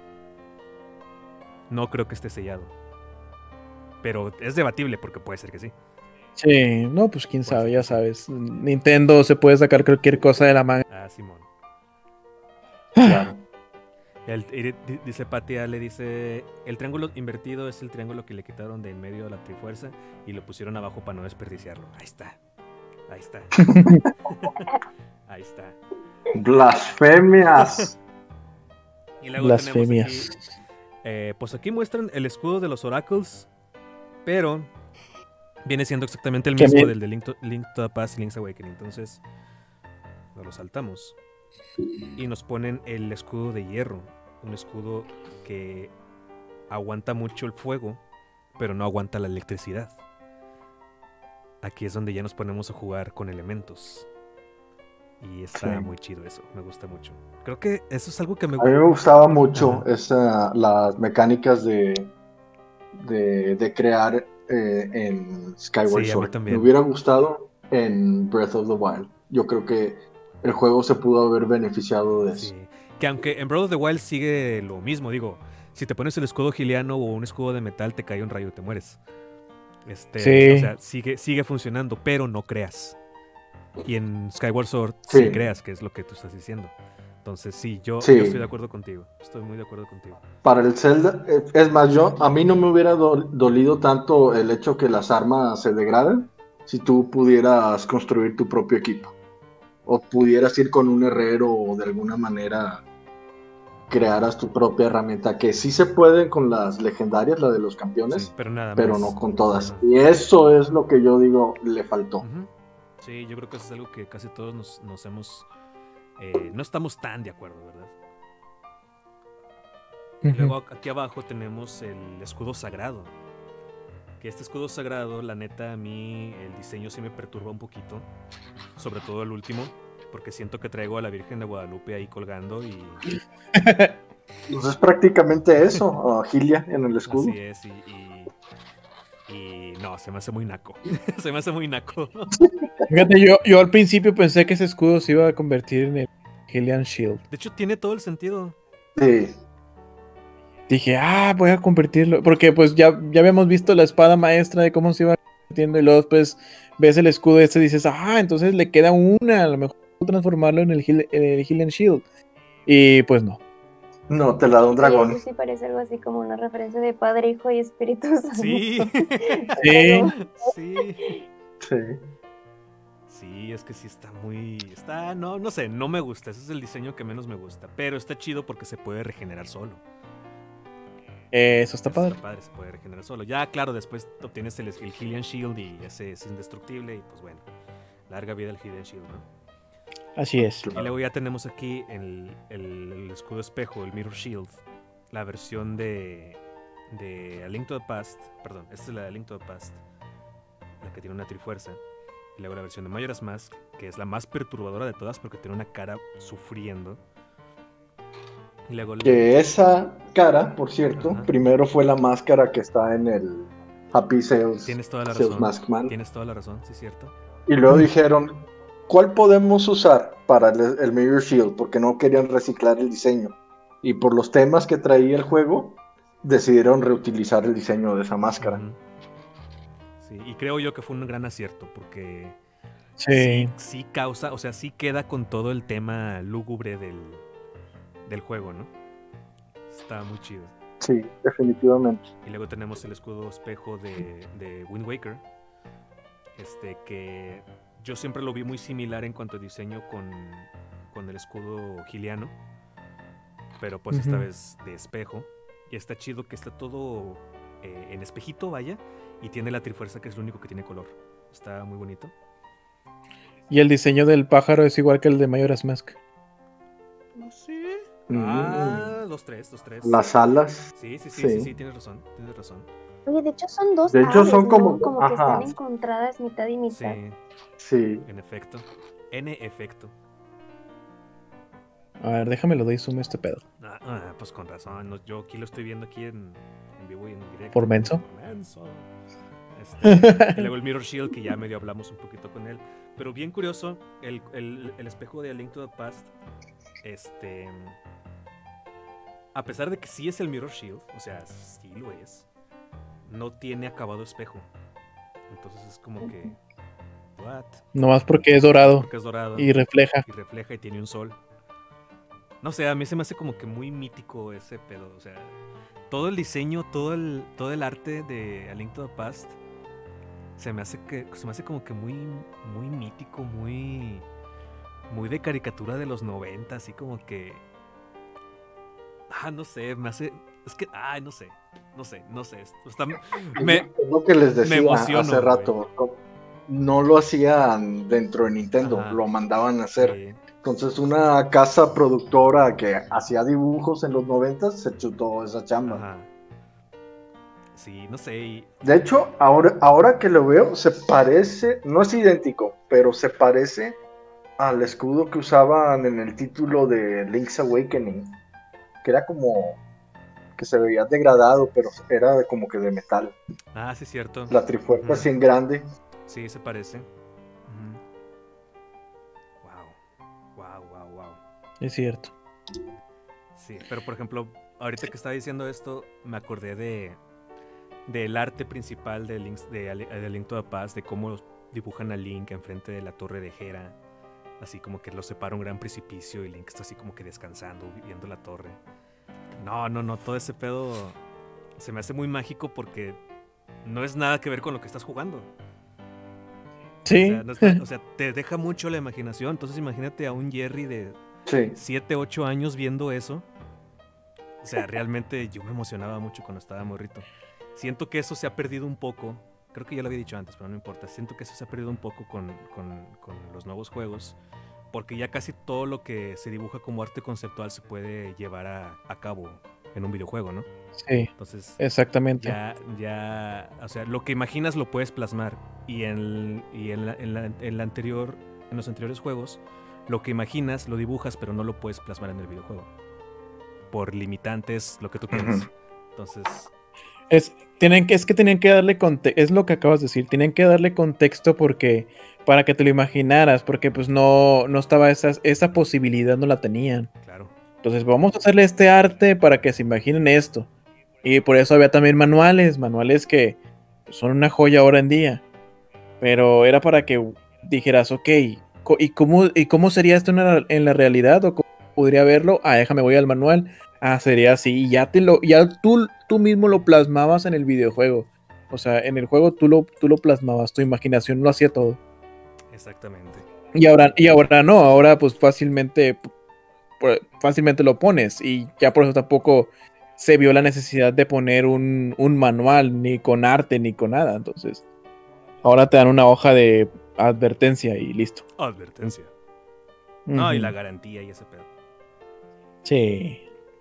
No creo que esté sellado. Pero es debatible porque puede ser que sí. Sí, no, pues quién Puede sabe, ser ya que sí. sabes. Nintendo se puede sacar cualquier cosa de la manga. Ah, Simón. Claro. El, el- di- dice Patia, le dice, el triángulo invertido es el triángulo que le quitaron de en medio de la trifuerza y lo pusieron abajo para no desperdiciarlo. Ahí está. Ahí está. Ahí está. Blasfemias. Y luego Blasfemias. tenemos aquí, eh, pues aquí muestran el escudo de los Oracles, pero viene siendo exactamente el Que mismo bien. del de Link to, Link to the Past y Link's Awakening. Entonces, nos lo saltamos. Y nos ponen el escudo de hierro. Un escudo que aguanta mucho el fuego, pero no aguanta la electricidad. Aquí es donde ya nos ponemos a jugar con elementos. Y está Sí. muy chido eso, me gusta mucho. Creo que eso es algo que me A mí me gustaba mucho Ajá. esa, las mecánicas de, de, de crear eh, en Skyward Sí, a mí Sword. también. Me hubiera gustado en Breath of the Wild. Yo creo que el juego se pudo haber beneficiado de eso. Sí. Que aunque en Breath of the Wild sigue lo mismo, digo, si te pones el escudo giliano o un escudo de metal, te cae un rayo y te mueres. Este, Sí. O sea, sigue, sigue funcionando, pero no creas. Y en Skyward Sword sí. Sí. creas, que es lo que tú estás diciendo. Entonces sí yo, Sí. yo estoy de acuerdo contigo. Estoy muy de acuerdo contigo. Para el Zelda, eh, es más, yo a mí no me hubiera do- dolido tanto el hecho que las armas se degraden si tú pudieras construir tu propio equipo. O pudieras ir con un herrero o de alguna manera crearas tu propia herramienta, que sí se puede con las legendarias, la de los campeones, Sí, pero nada pero más. no con todas. Ajá. Y eso es lo que yo digo le faltó. Ujú. Sí, yo creo que eso es algo que casi todos nos, nos hemos... eh, no estamos tan de acuerdo, ¿verdad? Y luego aquí abajo tenemos el escudo sagrado. Que este escudo sagrado, la neta, a mí el diseño sí me perturba un poquito. Sobre todo el último. Porque siento que traigo a la Virgen de Guadalupe ahí colgando y... Pues es prácticamente eso, a Gilia en el escudo. Así es, y... y, y no, se me hace muy naco. Se me hace muy naco. Fíjate, yo, yo al principio pensé que ese escudo se iba a convertir en el Hylian Shield. De hecho, tiene todo el sentido. Sí. Dije, ah, voy a convertirlo. Porque pues ya, ya habíamos visto la espada maestra de cómo se iba convirtiendo. Y luego después ves el escudo este y dices, ah, entonces le queda una. A lo mejor puedo transformarlo en el, Hyl- en el Hylian Shield. Y pues no. No, te la da un Sí, dragón. eso sí parece algo así como una referencia de Padre, Hijo y Espíritu Santo. Sí. Sí. Sí. Sí. Sí, es que sí está muy... Está... No, no sé, no me gusta. Ese es el diseño que menos me gusta. Pero está chido porque se puede regenerar solo. Eh, eso está Eso padre. Está padre, se puede regenerar solo. Ya, claro, después obtienes el, el Hylian Shield y ese es indestructible. Y pues bueno, larga vida el Hylian Shield, ¿no? Así es. Y luego ya tenemos aquí el, el, el escudo espejo, el Mirror Shield. La versión de... De A Link to the Past. Perdón, esta es la de A Link to the Past. La que tiene una trifuerza. Y luego la versión de Majora's Mask, que es la más perturbadora de todas porque tiene una cara sufriendo. Y luego el- Que esa cara, por cierto, Ajá. primero fue la máscara que está en el Happy Sales, Tienes toda la Sales razón. Mask Man. Tienes toda la razón, sí es cierto. Y luego dijeron, ¿cuál podemos usar para el, el Mirror Shield? Porque no querían reciclar el diseño. Y por los temas que traía el juego, decidieron reutilizar el diseño de esa máscara. Ujú. Sí, y creo yo que fue un gran acierto porque Sí. sí causa, o sea, sí queda con todo el tema lúgubre del, del juego, ¿no? Está muy chido. Sí, definitivamente. Y luego tenemos el escudo espejo de, de Wind Waker. Este que yo siempre lo vi muy similar en cuanto a diseño con, con el escudo giliano. Pero pues esta Ujú. vez de espejo. Y está chido que está todo eh, en espejito, vaya. Y tiene la trifuerza que es lo único que tiene color. Está muy bonito. Y el diseño del pájaro es igual que el de Majora's Mask. Sí. Mm. Ah, dos, tres, dos, tres. Las alas. Sí, sí, sí, Sí. sí, sí, tienes razón, tienes razón. Oye, de hecho son dos De hecho, aves, son ¿no? como- Como que ajá. están encontradas mitad y mitad. Sí, Sí. en efecto. En efecto. A ver, déjame lo doy zoom a este pedo. Ah, ah, pues con razón. no, yo aquí lo estoy viendo aquí en, en vivo y en directo. ¿Por menso? Por menso. Este, y luego el Mirror Shield, que ya medio hablamos un poquito con él. Pero bien curioso, el, el, el espejo de A Link to the Past, este... A pesar de que sí es el Mirror Shield, o sea, sí lo es, no tiene acabado espejo. Entonces es como que... ¿What? Nomás porque es dorado Porque es dorado. y refleja. Y refleja y tiene un sol. No sé, a mí se me hace como que muy mítico ese pedo. O sea, todo el diseño, todo el, todo el arte de A Link to the Past se me hace que se me hace como que muy, muy mítico, muy, muy de caricatura de los noventa, así como que, ah, no sé, me hace, es que, ay, no sé, no sé, no sé, está, me, Es lo que les decía emociono, hace güey. rato. No lo hacían dentro de Nintendo, Ajá. lo mandaban a hacer. sí, Entonces una casa productora que hacía dibujos en los noventas se chutó esa chamba. ajá. Sí, no sé, y, De hecho, ahora, ahora que lo veo, se parece, no es idéntico, pero se parece al escudo que usaban en el título de Link's Awakening, que era como que se veía degradado, pero era como que de metal. ah, sí es cierto. La trifuerza Ujú. así en grande. Sí, se parece. Wow. Wow, wow, wow. Es cierto. Sí, pero por ejemplo, ahorita que estaba diciendo esto, me acordé de del arte principal de, Link's, de, Ale- de Link to the Past, de cómo dibujan a Link enfrente de la torre de Hera, así como que lo separa un gran precipicio y Link está así como que descansando, viendo la torre. No, no, no, todo ese pedo se me hace muy mágico porque no es nada que ver con lo que estás jugando. Sí. O sea, no está- o sea, te deja mucho la imaginación. Entonces imagínate a un Jerry de Sí. siete, ocho años viendo eso. O sea, realmente yo me emocionaba mucho cuando estaba morrito. Siento que eso se ha perdido un poco. Creo que ya lo había dicho antes, pero no importa. Siento que eso se ha perdido un poco con, con- con los nuevos juegos. Porque ya casi todo lo que se dibuja como arte conceptual se puede llevar a, a cabo en un videojuego, ¿no? Sí, Entonces, exactamente. ya, ya, o sea, lo que imaginas lo puedes plasmar. Y en, y en, la, en, la, en la anterior, en los anteriores juegos, lo que imaginas lo dibujas, pero no lo puedes plasmar en el videojuego. Por limitantes, lo que tú quieras. Ujú. Entonces, Es, tienen que, es que tenían que darle contexto, es lo que acabas de decir, tienen que darle contexto porque para que te lo imaginaras, porque pues no, no estaba esa, esa posibilidad, no la tenían. claro. Entonces vamos a hacerle este arte para que se imaginen esto. Y por eso había también manuales, manuales que son una joya ahora en día. Pero era para que dijeras, ok, co- ¿y cómo, y cómo sería esto en la, en la realidad? ¿O cómo podría verlo? Ah, déjame, voy al manual. Ah, sería así. Y ya, te lo, ya tú, tú mismo lo plasmabas en el videojuego. O sea, en el juego tú lo, tú lo plasmabas, tu imaginación lo hacía todo. Exactamente. Y ahora, y ahora no, ahora pues fácilmente, pues, fácilmente lo pones. Y ya por eso tampoco se vio la necesidad de poner un, un manual, ni con arte, ni con nada. Entonces, ahora te dan una hoja de advertencia y listo. Advertencia. No, y Ujú. la garantía y ese pedo. Sí.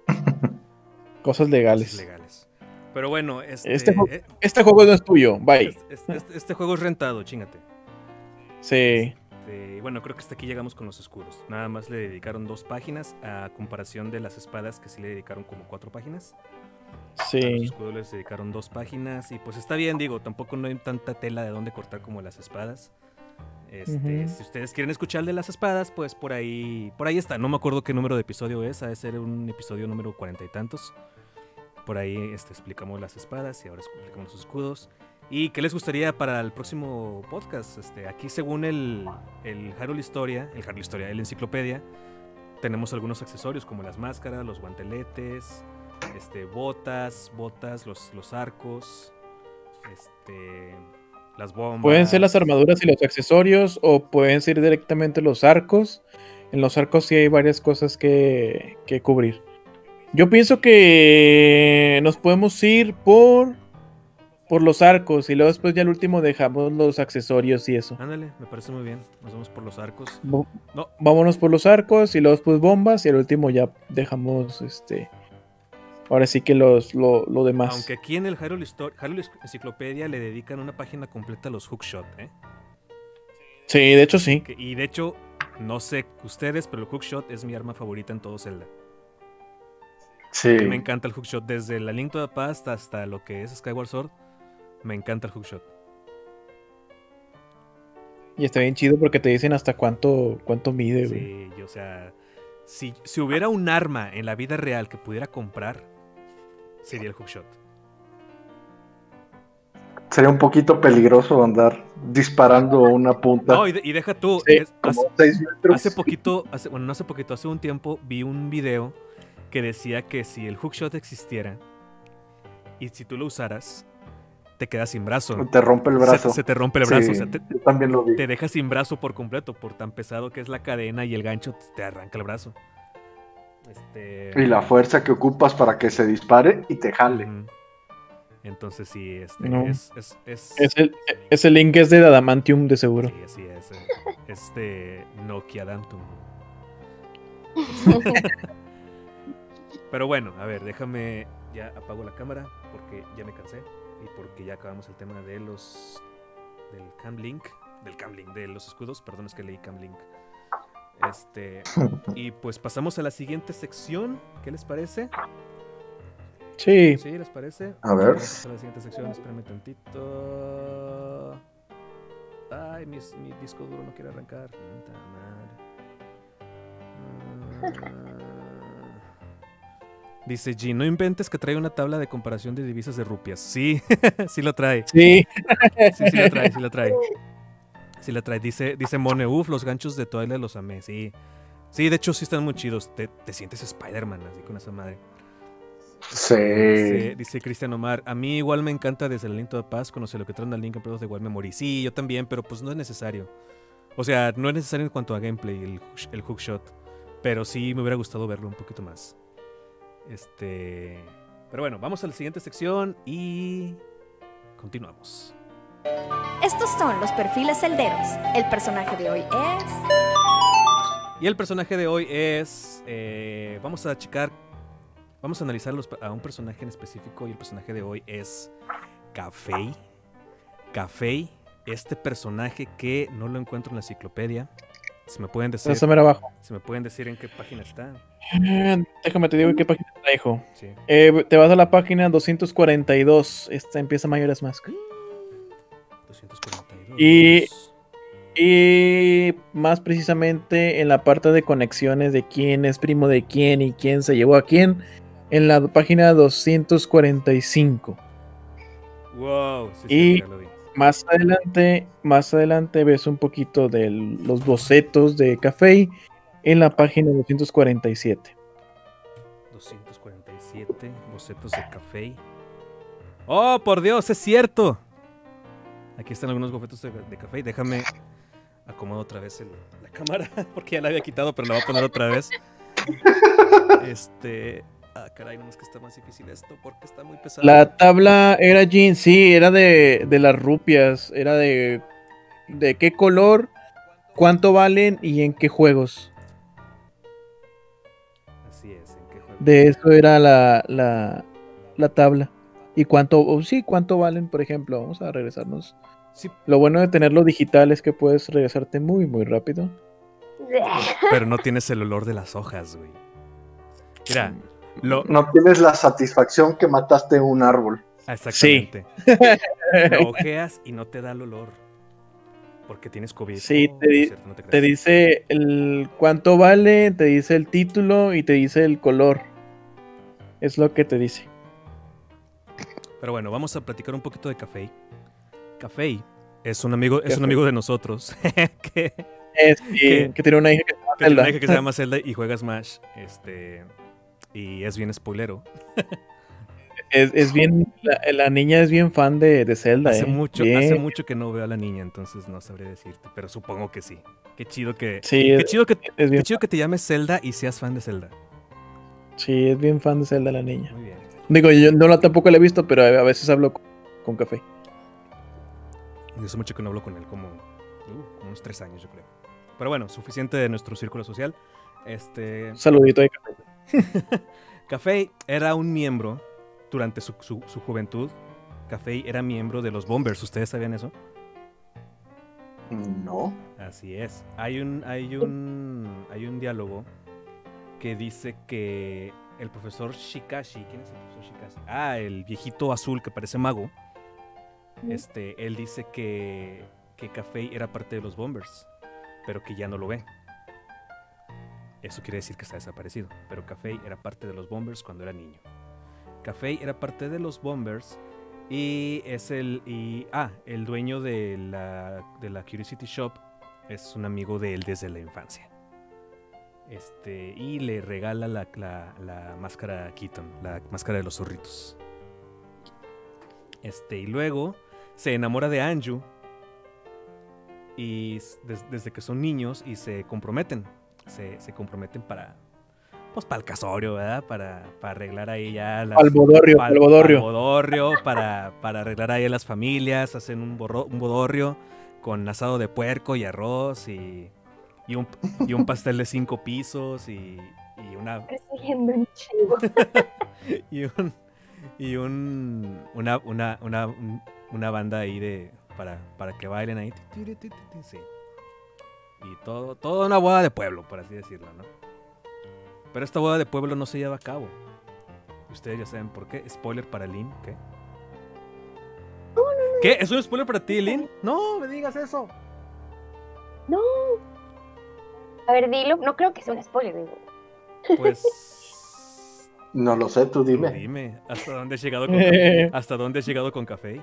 Cosas legales. Cosas legales. Pero bueno, este, Este ju- eh, Este juego no es tuyo, bye. este, este- este- este juego es rentado, chingate. Sí. Este, bueno, creo que hasta aquí llegamos con los escudos. Nada más le dedicaron dos páginas a comparación de las espadas que sí le dedicaron como cuatro páginas. A los Sí. escudos les dedicaron dos páginas y pues está bien, digo, tampoco no hay tanta tela de dónde cortar como las espadas. Este, Ujú. Si ustedes quieren escuchar el de las espadas, pues por ahí, por ahí está. No me acuerdo qué número de episodio es, ha de ser un episodio número cuarenta y tantos. Por ahí este, explicamos las espadas y ahora explicamos los escudos. ¿Y qué les gustaría para el próximo podcast? Este, aquí según el, el Hyrule Historia, el Hyrule Historia, el Enciclopedia, tenemos algunos accesorios como las máscaras, los guanteletes, este, botas, botas, los, los arcos, este, las bombas. Pueden ser las armaduras y los accesorios o pueden ser directamente los arcos. En los arcos sí hay varias cosas que, que cubrir. Yo pienso que nos podemos ir por, por los arcos y luego después ya al último dejamos los accesorios y eso. Ándale, me parece muy bien. Nos vamos por los arcos. Bo- No, Vámonos por los arcos y luego después bombas y al último ya dejamos este ahora sí que los, lo, lo demás. Aunque aquí en el Hyrule, Histo- Hyrule Enciclopedia le dedican una página completa a los hookshot, ¿eh? Sí, de hecho sí. Que- y de hecho, no sé ustedes, pero el hookshot es mi arma favorita en todo Zelda. Sí. A mí me encanta el hookshot, desde la Link to the Past hasta lo que es Skyward Sword. Me encanta el hookshot. Y está bien chido porque te dicen hasta cuánto, cuánto mide, güey. Sí, y, o sea, si, si hubiera un arma en la vida real que pudiera comprar, sería el hookshot. Sería un poquito peligroso andar disparando una punta. No, y, de- y deja tú. Sí, es- como hace, seis metros. hace poquito, hace, bueno, no hace poquito, hace un tiempo vi un video que decía que si el hookshot existiera y si tú lo usaras, te quedas sin brazo. Te rompe el brazo. Se, se te rompe el brazo. Sí, O sea, te, yo también lo vi. te deja sin brazo por completo, por tan pesado que es la cadena y el gancho te arranca el brazo. Este... Y la fuerza que ocupas para que se dispare y te jale. Ujú. Entonces sí, este, No. es, es, es, Ese, ese link es de Adamantium, de seguro. sí, así es. eh, Este Nokia Dantum. Pero bueno, a ver, déjame, ya apago la cámara porque ya me cansé y porque ya acabamos el tema de los del Camlink, del Camlink, de los escudos, perdón, es que leí Camlink. Este, y pues pasamos a la siguiente sección, ¿qué les parece? Sí. ¿Sí, les parece? A ver. Vamos a la siguiente sección, espérenme tantito. Ay, mi, mi disco duro no quiere arrancar. Puta madre. Ah. Dice G, no inventes que trae una tabla de comparación de divisas de rupias. Sí, sí lo trae. Sí. Sí, sí lo trae, sí lo trae. Sí lo trae. Dice, dice Mone, uff, los ganchos de Twilight los amé. Sí. Sí, de hecho sí están muy chidos. Te, te sientes Spider-Man así con esa madre. Sí. Dice, dice Cristian Omar, a mí igual me encanta desde el Link to the Past conocer lo que traen al Link en Breath of the Wild Memory. Sí, yo también, pero pues no es necesario. O sea, no es necesario en cuanto a gameplay el, hook- el hookshot. Pero sí me hubiera gustado verlo un poquito más. Este... Pero bueno, vamos a la siguiente sección y... continuamos. Estos son los perfiles celderos. El personaje de hoy es... Y el personaje de hoy es... eh, vamos a checar... Vamos a analizar los- a un personaje en específico y el personaje de hoy es Café. Café, este personaje que no lo encuentro en la enciclopedia. Si me pueden decir, Está mero abajo. si me pueden decir en qué página está. Ah, Déjame te digo en qué página está, hijo. Sí. Eh, te vas a la página doscientos cuarenta y dos. Esta empieza Majora's Mask. doscientos cuarenta y dos. Y- Y más precisamente en la parte de conexiones de quién es primo de quién y quién se llevó a quién. En la página doscientos cuarenta y cinco. Wow, sí, sí, Y- ya lo vi. Más adelante, más adelante ves un poquito de los bocetos de Café en la página doscientos cuarenta y siete. doscientos cuarenta y siete, bocetos de Café. ¡Oh, por Dios, es cierto! Aquí están algunos bocetos de, de Café. Déjame acomodo otra vez el- la cámara, porque ya la había quitado, pero la voy a poner otra vez. Este... Ah, caray, no es que está más difícil esto, porque está muy pesado. La tabla era Jean, sí, era de, de las rupias, era de, de qué color, cuánto valen y en qué juegos. Así es, ¿en qué juego? De eso era la, la, la tabla. Y cuánto, o sí, cuánto valen, por ejemplo. Vamos a regresarnos. Sí, Lo bueno de tenerlo digital es que puedes regresarte muy, muy rápido. pero no tienes el olor de las hojas, güey. Mira, lo... No tienes la satisfacción que mataste un árbol. Exactamente. Lo ojeas y no te da el olor. Porque tienes COVID. Sí, Oh, te no es di- cierto, no te Te creas. dice el cuánto vale, te dice el título y te dice el color. Es lo que te dice. Pero bueno, vamos a platicar un poquito de Café. Café es un amigo, es Café. un amigo de nosotros que, Es, ¿Qué? que, que tiene una hija que se llama que tiene una Zelda. hija que se llama Zelda y juega Smash. Este, y es bien spoilero. Es, es bien, la, la niña es bien fan de, de Zelda. Hace eh. mucho, Bien. hace mucho que no veo a la niña, entonces no sabré decirte, pero supongo que sí. Qué chido que, Sí, qué es, chido que, es qué bien, chido que te llames Zelda y seas fan de Zelda. sí, es bien fan de Zelda la niña. Muy bien. Digo, yo no la tampoco la he visto, pero a, a veces hablo con, con Café. Y hace mucho que no hablo con él, como, uh, como unos tres años, yo creo. Pero bueno, suficiente de nuestro círculo social. Este, Un saludito ahí, Café. Café era un miembro durante su, su, su juventud. Café era miembro de los Bombers. ¿Ustedes sabían eso? No. Así es. Hay un, hay un, hay un diálogo que dice que el profesor Shikashi, ¿quién es el profesor Shikashi? Ah, el viejito azul que parece mago. Este, él dice que, que Café era parte de los Bombers, pero que ya no lo ve. Eso quiere decir que está desaparecido. Pero Café era parte de los Bombers cuando era niño. Café era parte de los Bombers y es el y ah, el dueño de la de la Curiosity Shop es un amigo de él desde la infancia. Este, y le regala la, la, la máscara a Keaton, la máscara de los zorritos. Este, y luego se enamora de Anju y des, desde que son niños y se comprometen. Se, se comprometen para, pues para el casorio, ¿verdad? Para, para arreglar ahí ya las... Al bodorrio, pal, al bodorrio. Al bodorrio, para, para arreglar ahí a las familias, hacen un, borro, un bodorrio con asado de puerco y arroz y, y, un, y un pastel de cinco pisos y, y una... Persiguiendo un chivo. y un, y un, una, una, una, una banda ahí de, para, para que bailen ahí. Sí. Y todo, toda una boda de pueblo, por así decirlo, ¿no? Pero esta boda de pueblo no se lleva a cabo. Ustedes ya saben por qué. Spoiler para Lynn, ¿qué? No, no, no. ¿Qué? ¿Es un spoiler para ti, Lynn? No, me digas eso. No. A ver, dilo. No creo que sea un spoiler, digo. Pues... No lo sé, tú dime. Tú dime, ¿hasta dónde has llegado con, ¿hasta dónde has llegado con Café?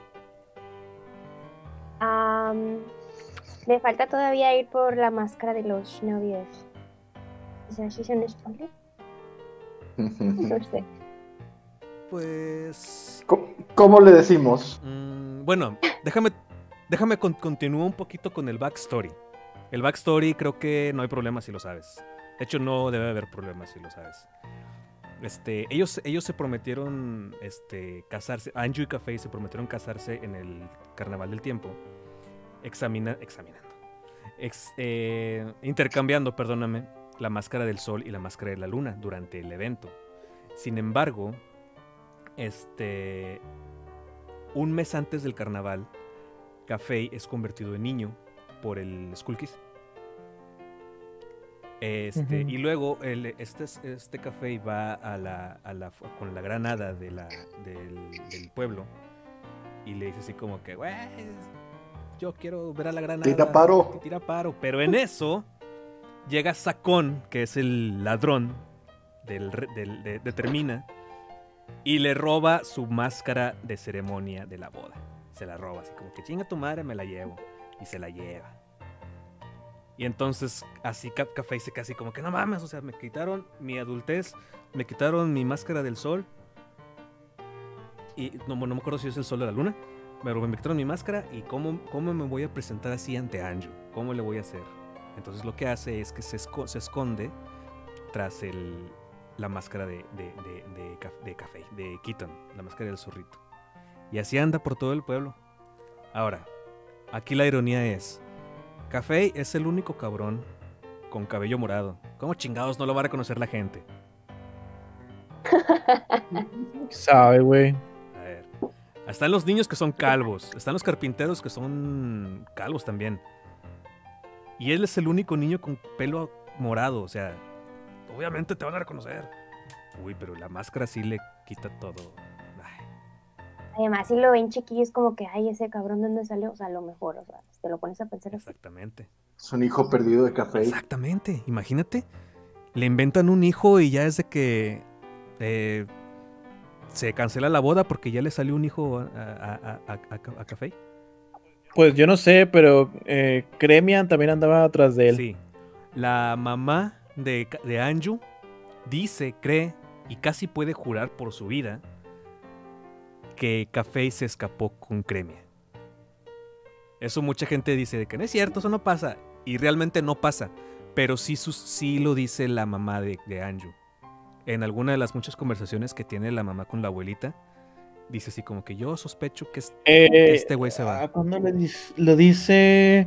Um, me falta todavía ir por la máscara de los novios. O sea, ¿sí es un spoiler? No sé. Pues... ¿Cómo, cómo le decimos? Mm, bueno, déjame, déjame con, continúo un poquito con el backstory. El backstory creo que no hay problema si lo sabes. De hecho, no debe haber problemas si lo sabes. Este, ellos, ellos se prometieron este, casarse, Anju y Café se prometieron casarse en el Carnaval del Tiempo, examina, examinando, ex, eh, intercambiando, perdóname, la máscara del sol y la máscara de la luna durante el evento. Sin embargo, este, un mes antes del carnaval, Café es convertido en niño por el Skull Kiss. Este, uh-huh. Y luego el, este, este Café va a la, a la, con la gran hada de la, del, del pueblo y le dice así como que, güey, yo quiero ver a la gran hada. Tira paro. Tira paro. Pero en eso llega Sakon, que es el ladrón del, del, de, de Termina, y le roba su máscara de ceremonia de la boda. Se la roba, así como que chinga tu madre, me la llevo. Y se la lleva. Y entonces así Café se casi como que no mames, o sea, me quitaron mi adultez, me quitaron mi máscara del sol. Y no, no me acuerdo si es el sol de la luna, pero me quitaron mi máscara y cómo, cómo me voy a presentar así ante Anju, cómo le voy a hacer. Entonces lo que hace es que se, esco se esconde tras el, la máscara de, de, de, de, de Café, de Keaton, la máscara del zorrito. Y así anda por todo el pueblo. Ahora, aquí la ironía es, Café es el único cabrón con cabello morado. ¿Cómo chingados no lo va a reconocer la gente? Sabe, güey. A ver. Están los niños que son calvos. Están los carpinteros que son calvos también. Y él es el único niño con pelo morado. O sea, obviamente te van a reconocer. Uy, pero la máscara sí le quita todo. Ay. Además, si lo ven chiquillos, como que, ay, ese cabrón, ¿de dónde salió? O sea, a lo mejor, o sea, te lo pones a pensar así. Exactamente. Es un hijo perdido de Café. Exactamente, imagínate. Le inventan un hijo y ya es de que eh, se cancela la boda porque ya le salió un hijo a, a, a, a, a Café. Pues yo no sé, pero eh, Cremian también andaba atrás de él. Sí. La mamá de, de Anju dice, cree y casi puede jurar por su vida que Café se escapó con Cremia. Eso mucha gente dice de que no es cierto, eso no pasa. Y realmente no pasa. Pero sí, sí lo dice la mamá de, de Anju. En alguna de las muchas conversaciones que tiene la mamá con la abuelita, dice así como que yo sospecho que, es, eh, que este güey se va. ¿Cuándo lo dice? Lo dice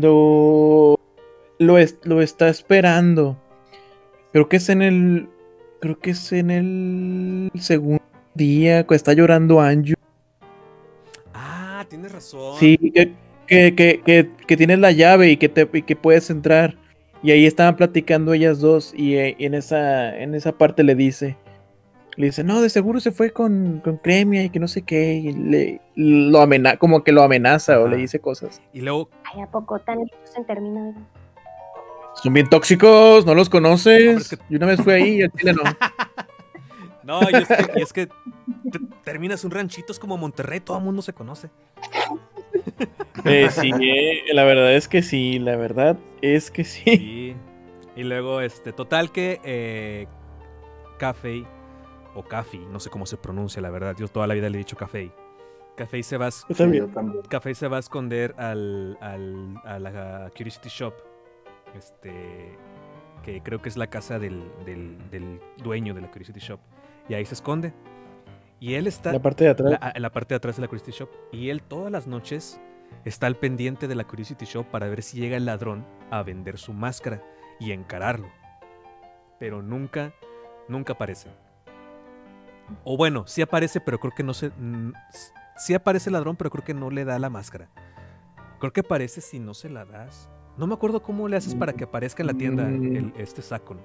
cuando lo, es, lo está esperando. Creo que es en el... creo que es en el segundo día, que está llorando Anju. Ah, tienes razón. Sí, que, que, que, que, que tienes la llave y que, te, y que puedes entrar. Y ahí estaban platicando ellas dos y, eh, y en, esa, en esa parte le dice, le dice, no, de seguro se fue con, con Cremia y que no sé qué, y le, lo amena como que lo amenaza. Ajá. O le dice cosas. Y luego... Ay, ¿a poco tan listos en términos? Son bien tóxicos, no los conoces. No, es que... Yo una vez fui ahí y el chile no. No, y es que, y es que te, terminas un ranchito, es como Monterrey, todo el mundo se conoce. Eh, sí, eh, la verdad es que sí, la verdad es que sí. Sí. Y luego, este, total que eh, Café, o Cafi, no sé cómo se pronuncia, la verdad, yo toda la vida le he dicho Café. Café se va, yo también. Café se va a esconder al, al, a la Curiosity Shop, este, que creo que es la casa del, del, del dueño de la Curiosity Shop, y ahí se esconde. Y él está... En la parte de atrás. La, en la parte de atrás de la Curiosity Shop. Y él todas las noches está al pendiente de la Curiosity Shop para ver si llega el ladrón a vender su máscara y encararlo. Pero nunca, nunca aparece. O bueno, sí aparece, pero creo que no se... Sí aparece el ladrón, pero creo que no le da la máscara. Creo que aparece si no se la das. No me acuerdo cómo le haces para que aparezca en la tienda el, este Sakon.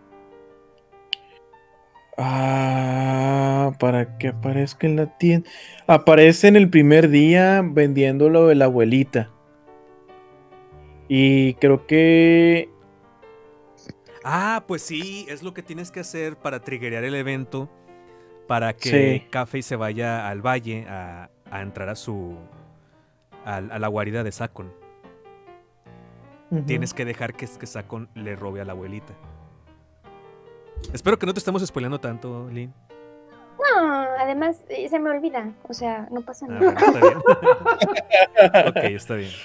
Ah, para que aparezca en la tienda. Aparece en el primer día vendiéndolo de la abuelita. Y creo que... Ah, pues sí, es lo que tienes que hacer para triggerear el evento. Para que sí. Café se vaya al valle a, a entrar a su... A, a la guarida de Sakon. Uh-huh. Tienes que dejar que, que Sakon le robe a la abuelita. Espero que no te estemos spoileando tanto, Lynn. No, además eh, se me olvida. O sea, no pasa nada. Ah, bueno, está bien. Ok, está bien.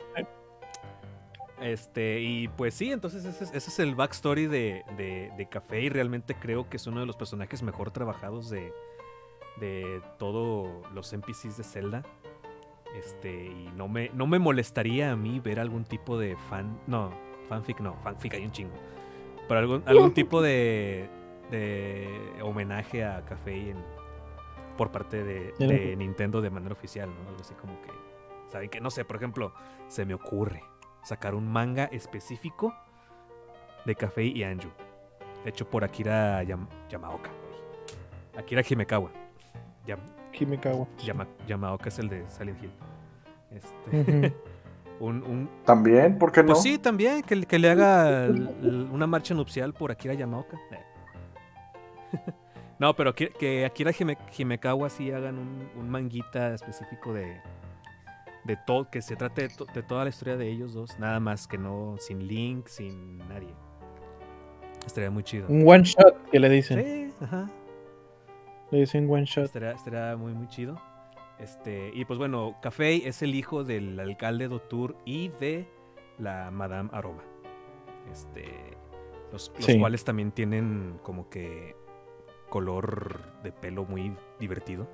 Este, y pues sí, entonces ese, ese es el backstory de, de, de Café. Y realmente creo que es uno de los personajes mejor trabajados de, de todos los N P Cs de Zelda. Este, y no me, no me molestaría a mí ver algún tipo de fan. No, fanfic no, fanfic hay un chingo. Pero algún, algún tipo de, de homenaje a Café en, por parte de, de Nintendo de manera oficial, ¿no? Algo así como que, ¿saben qué? No sé, por ejemplo, se me ocurre sacar un manga específico de Café y Anju, hecho por Akira Yam Yamaoka. Akira Himekawa. Yam Himekawa. Yama Yamaoka es el de Silent Hill. Este... Uh-huh. Un, un... ¿También? ¿Por qué no? Pues sí, también, que, que le haga el, el, una marcha nupcial por Akira Yamaoka. Eh. No, pero que, que Akira Hime, Himekawa sí hagan un, un manguita específico de, de todo, que se trate de, to, de toda la historia de ellos dos, nada más que no, sin Link, sin nadie. Estaría muy chido. Un one shot que le dicen. Sí, ajá. Le dicen one shot. Estaría, estaría muy, muy chido. Este, y pues bueno, Café es el hijo del alcalde Dotur y de la Madame Aroma. Este, los, los sí. cuales también tienen como que color de pelo muy divertido.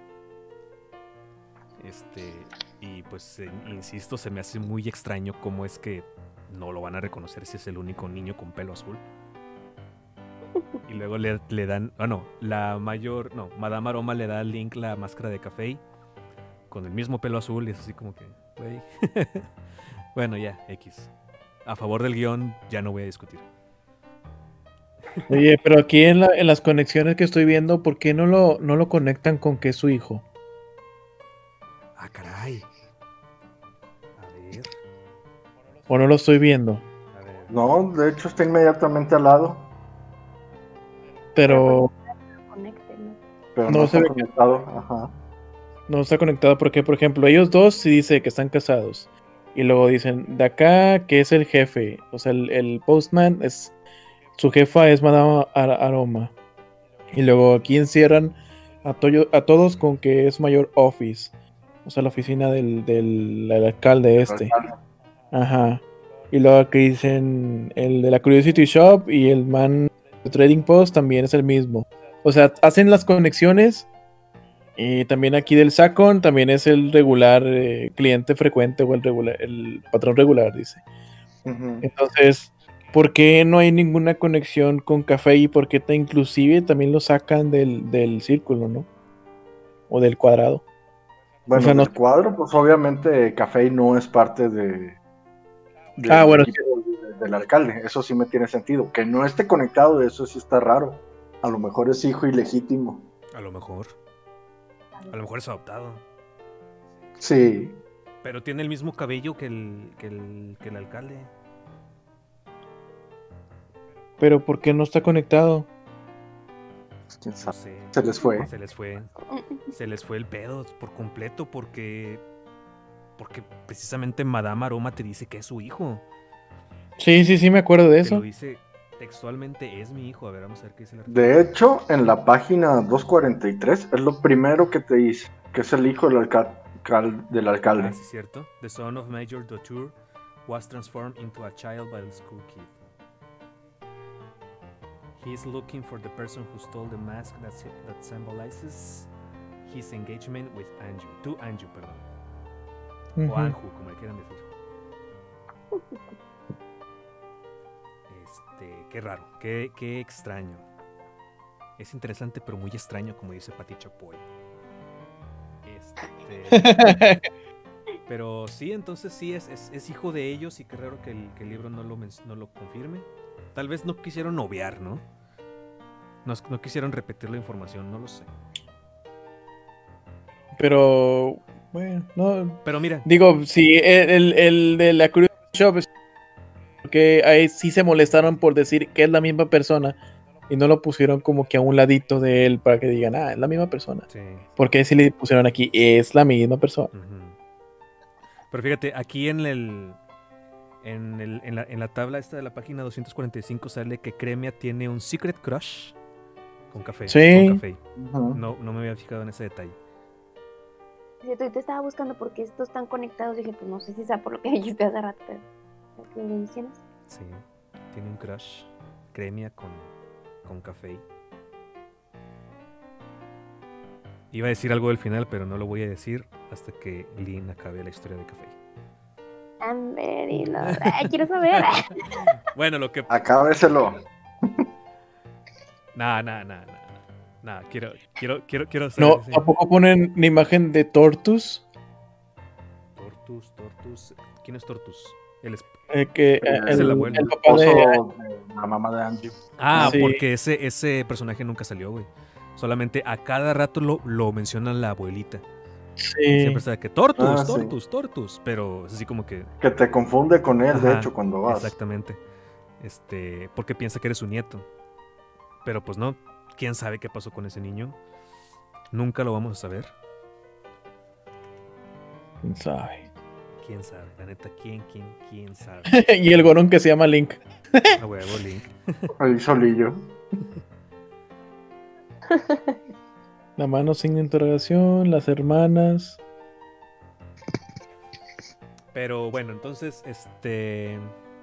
Este, y pues eh, insisto, se me hace muy extraño cómo es que no lo van a reconocer si es el único niño con pelo azul. Y luego le, le dan, bueno, ah, no, la mayor, no, Madame Aroma le da a Link la máscara de Café con el mismo pelo azul y es así como que, güey. Bueno, ya, X. A favor del guión ya no voy a discutir. Oye, pero aquí en, la, en las conexiones que estoy viendo, ¿por qué no lo, no lo conectan con que es su hijo? Ah, caray. A ver. ¿O no lo estoy viendo? A ver. No, de hecho está inmediatamente al lado. Pero... Pero no, no está se conectado, ajá. No está conectado porque, por ejemplo, ellos dos sí dice que están casados. Y luego dicen, de acá, que es el jefe. O sea, el, el postman, es su jefa es Madame Ar Aroma. Y luego aquí encierran a, to a todos con que es Mayor Office. O sea, la oficina del, del, del alcalde este. Ajá. Y luego aquí dicen el de la Curiosity Shop y el man de Trading Post también es el mismo. O sea, hacen las conexiones. Y también aquí del Sakon también es el regular eh, cliente frecuente o el regular, el patrón regular, dice. Uh-huh. Entonces, ¿por qué no hay ninguna conexión con Café y por qué te, inclusive también lo sacan del, del círculo, ¿no? O del cuadrado. Bueno, O sea, no- del cuadro, pues obviamente Café no es parte de, del Ah, bueno, equipo de- del alcalde. Eso sí me tiene sentido. Que no esté conectado, eso sí está raro. A lo mejor es hijo ilegítimo. A lo mejor. A lo mejor es adoptado. Sí. Pero tiene el mismo cabello que el, que el, que el alcalde. Pero ¿por qué no está conectado? ¿Quién No sabe? sé. Se les fue. Se les fue. Se les fue el pedo por completo porque. Porque precisamente Madame Aroma te dice que es su hijo. Sí, sí, sí, me acuerdo de Te eso. lo dice textualmente, es mi hijo. A ver, vamos a ver qué dice la De hecho, en la página doscientos cuarenta y tres es lo primero que te dice, que es el hijo del, alca- cal- del alcalde. Ah, sí, cierto. The son of Major Dauteur was transformed into a child by the school kid. He is looking for the person who stole the mask that, sy- that symbolizes his engagement with Anju. To Anju, perdón. Ujú. O Anju, como le quieran decir. Este, qué raro, qué, qué extraño. Es interesante, pero muy extraño, como dice Pati Chapoy. Este. Pero sí, entonces sí, es, es, es hijo de ellos y qué raro que el, que el libro no lo, men- no lo confirme. Tal vez no quisieron obviar, ¿no? No, no quisieron repetir la información, no lo sé. Pero, bueno, no. Pero mira, Digo, sí, el, el, el de la Curious Shop es que ahí sí se molestaron por decir que es la misma persona y no lo pusieron como que a un ladito de él para que digan, ah, es la misma persona. sí. Porque si le pusieron aquí, es la misma persona. Ujú. Pero fíjate, aquí en el, en, el en, la, en la tabla esta de la página doscientos cuarenta y cinco sale que Cremia tiene un secret crush con Café. Sí. Con Café. Ujú. No, no me había fijado en ese detalle. Sí, te estaba buscando porque estos están conectados. Dije, pues no sé si sea por lo que dijiste hace rato, pero ¿por qué lo mencionas? Sí, tiene un crush Cremia con, con Café. Iba a decir algo del final, pero no lo voy a decir hasta que Lynn acabe la historia de Café. Amber y lo... Ay, quiero saber. Bueno, lo que... Acábeselo. Nah, nah, nah, nah. Nah, quiero, quiero, quiero, quiero saber. No, sí. tampoco ponen una imagen de Tortus. Tortus, Tortus. ¿Quién es Tortus? El esp- eh, que, eh, Es el, el abuelo. el papá de. Esposo de la mamá de Angie. Ah, Sí. porque ese, ese personaje nunca salió, güey. Solamente a cada rato lo, lo menciona la abuelita. Sí. Siempre está que Tortus, Ah, sí. Tortus, Tortus. Pero es así como que. Que te confunde con él, de Ajá, hecho, cuando vas. Exactamente. Este, porque piensa que eres su nieto. Pero pues no. ¿Quién sabe qué pasó con ese niño? Nunca lo vamos a saber. ¿Quién sabe? ¿Quién sabe? La neta, ¿quién, quién, quién sabe? Y el gorón que se llama Link. A huevo, Link. Ahí solillo. La mano sin interrogación, las hermanas. Pero bueno, entonces, este.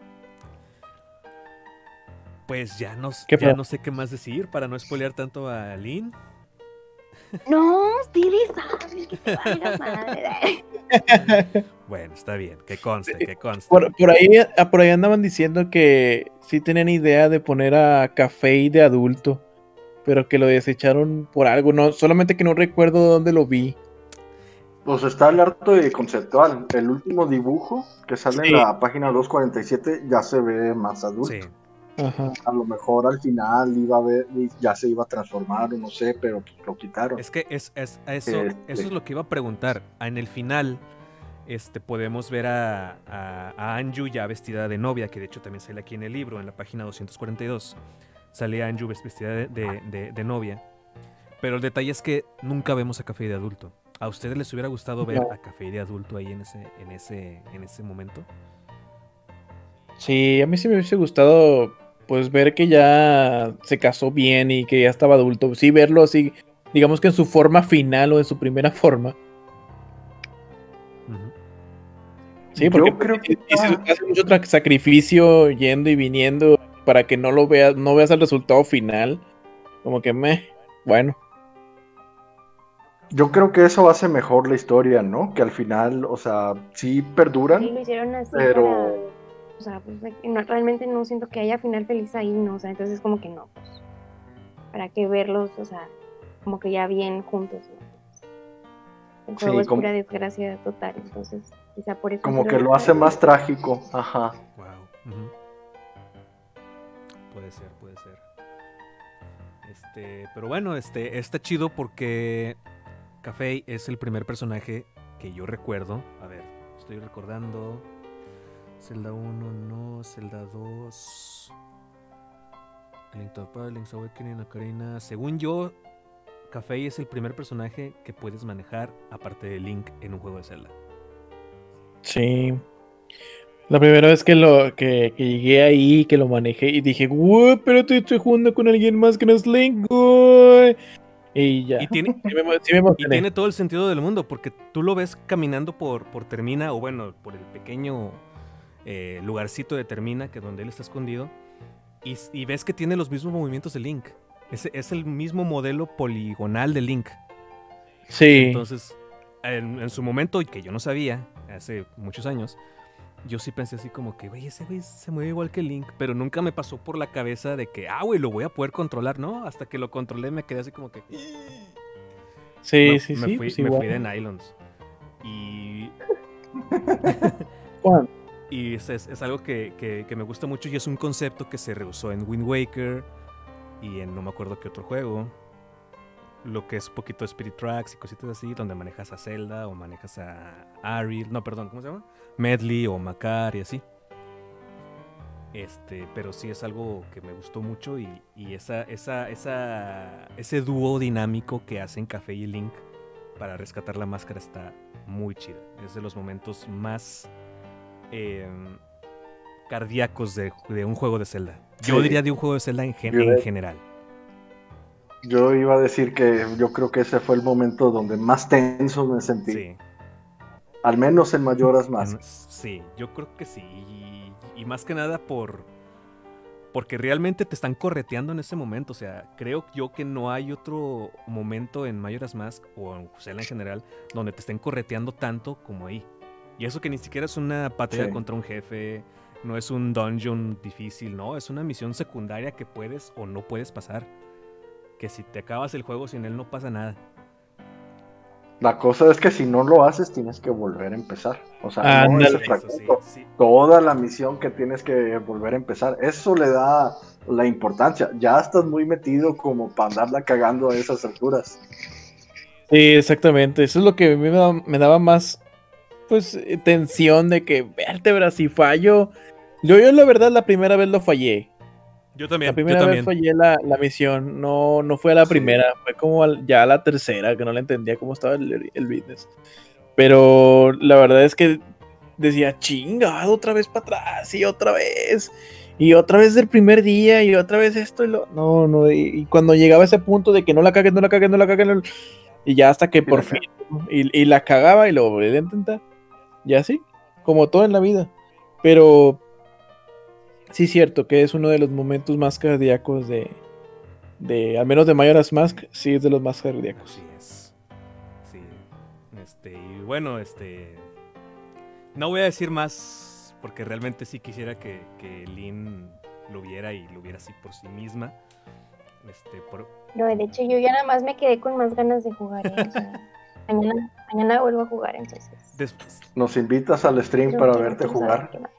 Pues ya no, ¿Qué ya pedo? no sé qué más decir para no spoilear tanto a Lynn. No, Stevie sabe que te valga madre. Bueno, está bien, que conste, que conste. Por, por ahí, ah, por ahí andaban diciendo que sí tenían idea de poner a Café de adulto, pero que lo desecharon por algo. No, solamente que no recuerdo dónde lo vi. Pues está el arte conceptual. El último dibujo que sale Sí. en la página doscientos cuarenta y siete ya se ve más adulto. Sí, Ajá. A lo mejor al final iba a ver, ya se iba a transformar, o no sé, pero pues lo quitaron. es que es, es- a eso, Este. eso es lo que iba a preguntar. En el final, este, podemos ver a, a, a Anju ya vestida de novia, que de hecho también sale aquí en el libro, en la página doscientos cuarenta y dos. Sale Anju ves- vestida de, de- de- de novia. Pero el detalle es que nunca vemos a Café de adulto. ¿A ustedes les hubiera gustado ver No. a Café de adulto ahí en ese, en ese, en ese momento? Sí, a mí sí me hubiese gustado pues ver que ya se casó bien y que ya estaba adulto. Sí, verlo así, digamos que en su forma final o en su primera forma. Ujú. Sí, porque Yo creo que y- y se está- hace mucho tra- sacrificio yendo y viniendo para que no lo veas, no veas el resultado final. Como que me, bueno. Yo creo que eso hace mejor la historia, ¿no? Que al final, o sea, sí Sí, perduran, lo hicieron así pero o sea, pues, de que no, realmente no siento que haya final feliz ahí, no, o sea, entonces como que no, pues, ¿para qué verlos, o sea, como que ya bien juntos, ¿no? El Sí, juego es como- pura desgracia total, entonces quizá por eso... Como sí que lo hace más trágico. Ajá. Wow. Ujú. Puede ser, puede ser. Este, pero bueno, este, está chido porque Café es el primer personaje que yo recuerdo. A ver, estoy recordando. Zelda uno, no, Zelda dos. Link to the Past, Link's Awakening, Ocarina. Según yo, Café es el primer personaje que puedes manejar aparte de Link en un juego de Zelda. Sí. La primera vez que lo que, que llegué ahí, que lo manejé y dije, güey, espérate, estoy jugando con alguien más que no es Link, güey. Y ya. Y tiene, Sí me, emo- sí me y emocioné. tiene todo el sentido del mundo, porque tú lo ves caminando por, por Termina, o bueno, por el pequeño eh, lugarcito de Termina, que donde él está escondido, y, y ves que tiene los mismos movimientos de Link. Es, es el mismo modelo poligonal de Link. Sí. Entonces, en, en su momento, que yo no sabía, hace muchos años, yo sí pensé así como que, güey, ese güey se mueve igual que Link, pero nunca me pasó por la cabeza de que, ah, güey, lo voy a poder controlar, ¿no? Hasta que lo controlé me quedé así como que... Sí, me, sí, me sí. fui, Pues me igual. fui de Nylons. Y, Juan, y es, es- es algo que, que- que me gusta mucho y es un concepto que se rehusó en Wind Waker y en no me acuerdo qué otro juego. Lo que es un poquito de Spirit Tracks y cositas así, donde manejas a Zelda o manejas a Ari, no, perdón, ¿cómo se llama? Medley o Makar y así. Este, pero sí es algo que me gustó mucho y, y esa, esa, esa, ese dúo dinámico que hacen Café y Link para rescatar la máscara está muy chido. Es de los momentos más eh, cardíacos de, de un juego de Zelda. Yo Sí. diría de un juego de Zelda en, gen- Yo- en general. Yo iba a decir que yo creo que ese fue el momento donde más tenso me sentí. Sí. Al menos en Majora's Mask. En- sí, yo creo que sí. Y, y más que nada por. Porque realmente te están correteando en ese momento. O sea, creo yo que no hay otro momento en Majora's Mask o en Zelda en general donde te estén correteando tanto como ahí. Y eso que ni siquiera es una batalla Sí. contra un jefe, no es un dungeon difícil, no, es una misión secundaria que puedes o no puedes pasar. Que si te acabas el juego sin él no pasa nada. La cosa es que si no lo haces, tienes que volver a empezar. O sea, no Ándale. ese Eso sí, fragmento. sí. Toda la misión que tienes que volver a empezar. Eso le da la importancia. Ya estás muy metido como para andarla cagando a esas alturas. sí, exactamente. Eso es lo que a mí me daba, me daba más, pues, eh, tensión de que, vértebra, si fallo. Yo, yo la verdad, la primera vez lo fallé. Yo también, La primera yo vez también. fallé la, la misión. No, no fue a la Sí. primera, fue como al- ya a la tercera, que no la entendía cómo estaba el, el business. Pero la verdad es que decía, chingado, otra vez para atrás, y otra vez. Y otra vez del primer día, y otra vez esto y lo. No, no, y, y cuando llegaba a ese punto de que no la cagues, no la cagues, no la cagues, no- y ya hasta que Y por la fin. Y, y la cagaba y lo volví a intentar. Y así, como todo en la vida. Pero sí es cierto que es uno de los momentos más cardíacos de. de al menos de Majora's Mask, sí es de los más cardíacos. Así es. Sí. Este, y bueno, este. No voy a decir más. Porque realmente sí quisiera que, que Lynn lo viera y lo viera así por sí misma. Este, por, No, de hecho yo ya nada más me quedé con más ganas de jugar, ¿eh? O sea, mañana, mañana vuelvo a jugar, entonces. des- Nos invitas al stream Quiero- para quiero- verte quiero saber jugar. qué más.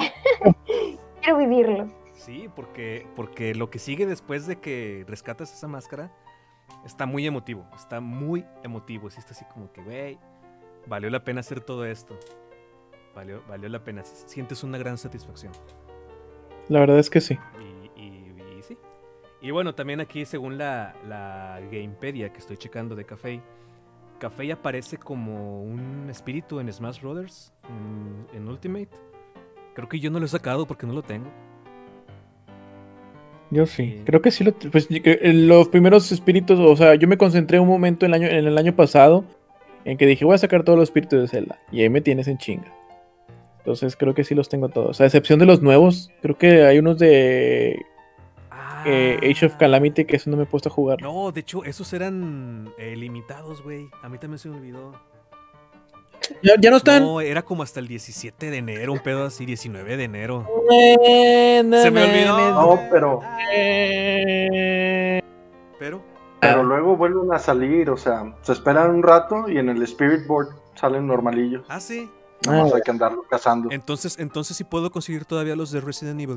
Quiero vivirlo. sí, porque, porque lo que sigue después de que rescatas esa máscara está muy emotivo. Está muy emotivo. Sí, está así como que, güey, valió la pena hacer todo esto. Valió, valió la pena. Sientes una gran satisfacción. La verdad es que sí. Y, y- y sí. Y bueno, también aquí, según la, la Gamepedia que estoy checando de Café, Café aparece como un espíritu en Smash Brothers, en, en Ultimate. Creo que yo no lo he sacado porque no lo tengo. Yo sí, Sí. creo que sí. Lo, pues, y que, eh, los primeros espíritus, o sea, yo me concentré un momento en el, año, en el año pasado en que dije, voy a sacar todos los espíritus de Zelda. Y ahí me tienes en chinga. Entonces creo que sí los tengo todos. A excepción de los nuevos, creo que hay unos de eh, Age of Calamity que eso no me he puesto a jugar. No, de hecho, esos eran eh, limitados, güey. A mí también se me olvidó. Ya, ya no están. No, era como hasta el diecisiete de enero, un pedo así, diecinueve de enero. Eh, no Se me mames. olvidó. No, pero, Eh, Pero, pero Ah. luego vuelven a salir, o sea, se esperan un rato y en el Spirit Board salen normalillos. ah, sí. Nada más Ah. hay que andarlo cazando. Entonces, entonces sí puedo conseguir todavía los de Resident Evil.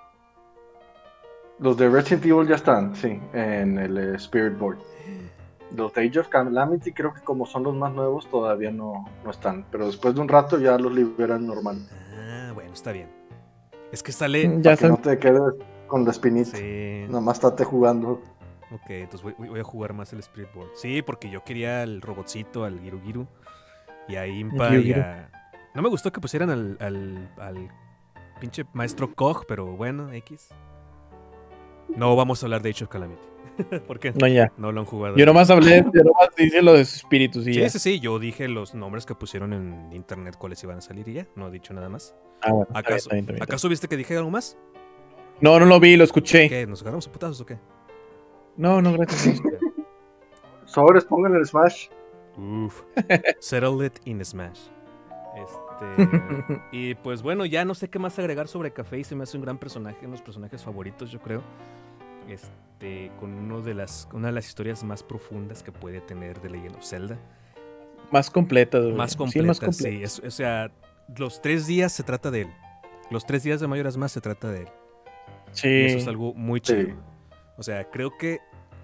Los de Resident Evil ya están, sí, en el eh, Spirit Board. Los de Age of Calamity creo que como son los más nuevos todavía no, no están, pero después de un rato ya los liberan normal. Ah, bueno, está bien. Es que sale. Ya Para que no están. te quedes con la espinita. Sí. Nomás estate jugando. Ok, entonces voy, voy a jugar más el Spirit Board. Sí, porque yo quería al robotcito, al Giru Giru. Y a Impa Giru y Giru. a... No me gustó que pusieran al, al, al pinche maestro Koch, pero bueno, X. No vamos a hablar de Age of Calamity. ¿Por qué? No, ya. No lo han jugado. Yo nomás hablé, yo nomás dije lo de sus espíritus y Sí, ya. sí, sí, yo dije los nombres que pusieron en internet, cuáles iban a salir y ya. No he dicho nada más. Ah, bueno, está bien, ¿Acaso, está bien, está bien. ¿acaso viste que dije algo más? No, no lo vi, lo escuché. ¿Qué? ¿Nos agarramos a putazos o qué? No, no, gracias. Sobres, pongan el Smash. Uf. Settle it in Smash. Este. Y pues bueno, ya no sé qué más agregar sobre Café. Se me hace un gran personaje, uno de los personajes favoritos, yo creo. Este, con uno de las, una de las historias más profundas que puede tener de Legend of Zelda. Más completas, güey. Más Sí, completa, más sí. completas. Es- o sea, los tres días se trata de él. Los tres días de Majora's Mask se trata de él. Sí. Y eso es algo muy Sí. chido. O sea, creo que.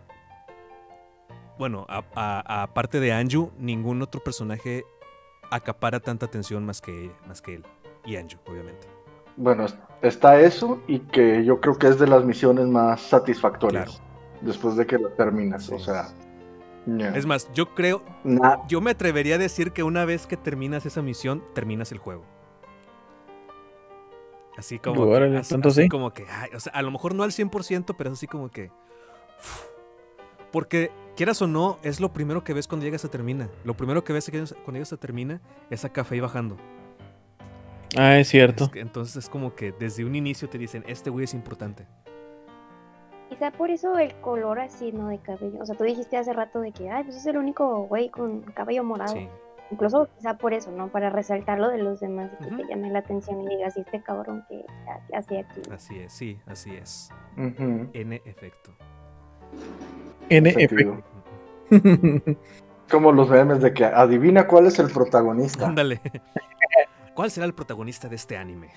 Bueno, a- a- aparte de Anju, ningún otro personaje acapara tanta atención más que, más que él. Y Anju, obviamente. Bueno, es- está eso y que yo creo que es de las misiones más satisfactorias. Claro. Después de que lo terminas, Sí. o sea. ya. Es más, yo creo. Na- Yo me atrevería a decir que una vez que terminas esa misión, terminas el juego. Así como. que- Órale, así, ¿tanto así sí? como que. Ay, o sea, a lo mejor no al cien por ciento, pero es así como que. uf. Porque, quieras o no, es lo primero que ves cuando llegas a termina. Lo primero que ves cuando llegas a termina es a Café bajando. Ah, es cierto. Es que- entonces es como que desde un inicio te dicen, este güey es importante. Quizá por eso el color así, ¿no? De cabello. O sea, tú dijiste hace rato de que, ay, pues es el único güey con cabello morado. Sí. Incluso quizá por eso, ¿no? Para resaltarlo de los demás y que Ujú. te llame la atención y digas, ¿y este cabrón que hace aquí? Así es, sí, así es. Ujú. En efecto. N Sentido. F. Como los memes de que adivina cuál es el protagonista. Ándale. ¿Cuál será el protagonista de este anime?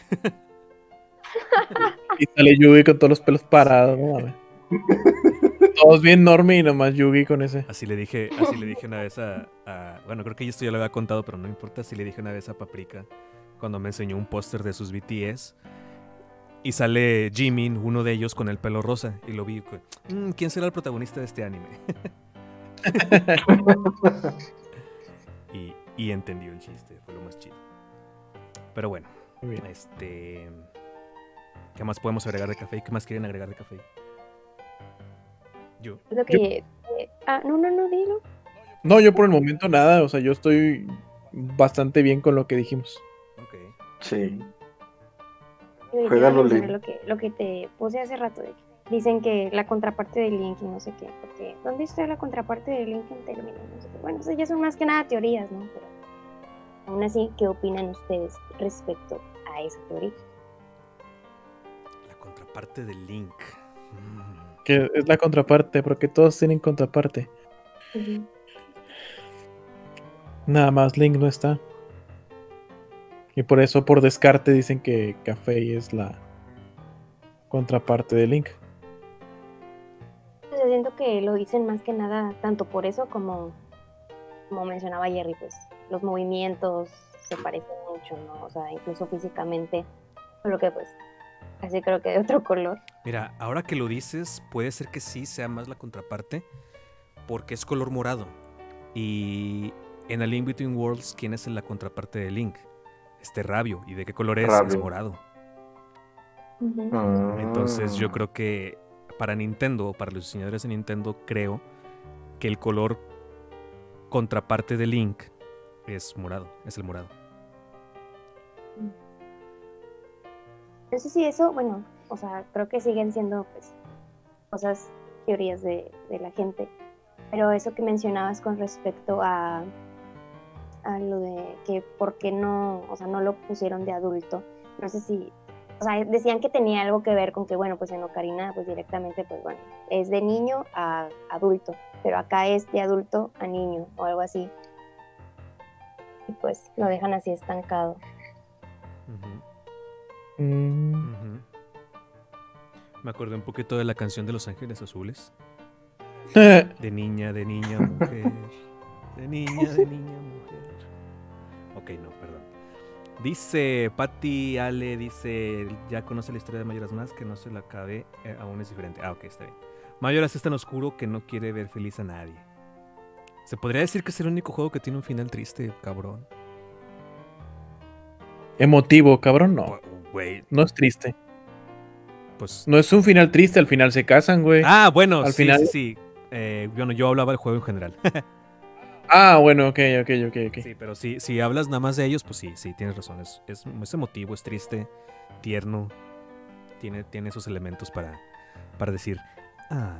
Y sale Yugi con todos los pelos parados, no mames. Todos bien normie y nomás Yugi con ese. Así le dije, así le dije una vez a, a- bueno, creo que esto ya lo había contado, pero no importa. Así le dije una vez a Paprika cuando me enseñó un póster de sus B T S y sale Jimin, uno de ellos con el pelo rosa y lo vi. pues, "Mm, ¿quién será el protagonista de este anime?" y, y entendió el chiste, fue lo más chido. Pero bueno, Muy bien. este, ¿qué más podemos agregar de Café? ¿Qué más quieren agregar de Café? Yo. Es lo que... eh, ah, no, no, no, dilo. No, yo por el momento nada, o sea, yo estoy bastante bien con lo que dijimos. Ok. Sí. Yo iba a Juégalo, mencionar Lin. lo que, lo que te puse hace rato. De que dicen que la contraparte de Link y no sé qué. Porque, ¿dónde está la contraparte de Link en términos? No sé qué. Bueno, eso ya son más que nada teorías, ¿no? Pero aún así, ¿qué opinan ustedes respecto a esa teoría? La contraparte del Link. Mm. Que es la contraparte, porque todos tienen contraparte. Ujú. Nada más Link no está. Y por eso, por descarte, dicen que Café es la contraparte de Link. O sea, siento que lo dicen más que nada, tanto por eso como, como mencionaba Jerry, pues los movimientos se parecen mucho, ¿no? O sea, incluso físicamente, solo que pues, así creo que de otro color. Mira, ahora que lo dices, puede ser que sí sea más la contraparte, porque es color morado. Y en A Link Between Worlds, ¿quién es la contraparte de Link? Este Rabio. ¿Y de qué color es? Rabio. Es morado. Ujú. Ah. Entonces yo creo que para Nintendo, para los diseñadores de Nintendo, creo que el color contraparte de Link es morado, es el morado. No sé si eso, bueno, o sea, creo que siguen siendo pues cosas, teorías de, de la gente, pero eso que mencionabas con respecto a, a lo de que por qué no, o sea, no lo pusieron de adulto. No sé si, o sea, decían que tenía algo que ver con que, bueno, pues en Ocarina, pues directamente, pues bueno, es de niño a adulto, pero acá es de adulto a niño o algo así. Y pues lo dejan así estancado. Ujú, Mm. ujú. Me acordé un poquito de la canción de Los Ángeles Azules. Mm. De niña, de niña, mujer. De niña, de niña, mujer. Ok, no, perdón. Dice Patti Ale, dice, ya conoce la historia de Majora's Mask, que no se la acabe, eh, aún es diferente. Ah, ok, está bien. Majora's es tan oscuro que no quiere ver feliz a nadie. Se podría decir que es el único juego que tiene un final triste, cabrón. Emotivo, cabrón, no. Bu- Güey, No es triste. pues... No es un final triste, al final se casan, güey. Ah, bueno, al sí, final- sí, sí. Eh, bueno, yo hablaba del juego en general. Ah, bueno, ok, ok, ok, ok. Sí, pero si, si hablas nada más de ellos, pues sí, sí, tienes razón. Es, es, es emotivo, es triste, tierno. Tiene, tiene esos elementos para, para decir, ah.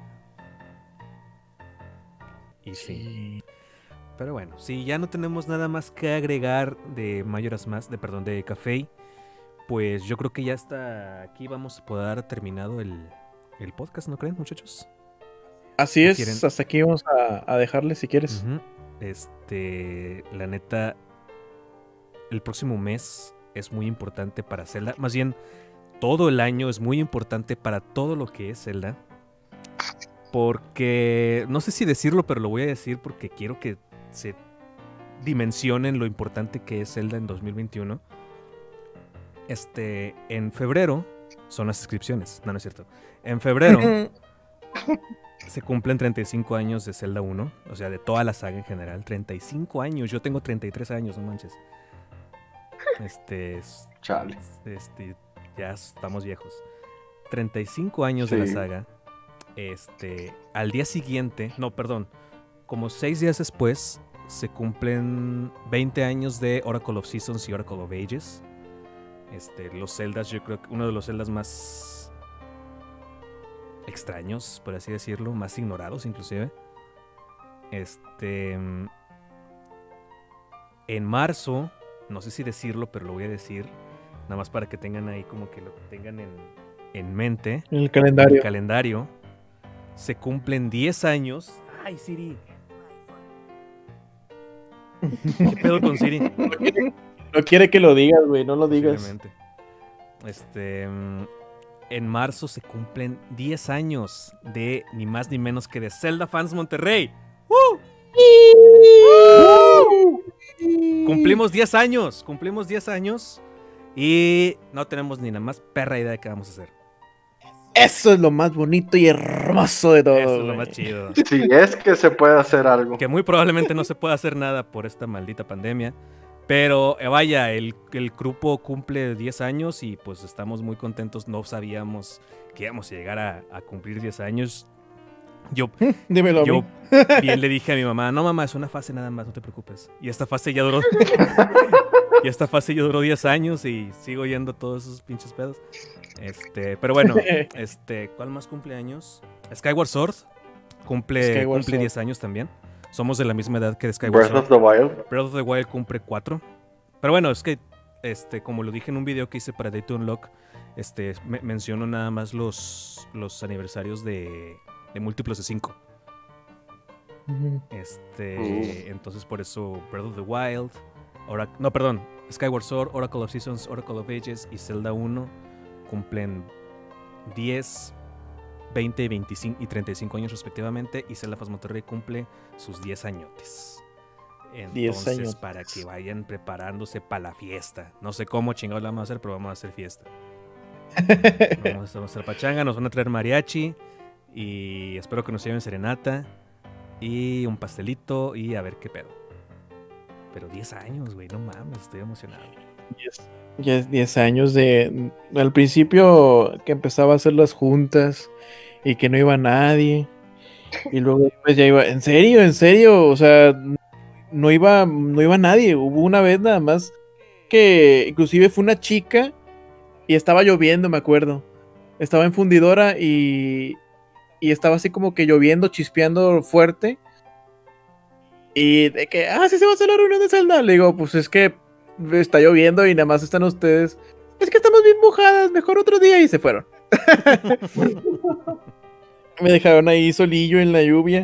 Y sí. Sí. Pero bueno, si ya no tenemos nada más que agregar de Majora's Mask, de perdón, de Café, pues yo creo que ya hasta aquí vamos a poder dar terminado el, el podcast, ¿no creen, muchachos? Así ¿No es, quieren? hasta aquí vamos a, a dejarle si quieres. Ujú. Este, la neta, el próximo mes es muy importante para Zelda. Más bien, todo el año es muy importante para todo lo que es Zelda. Porque, no sé si decirlo, pero lo voy a decir porque quiero que se dimensionen lo importante que es Zelda en dos mil veintiuno. Este, en febrero son las inscripciones. No, no es cierto. En febrero se cumplen treinta y cinco años de Zelda uno, o sea, de toda la saga en general. treinta y cinco años, yo tengo treinta y tres años, no manches. Este, es- Chale. este, ya estamos viejos. treinta y cinco años de la Sí. saga. Este, al día siguiente, no, perdón, como seis días después, se cumplen veinte años de Oracle of Seasons y Oracle of Ages. Este, los Zeldas, yo creo que uno de los Zeldas más extraños, por así decirlo, más ignorados inclusive. Este, en marzo, no sé si decirlo, pero lo voy a decir, nada más para que tengan ahí como que lo tengan en, en mente. En el En calendario. el calendario se cumplen diez años. Ay, Siri. ¿Qué pedo con Siri? No quiere que lo digas, güey, no lo digas. Posiblemente. Este, mm, en marzo se cumplen diez años de ni más ni menos que de Zelda Fans Monterrey. ¡Uh! Cumplimos diez años, cumplimos diez años y no tenemos ni la más perra idea de qué vamos a hacer. Eso es lo más bonito y hermoso de todo. Eso es lo güey. más chido. Si es que se puede hacer algo. Que muy probablemente no se pueda hacer nada por esta maldita pandemia. Pero eh, vaya, el, el grupo cumple diez años y pues estamos muy contentos. No sabíamos que íbamos a llegar a, a cumplir diez años. Yo, Dímelo a yo mí. bien le dije a mi mamá, no mamá, es una fase nada más, no te preocupes. Y esta fase ya duró... y esta fase ya duró diez años y sigo yendo todos esos pinches pedos. Este, pero bueno, este, ¿cuál más cumpleaños? Skyward Sword cumple, Skyward cumple Sword. diez años también. Somos de la misma edad que de Skyward Breath Sword. of the Wild. Breath of the Wild cumple cuatro. Pero bueno, es que, este, como lo dije en un video que hice para Day to Unlock, este, me- menciono nada más los, los aniversarios de, de múltiplos de cinco. Ujú. Este, Uh. entonces por eso Breath of the Wild, Orac- no, perdón, Skyward Sword, Oracle of Seasons, Oracle of Ages y Zelda uno cumplen diez, veinte, veinticinco y treinta y cinco años respectivamente, y Zelda Fast Monterrey cumple sus diez añotes. diez Entonces, años. para que vayan preparándose para la fiesta. No sé cómo chingados la vamos a hacer, pero vamos a hacer fiesta. Vamos a hacer pachanga, nos van a traer mariachi y espero que nos lleven serenata y un pastelito y a ver qué pedo. Pero diez años, güey, no mames, estoy emocionado. Ya es diez años de... Al principio que empezaba a hacer las juntas y que no iba nadie. Y luego después ya iba... ¿En serio? ¿En serio? O sea, no iba, no iba nadie. Hubo una vez nada más que inclusive fue una chica y estaba lloviendo, me acuerdo. Estaba en fundidora y, y estaba así como que lloviendo, chispeando fuerte. Y de que, ah, sí se va a hacer la reunión de Zelda. Le digo, pues es que está lloviendo y nada más están ustedes. Es que estamos bien mojadas, mejor otro día. Y se fueron. Me dejaron ahí solillo en la lluvia.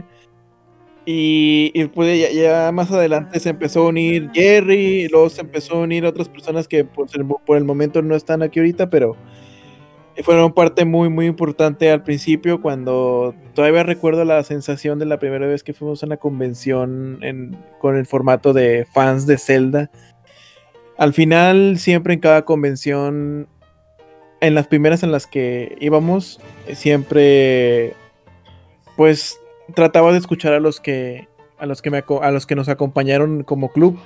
Y, y pues ya, ya más adelante se empezó a unir Jerry. Y luego se empezó a unir otras personas que pues, el, por el momento no están aquí ahorita, pero fueron parte muy, muy importante al principio. Cuando todavía recuerdo la sensación de la primera vez que fuimos a una convención en, con el formato de fans de Zelda. Al final, siempre en cada convención, en las primeras en las que íbamos, siempre pues trataba de escuchar a los que a los que me a los que nos acompañaron como club.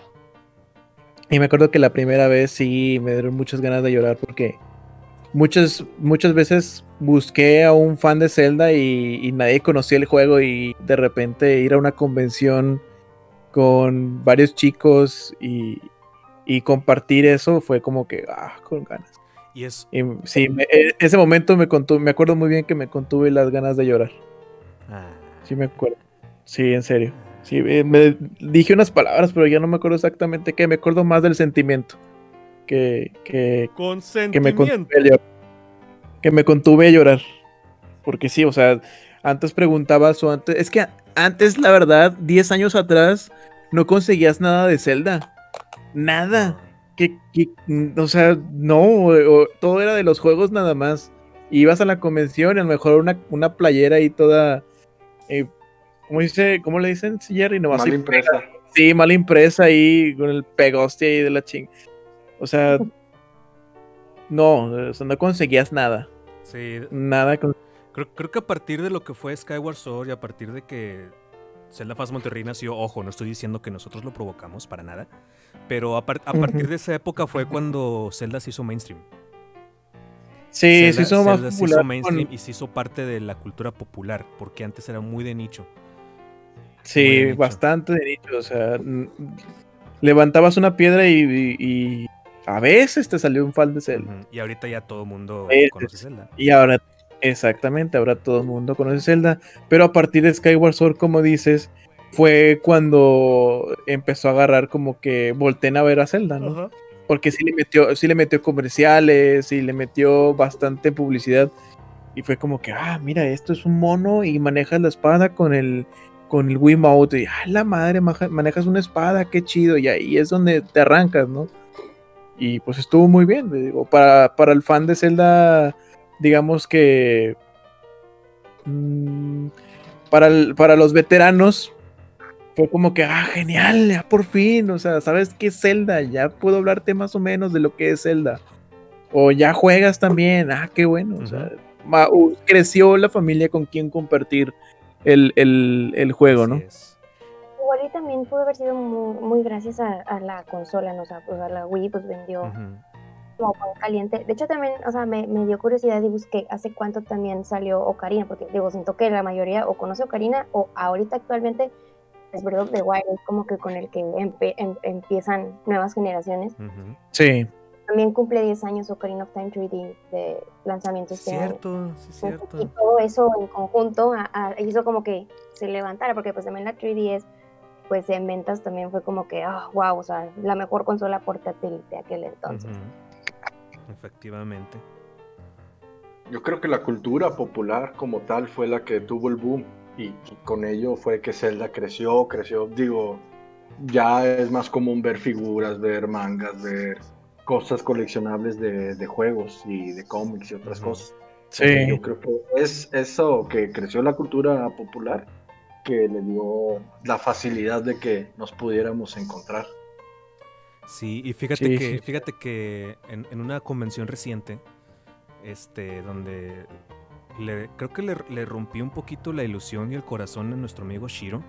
Y me acuerdo que la primera vez sí me dieron muchas ganas de llorar porque muchas muchas veces busqué a un fan de Zelda y, y nadie conocía el juego, y de repente ir a una convención con varios chicos y, y compartir eso fue como que ah, con ganas. Y es Y sí, me, ese momento me contuve, me acuerdo muy bien que me contuve las ganas de llorar. ah, Sí me acuerdo. Sí, en serio. Sí, eh, me dije unas palabras, pero ya no me acuerdo exactamente qué. Me acuerdo más del sentimiento que, que, con que, me contuve sentimiento. a llorar, que me contuve a llorar. Porque sí, o sea, antes preguntabas o antes... Es que antes, la verdad, diez años atrás, no conseguías nada de Zelda. Nada. Que, que, o sea, no, o, o, todo era de los juegos nada más. Ibas a la convención y a lo mejor una, una playera ahí toda... Eh, ¿Cómo dice? ¿Cómo le dicen, Jerry? Nomás Mal ahí impresa. pega. Sí, mal impresa ahí con el pegoste ahí de la ching. O sea, no, o sea, no conseguías nada. Sí, Nada. Con... creo, creo que a partir de lo que fue Skyward Sword y a partir de que Zelda Phasmo Monterrey nació, ojo, no estoy diciendo que nosotros lo provocamos para nada, pero a, par a partir Uh-huh. de esa época fue cuando Zelda se hizo mainstream. Sí, Zelda, se hizo más Zelda se popular. hizo mainstream Con... y se hizo parte de la cultura popular, porque antes era muy de nicho. Sí, muy de nicho. bastante de nicho. O sea, n- levantabas una piedra y, y, y a veces te salió un fan de Zelda. Uh-huh. Y ahorita ya todo el mundo Veces. conoce Zelda. Y ahora, exactamente, ahora todo el mundo conoce Zelda. Pero a partir de Skyward Sword, como dices, fue cuando empezó a agarrar como que volteen a ver a Zelda, ¿no? Uh-huh. Porque sí le metió, sí le metió comerciales, sí le metió bastante publicidad. Y fue como que, ah, mira, esto es un mono y manejas la espada con el, con el Wiimote. Y, ah, la madre, manejas una espada, qué chido. Y ahí es donde te arrancas, ¿no? Y pues estuvo muy bien. Digo, para, para el fan de Zelda, digamos que... Mmm, para, el, para los veteranos... Fue como que, ah, genial, ya por fin, o sea, ¿sabes qué es Zelda? Ya puedo hablarte más o menos de lo que es Zelda. O ya juegas también, ah, qué bueno, uh-huh. O sea, ma, uh, creció la familia con quien compartir el, el, el juego, Así ¿no? Es. Igual y también pudo haber sido muy, muy gracias a, a la consola, ¿no? O sea, pues a la Wii, pues vendió uh-huh. como pan caliente. De hecho, también, o sea, me, me dio curiosidad y busqué hace cuánto también salió Ocarina, porque digo, siento que la mayoría o conoce Ocarina o ahorita actualmente es Breath of the Wild, es como que con el que empe em empiezan nuevas generaciones. Uh-huh. Sí. También cumple diez años Ocarina of Time tres D de lanzamiento este cierto, año. Sí, cierto. Y todo eso en conjunto a, a, hizo como que se levantara, porque pues también la tres D S, pues en ventas también fue como que, oh, wow, o sea, la mejor consola portátil de aquel entonces. Uh-huh. Efectivamente. Yo creo que la cultura popular como tal fue la que tuvo el boom. Y con ello fue que Zelda creció, creció, digo, ya es más común ver figuras, ver mangas, ver cosas coleccionables de, de juegos y de cómics y otras uh-huh. cosas. Sí. Entonces, yo creo que es eso que creció la cultura popular que le dio la facilidad de que nos pudiéramos encontrar. Sí, y fíjate sí, que, sí. fíjate que en, en una convención reciente, este, donde... Le, creo que le, le rompí un poquito la ilusión y el corazón a nuestro amigo Shiro,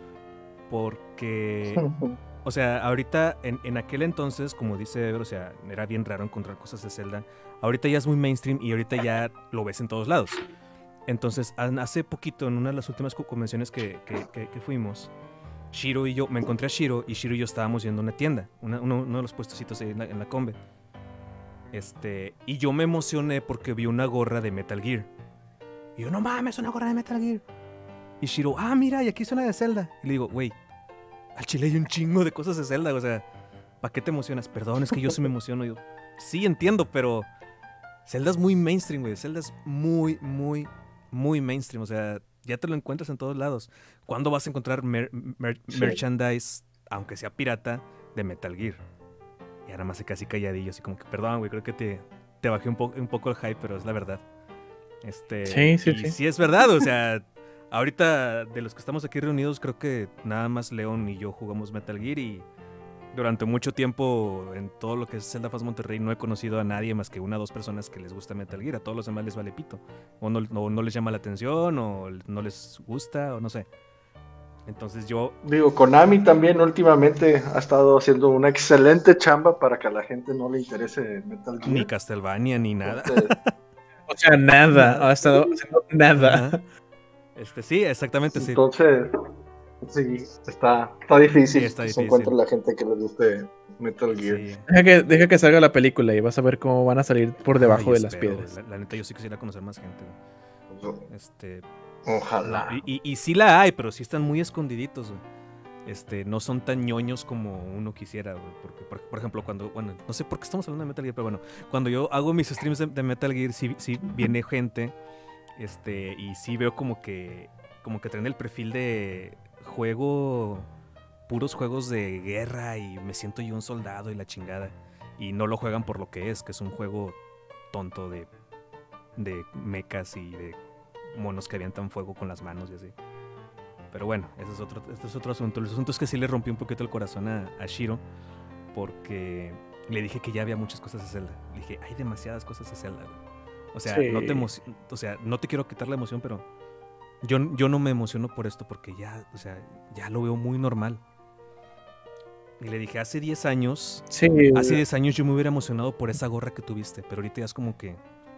porque, o sea, ahorita, en, en aquel entonces, como dice Ever, o sea, era bien raro encontrar cosas de Zelda. Ahorita ya es muy mainstream y ahorita ya lo ves en todos lados. Entonces, hace poquito, en una de las últimas convenciones que, que, que, que fuimos, Shiro y yo, me encontré a Shiro y Shiro y yo estábamos yendo a una tienda, una, uno, uno de los puestecitos ahí en la, en la Combe. Este, y yo me emocioné porque vi una gorra de Metal Gear. Y yo, no mames, una gorra de Metal Gear. Y Shiro, ah, mira, y aquí es una de Zelda. Y le digo, güey, al chile hay un chingo de cosas de Zelda, o sea, ¿para qué te emocionas? Perdón, es que yo sí me emociono. Yo, sí, entiendo, pero Zelda es muy mainstream, güey. Zelda es muy, muy, muy mainstream. O sea, ya te lo encuentras en todos lados. ¿Cuándo vas a encontrar mer mer sí. merchandise, aunque sea pirata, de Metal Gear? Y ahora más se casi calladillo, así como que, perdón, güey, creo que te, te bajé un, po un poco el hype, pero es la verdad. Este, sí, sí, y sí. sí es verdad, o sea, ahorita de los que estamos aquí reunidos, creo que nada más León y yo jugamos Metal Gear y durante mucho tiempo en todo lo que es Zelda Fast Monterrey no he conocido a nadie más que una o dos personas que les gusta Metal Gear. A todos los demás les vale pito. O no, no, no les llama la atención, o no les gusta, o no sé. Entonces yo... Digo, Konami también últimamente ha estado haciendo una excelente chamba para que a la gente no le interese Metal Gear. Ni Castlevania, ni nada. Entonces, o sea, nada. Ha estado haciendo nada. Ajá. Este, sí, exactamente, sí. Entonces... Sí, está, está difícil sí, está que difícil. se encuentre la gente que les guste Metal Gear. Sí. Deja, que, deja que salga la película y vas a ver cómo van a salir por debajo Ay, de las espero, piedras. La, la neta, yo sí quisiera conocer más gente. Este, Ojalá. Y, y, y sí la hay, pero sí están muy escondiditos, güey. Este, no son tan ñoños como uno quisiera, güey. Porque, por, por ejemplo, cuando, bueno, no sé por qué estamos hablando de Metal Gear, pero bueno, cuando yo hago mis streams de, de Metal Gear, sí, sí viene gente, este, y sí veo como que, como que traen el perfil de juego, puros juegos de guerra y me siento yo un soldado y la chingada. Y no lo juegan por lo que es, que es un juego tonto de, de mechas y de monos que avientan fuego con las manos y así. Pero bueno, ese es otro, este es otro asunto. El asunto es que sí le rompí un poquito el corazón a, a Shiro porque le dije que ya había muchas cosas de Zelda. Le dije, hay demasiadas cosas de Zelda. O sea, sí. no te o sea, no te quiero quitar la emoción, pero Yo, yo no me emociono por esto porque ya, o sea, ya lo veo muy normal. Y le dije, hace diez años, sí, hace diez años yo me hubiera emocionado por esa gorra que tuviste, pero ahorita ya es como que,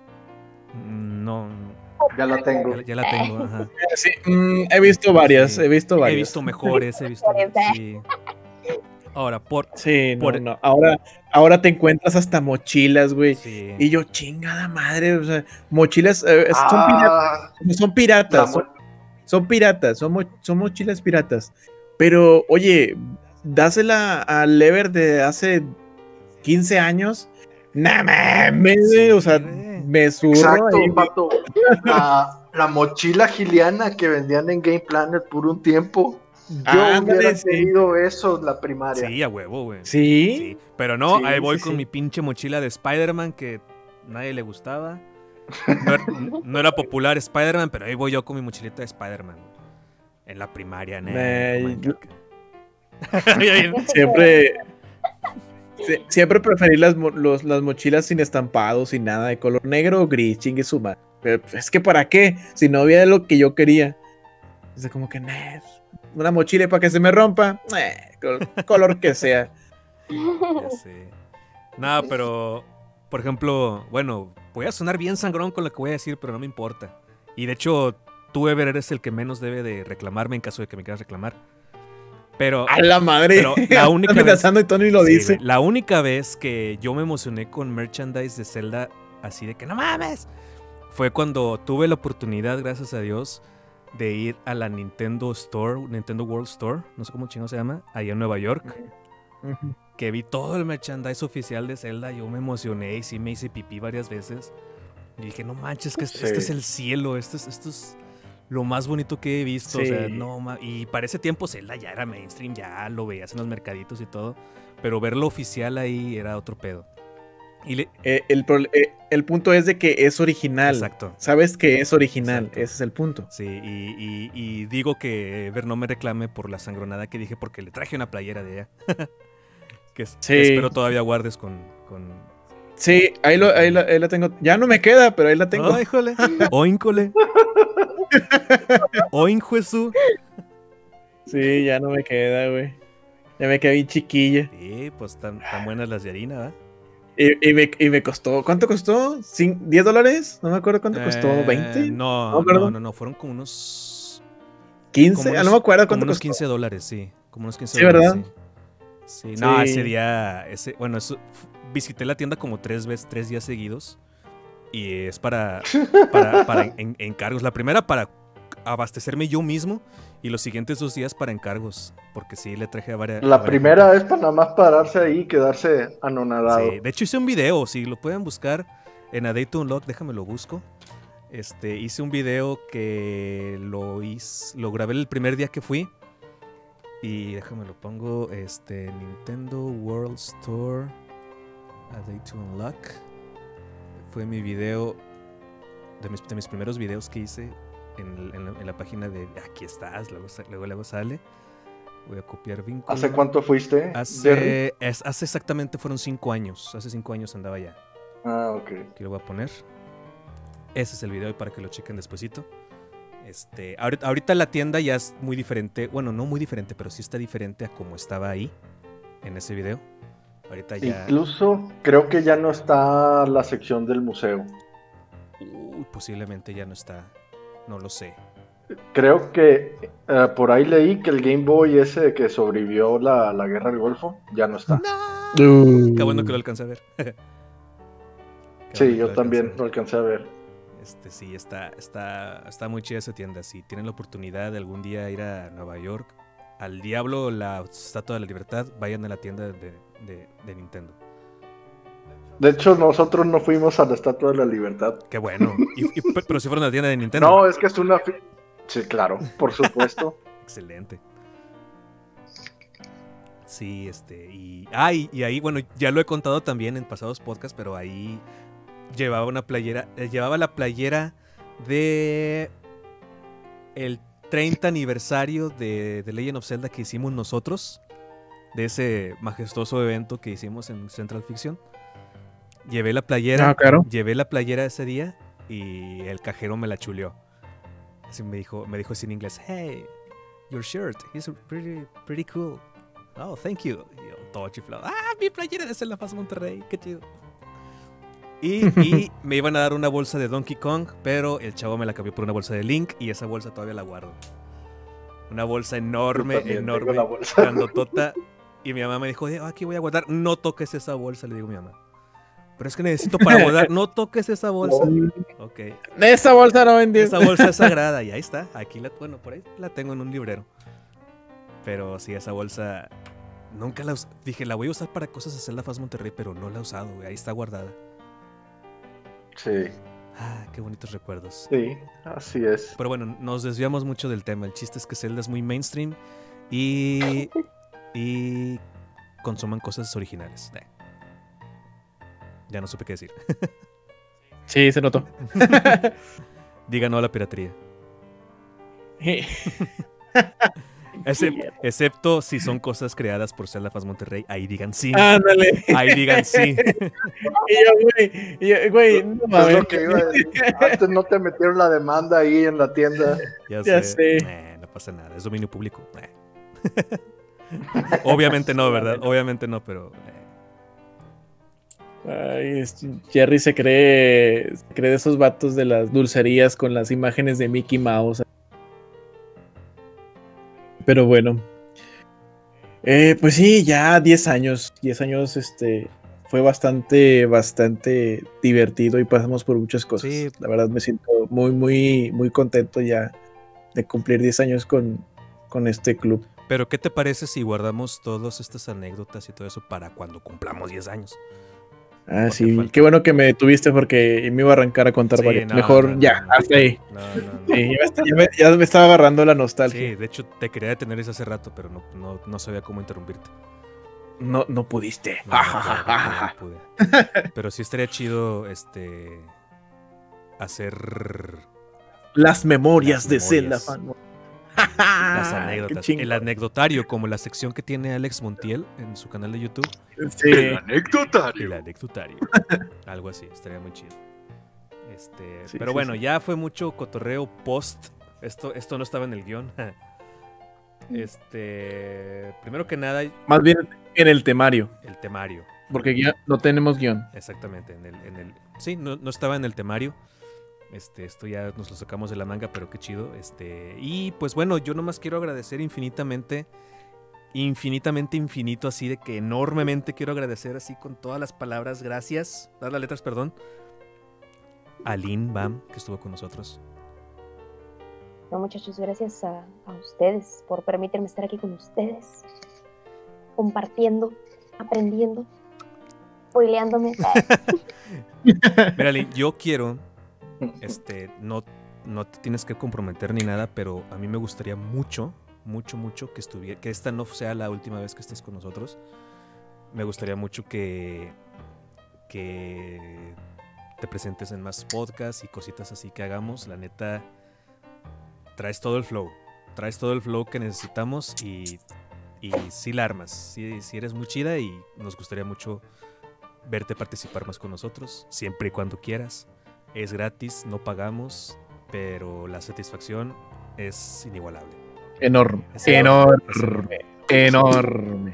no. Ya la tengo. Ya, ya la tengo, ajá. Sí, mm, he visto varias, sí, he visto varias. He visto mejores, he visto, sí. Ahora, por... Sí, no, por, no. Ahora, ahora te encuentras hasta mochilas, güey. Sí. Y yo, chingada madre, o sea, mochilas, eh, ah, son piratas, son piratas, mo son, son piratas, son, mo son mochilas piratas. Pero, oye, dásela al Lever de hace quince años, nah mames, sí, o sea, me zurro. Exacto, ahí, pato. La, la mochila giliana que vendían en Game Planet por un tiempo. Yo ah, hubiera sí. querido eso en la primaria. Sí, a huevo, güey. ¿Sí? ¿Sí? Pero no, sí, ahí voy sí, con sí. mi pinche mochila de Spider-Man que nadie le gustaba. No era, no era popular Spider-Man, pero ahí voy yo con mi mochilita de Spider-Man. En la primaria, ¿no? Eh, yo... siempre... Siempre preferí las, los, las mochilas sin estampados, sin nada, de color negro o gris, chingue su madre. Pero es que ¿para qué? Si no había lo que yo quería. Es como que, nah, una mochila para que se me rompa, nah, color, color que sea. Ya sé. Nada, pero, por ejemplo, bueno, voy a sonar bien sangrón con lo que voy a decir, pero no me importa. Y de hecho, tú, Ever, eres el que menos debe de reclamarme en caso de que me quieras reclamar. Pero, a la madre, pero la única vez, y Tony lo sí, dice. La única vez que yo me emocioné con merchandise de Zelda, así de que no mames, fue cuando tuve la oportunidad, gracias a Dios, de ir a la Nintendo Store, Nintendo World Store, no sé cómo chingo se llama, allá en Nueva York, uh-huh. que vi todo el merchandise oficial de Zelda. Yo me emocioné y sí me hice pipí varias veces. Y dije, no manches, que este, sí. este es el cielo, esto es, esto es lo más bonito que he visto. Sí. O sea, no, y para ese tiempo Zelda ya era mainstream, ya lo veías en los mercaditos y todo, pero verlo oficial ahí era otro pedo. Y le... eh, el, eh, el punto es de que es original. Exacto. Sabes que es original. Exacto. Ese es el punto. Sí, y, y, y digo que Ver no me reclame por la sangronada que dije, porque le traje una playera de ella. que, sí. que espero todavía guardes con... con... Sí, ahí, lo, ahí, la, ahí la tengo. Ya no me queda, pero ahí la tengo. Oh, híjole. Oíncole. Oínjuesu. Sí, ya no me queda, güey. Ya me quedé bien chiquilla. Sí, pues tan, tan buenas las de harina, ¿verdad? Y, y, me, y me costó, ¿cuánto costó? ¿diez dólares? No me acuerdo cuánto eh, costó, ¿veinte? No, no, no, no, no, fueron como unos... ¿quince? Unos, ah, no me acuerdo cuánto como unos costó. quince dólares, sí. Como unos quince sí, dólares, ¿verdad? Sí. sí. No, sí. ese día, ese, bueno, eso, visité la tienda como tres veces, tres días seguidos. Y es para, para, para en, encargos. La primera para abastecerme yo mismo y los siguientes dos días para encargos, porque sí, le traje a varias... La a varias primera gente. es para nada más pararse ahí y quedarse anonadado. Sí, de hecho hice un video, si lo pueden buscar en A Day to Unlock, déjame lo busco. Este, hice un video que lo hice, lo grabé el primer día que fui. Y déjame lo pongo, este, Nintendo World Store A Day to Unlock. Fue mi video, de mis, de mis primeros videos que hice en, en, la, en la página de... Aquí estás, luego, luego, luego sale. Voy a copiar vínculo. ¿Hace cuánto fuiste? Hace, es, hace exactamente fueron cinco años. Hace cinco años andaba ya. Ah, ok. Aquí lo voy a poner. Ese es el video para que lo chequen despuesito. Este, ahorita, ahorita la tienda ya es muy diferente. Bueno, no muy diferente, pero sí está diferente a como estaba ahí en ese video. Ahorita ya... Incluso creo que ya no está la sección del museo. Uy, posiblemente ya no está. No lo sé. Creo que uh, por ahí leí que el Game Boy ese que sobrevivió la, la guerra del Golfo ya no está. Uh. Qué bueno que lo alcancé a ver. Qué Sí, bueno que yo lo también alcancé lo a ver. alcancé a ver. Este, sí, está, está, está muy chida esa tienda. Si tienen la oportunidad de algún día ir a Nueva York, al diablo la Estatua de la Libertad, vayan a la tienda de, de, de Nintendo. De hecho, nosotros no fuimos a la Estatua de la Libertad. Qué bueno. Y, y, pero si fueron a la tienda de Nintendo. No, es que es una... fi- Sí, claro, por supuesto. Excelente. Sí, este, y... Ah, y, y ahí, bueno, ya lo he contado también en pasados podcasts, pero ahí llevaba una playera, eh, llevaba la playera de el treinta aniversario de, de Legend of Zelda que hicimos nosotros, de ese majestuoso evento que hicimos en Central Fiction. Llevé la playera, Ah, claro. llevé la playera ese día y el cajero me la chuleó. Así me dijo, me dijo así en inglés, hey, your shirt is pretty, pretty cool. Oh, thank you. Y yo, todo chiflado. Ah, mi playera de Zelda Faz Monterrey, qué chido. Y, y me iban a dar una bolsa de Donkey Kong, pero el chavo me la cambió por una bolsa de Link y esa bolsa todavía la guardo. Una bolsa enorme, Yo también enorme, tengo la bolsa. grandotota. Y mi mamá me dijo, "Oh, aquí voy a guardar. No toques esa bolsa", le digo a mi mamá. Pero es que necesito para guardar. No toques esa bolsa. Ok. Esa bolsa no vendí. Esa bolsa es sagrada y ahí está. Aquí la, bueno, por ahí la tengo en un librero. Pero sí, esa bolsa nunca la usé. Dije, la voy a usar para cosas de Zelda Faz Monterrey, pero no la he usado, güey. Ahí está guardada. Sí, Ah, qué bonitos recuerdos. sí, así es. Pero bueno, nos desviamos mucho del tema. El chiste es que Zelda es muy mainstream y, y consuman cosas originales. Eh. Ya no supe qué decir. Sí, se notó. Diga no a la piratería. Excep- excepto si son cosas creadas por Zelda Faz Monterrey. Ahí digan sí. Ándale. Ahí digan sí. Y yo, güey, y yo, güey, no Es mames. lo que iba a decir. Antes no te metieron la demanda ahí en la tienda. Ya, Ya sé. sé. Eh, no pasa nada. Es dominio público. Eh. Obviamente no, ¿verdad? Obviamente no, pero... eh. Ay, es- Jerry se cree, se cree de esos vatos de las dulcerías con las imágenes de Mickey Mouse. Pero bueno. Eh, pues sí, ya diez años. diez años, este, fue bastante, bastante divertido y pasamos por muchas cosas. Sí. La verdad me siento muy, muy, muy contento ya de cumplir diez años con, con este club. Pero ¿qué te parece si guardamos todas estas anécdotas y todo eso para cuando cumplamos diez años? Ah, Porque sí, falta. qué bueno que me tuviste porque me iba a arrancar a contar Sí, varias. no, Mejor no, ya, no, no. hasta ahí. No, no, no. Sí, ya, me, está- ya me- ya me estaba agarrando la nostalgia. Sí, de hecho te quería detener eso hace rato, pero no, no, no sabía cómo interrumpirte. No, no pudiste. No, no, no pude, no pude. Pero sí estaría chido este hacer Las memorias Las de Zelda. memorias. fan. las Qué anécdotas. chingón. El anecdotario, como la sección que tiene Alex Montiel en su canal de YouTube. Sí. El anecdotario. anecdotario. Algo así, estaría muy chido. Este, Sí, pero sí, bueno, sí. ya fue mucho cotorreo post. Esto, esto no estaba en el guión. Este, primero que nada, Más bien en el temario. el temario. Porque guión- no tenemos guión. Exactamente, en el, en el, sí, no, no estaba en el temario. Este, esto ya nos lo sacamos de la manga, pero qué chido. Este, y pues bueno, yo nomás quiero agradecer infinitamente, infinitamente infinito, así de que enormemente quiero agradecer así con todas las palabras, gracias, dar las letras, perdón, a Lynn Bam, que estuvo con nosotros. No, muchachos, gracias a, a ustedes por permitirme estar aquí con ustedes, compartiendo, aprendiendo, spoileándome. Mira, Lin, yo quiero, este, no, no te tienes que comprometer ni nada, pero a mí me gustaría mucho, mucho, mucho que estuviera, que esta no sea la última vez que estés con nosotros. Me gustaría mucho que, que te presentes en más podcasts y cositas así que hagamos. La neta, traes todo el flow, traes todo el flow que necesitamos y, y sí la armas, sí, sí eres muy chida y nos gustaría mucho verte participar más con nosotros, siempre y cuando quieras. Es gratis, no pagamos, pero la satisfacción es inigualable. Enorme, Es enorme, es enorme. enorme.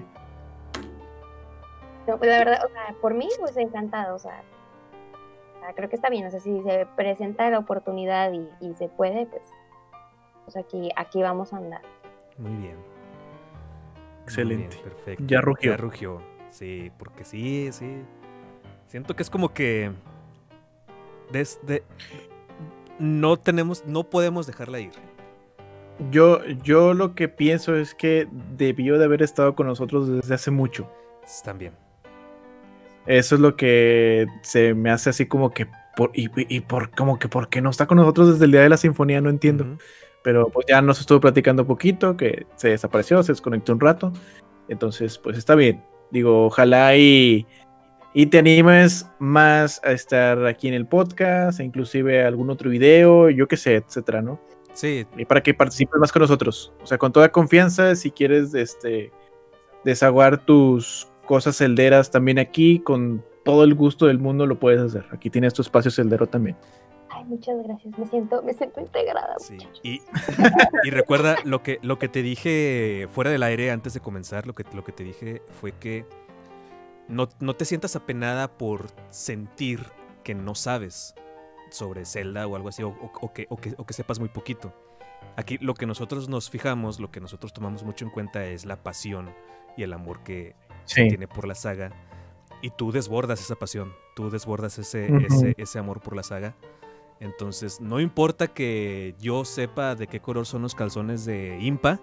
No, pues la verdad, o sea, por mí, pues encantado, o sea, o sea, creo que está bien, o sea, si se presenta la oportunidad y, y se puede, pues, pues aquí, aquí vamos a andar. Muy bien. Excelente. Muy bien, perfecto. Ya rugió. Ya rugió. Sí, porque sí, sí. Siento que es como que desde no tenemos, no podemos dejarla ir. Yo, yo lo que pienso es que debió de haber estado con nosotros desde hace mucho. También. Eso es lo que se me hace así como que por, y, y por como que por qué no está con nosotros desde el día de la sinfonía, no entiendo. Ujú. Pero pues ya nos estuvo platicando un poquito, que se desapareció, se desconectó un rato. Entonces, pues está bien. Digo, ojalá y, y te animes más a estar aquí en el podcast, e inclusive algún otro video, yo qué sé, etcétera, ¿no? Sí, Y para que participes más con nosotros. O sea, con toda confianza, si quieres este, desaguar tus cosas celderas también aquí, con todo el gusto del mundo lo puedes hacer. Aquí tienes tu espacio celdero también. Ay, muchas gracias, me siento, me siento integrada, sí. muchachos. Y, y recuerda lo que, lo que te dije fuera del aire antes de comenzar, lo que, lo que te dije fue que no, no te sientas apenada por sentir que no sabes sobre Zelda o algo así, o, o- o que, o que- o que sepas muy poquito. Aquí lo que nosotros nos fijamos, lo que nosotros tomamos mucho en cuenta es la pasión y el amor que se Sí. tiene por la saga. Y tú desbordas esa pasión, tú desbordas ese, Ujú. ese, ese amor por la saga. Entonces, no importa que yo sepa de qué color son los calzones de Impa.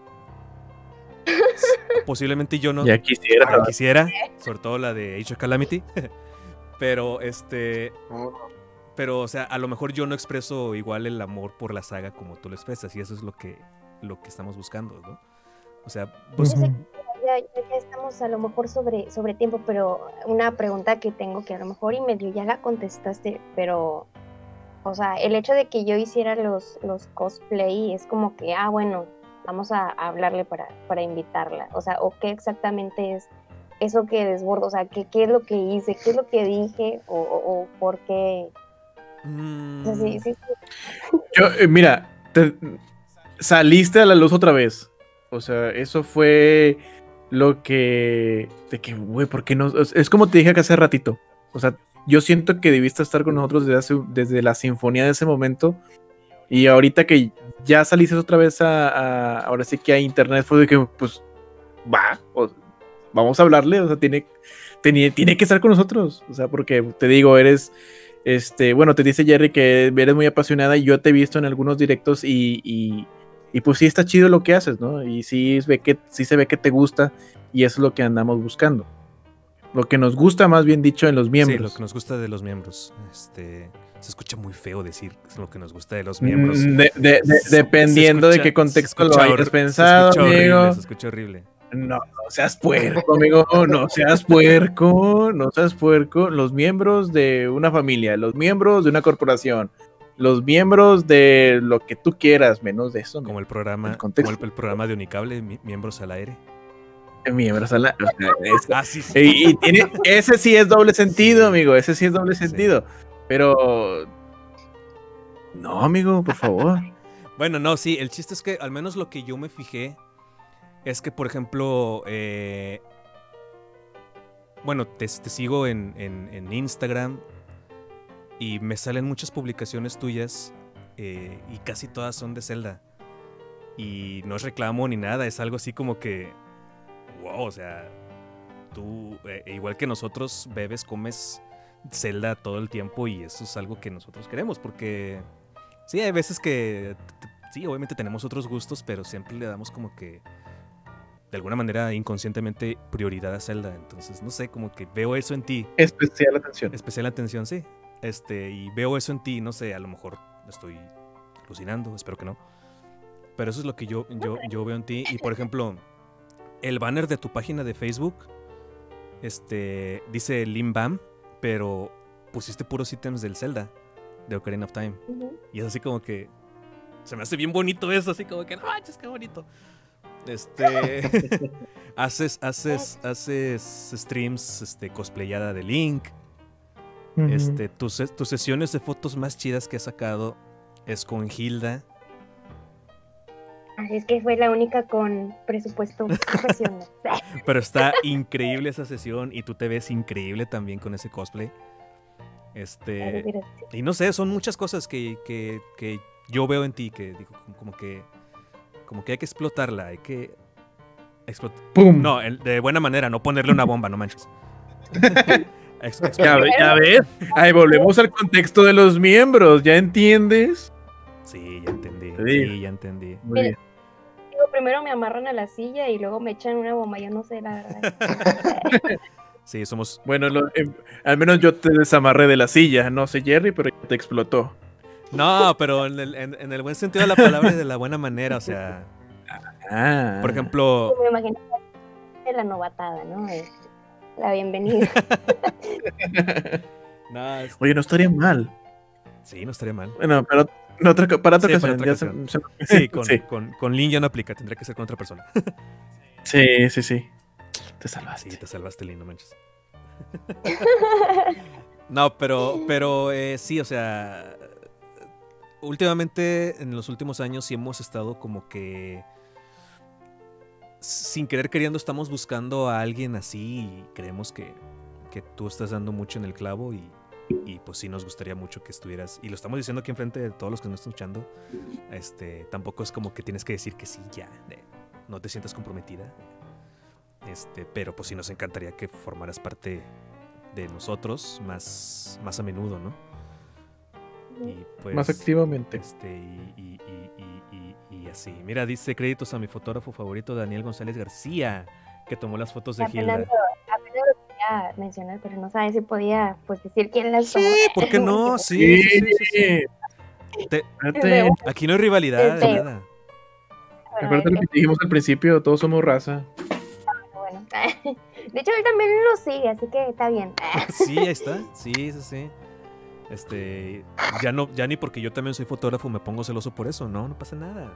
Posiblemente yo no Ya quisiera. ah, quisiera, sobre todo la de Age of Calamity. Pero, este... Pero, o sea, a lo mejor yo no expreso igual el amor por la saga como tú lo expresas. Y eso es lo que, lo que estamos buscando, ¿no? O sea, pues... Yo sé que ya, ya- ya estamos a lo mejor sobre, sobre tiempo, pero una pregunta que tengo que a lo mejor y medio ya la contestaste, pero, o sea, el hecho de que yo hiciera los, los cosplay es como que, ah, bueno, vamos a, a hablarle para, para invitarla. O sea, o qué exactamente es eso que desbordo, o sea, qué, qué es lo que hice, qué es lo que dije, o, o, o por qué. mm, O sea, sí, sí, sí. Yo, eh, mira, te- saliste a la luz otra vez. O sea, eso fue lo que... De que, güey, ¿por qué no? Es, es como te dije que hace ratito. O sea, yo siento que debiste estar con nosotros desde, hace- desde la sinfonía de ese momento. Y ahorita que ya saliste otra vez a, a- ahora sí que a internet, fue de que, pues, va, o- vamos a hablarle. O sea, tiene, tiene, tiene que estar con nosotros. O sea, porque te digo, eres... Este, bueno, te dice Jerry que eres muy apasionada y yo te he visto en algunos directos y, y, y pues sí está chido lo que haces, ¿no? Y sí, ve que, sí se ve que te gusta y eso es lo que andamos buscando. Lo que nos gusta, más bien dicho, en los sí, miembros. lo que nos gusta de los miembros. Este... Se escucha muy feo decir lo que nos gusta de los miembros. Mm, de- de- de- Se- dependiendo se de escucha- qué contexto se lo escucha hayas hor- pensado, se escucha amigo. horrible, se escucha horrible. No, no seas puerco, amigo. No seas puerco. No seas puerco. Los miembros de una familia, los miembros de una corporación, los miembros de lo que tú quieras, menos de eso. Como el programa, El contexto. como el, el programa de Unicable, mi- miembros al aire. Miembros a la. O sea, es- Ah, sí, sí. y, y tiene, ese sí es doble sentido, Sí. amigo. Ese sí es doble Sí. sentido. Pero. No, amigo, por favor. Bueno, no, sí, el chiste es que al menos lo que yo me fijé es que, por ejemplo, eh, bueno, te, te sigo en, en- en Instagram y me salen muchas publicaciones tuyas eh, y casi todas son de Zelda. Y no es reclamo ni nada, es algo así como que, wow, o sea, tú, eh, igual que nosotros, bebes, comes Zelda todo el tiempo y eso es algo que nosotros queremos porque... Sí, hay veces que te, sí, obviamente tenemos otros gustos, pero siempre le damos como que, de alguna manera, inconscientemente, prioridad a Zelda. Entonces, no sé, como que veo eso en ti. Especial atención. Especial atención, sí. Este, y veo eso en ti, no sé, a lo mejor estoy alucinando, espero que no. Pero eso es lo que yo, yo, yo veo en ti. Y, por ejemplo, el banner de tu página de Facebook, este, dice Limbam, pero pusiste puros ítems del Zelda, de Ocarina of Time. Ujú. Y es así como que se me hace bien bonito eso, así como que no manches, qué bonito. Este haces, haces, haces streams, este, cosplayada de Link. Ujú. Este, tus, tus sesiones de fotos más chidas que has sacado es con Hilda. Así es que fue la única con presupuesto profesional. Pero está increíble esa sesión y tú te ves increíble también con ese cosplay. Este, y no sé, son muchas cosas que, que, que yo veo en ti que digo, como que como que hay que explotarla, hay que explotar. ¡Pum! No, el- de buena manera, no ponerle una bomba, no manches. Ex- explo- Ya, ve- ya ves. Ahí volvemos al contexto de los miembros, ¿ya entiendes? Sí, ya entendí. Sí. Sí, ya entendí. Muy bien. Digo, primero me amarran a la silla y luego me echan una bomba, yo no sé, la verdad. Sí, somos. Bueno, lo- eh, al menos yo te desamarré de la silla, no sé Jerry, pero ya te explotó. No, pero en el, en- en el buen sentido de la palabra y de la buena manera, o sea. Ah. Por ejemplo, Me imagino que la novatada, ¿no? Es la bienvenida. no, es- Oye, no estaría mal. sí, no estaría mal. Bueno, pero en otra, para otra Sí, para ocasión. otra ya ocasión. se- se- Sí, con, sí. Con, con Lin ya no aplica, tendría que ser con otra persona. sí, sí, sí. Te Sí, salvaste. te salvaste, Lin, no manches. No, pero, pero eh, sí, o sea, últimamente, en los últimos años, sí hemos estado como que, sin querer queriendo, estamos buscando a alguien así y creemos que, que tú estás dando mucho en el clavo y, y pues sí nos gustaría mucho que estuvieras, y lo estamos diciendo aquí enfrente de todos los que nos están escuchando, este, tampoco es como que tienes que decir que sí, ya, eh, no te sientas comprometida, este, pero pues sí nos encantaría que formaras parte de nosotros más, más a menudo, ¿no? Y pues, Más activamente. Este, y, y- y- y- y- y así. Mira, dice créditos a mi fotógrafo favorito, Daniel González García, que tomó las fotos de apenas, Hilda. lo, apenas lo quería mencionar, pero no sabía si podía pues decir quién las tomó. Sí, ¿por qué no? Sí, sí, sí, sí, sí. Te- Espérate. aquí no hay rivalidad, Este- nada. Bueno, Acuérdate lo que dijimos al principio, todos somos raza. bueno. De hecho, él también lo sigue, así que está bien. Sí, ahí está. Sí, sí, sí. Este, ya no, ya ni porque yo también soy fotógrafo me pongo celoso por eso, no, no pasa nada.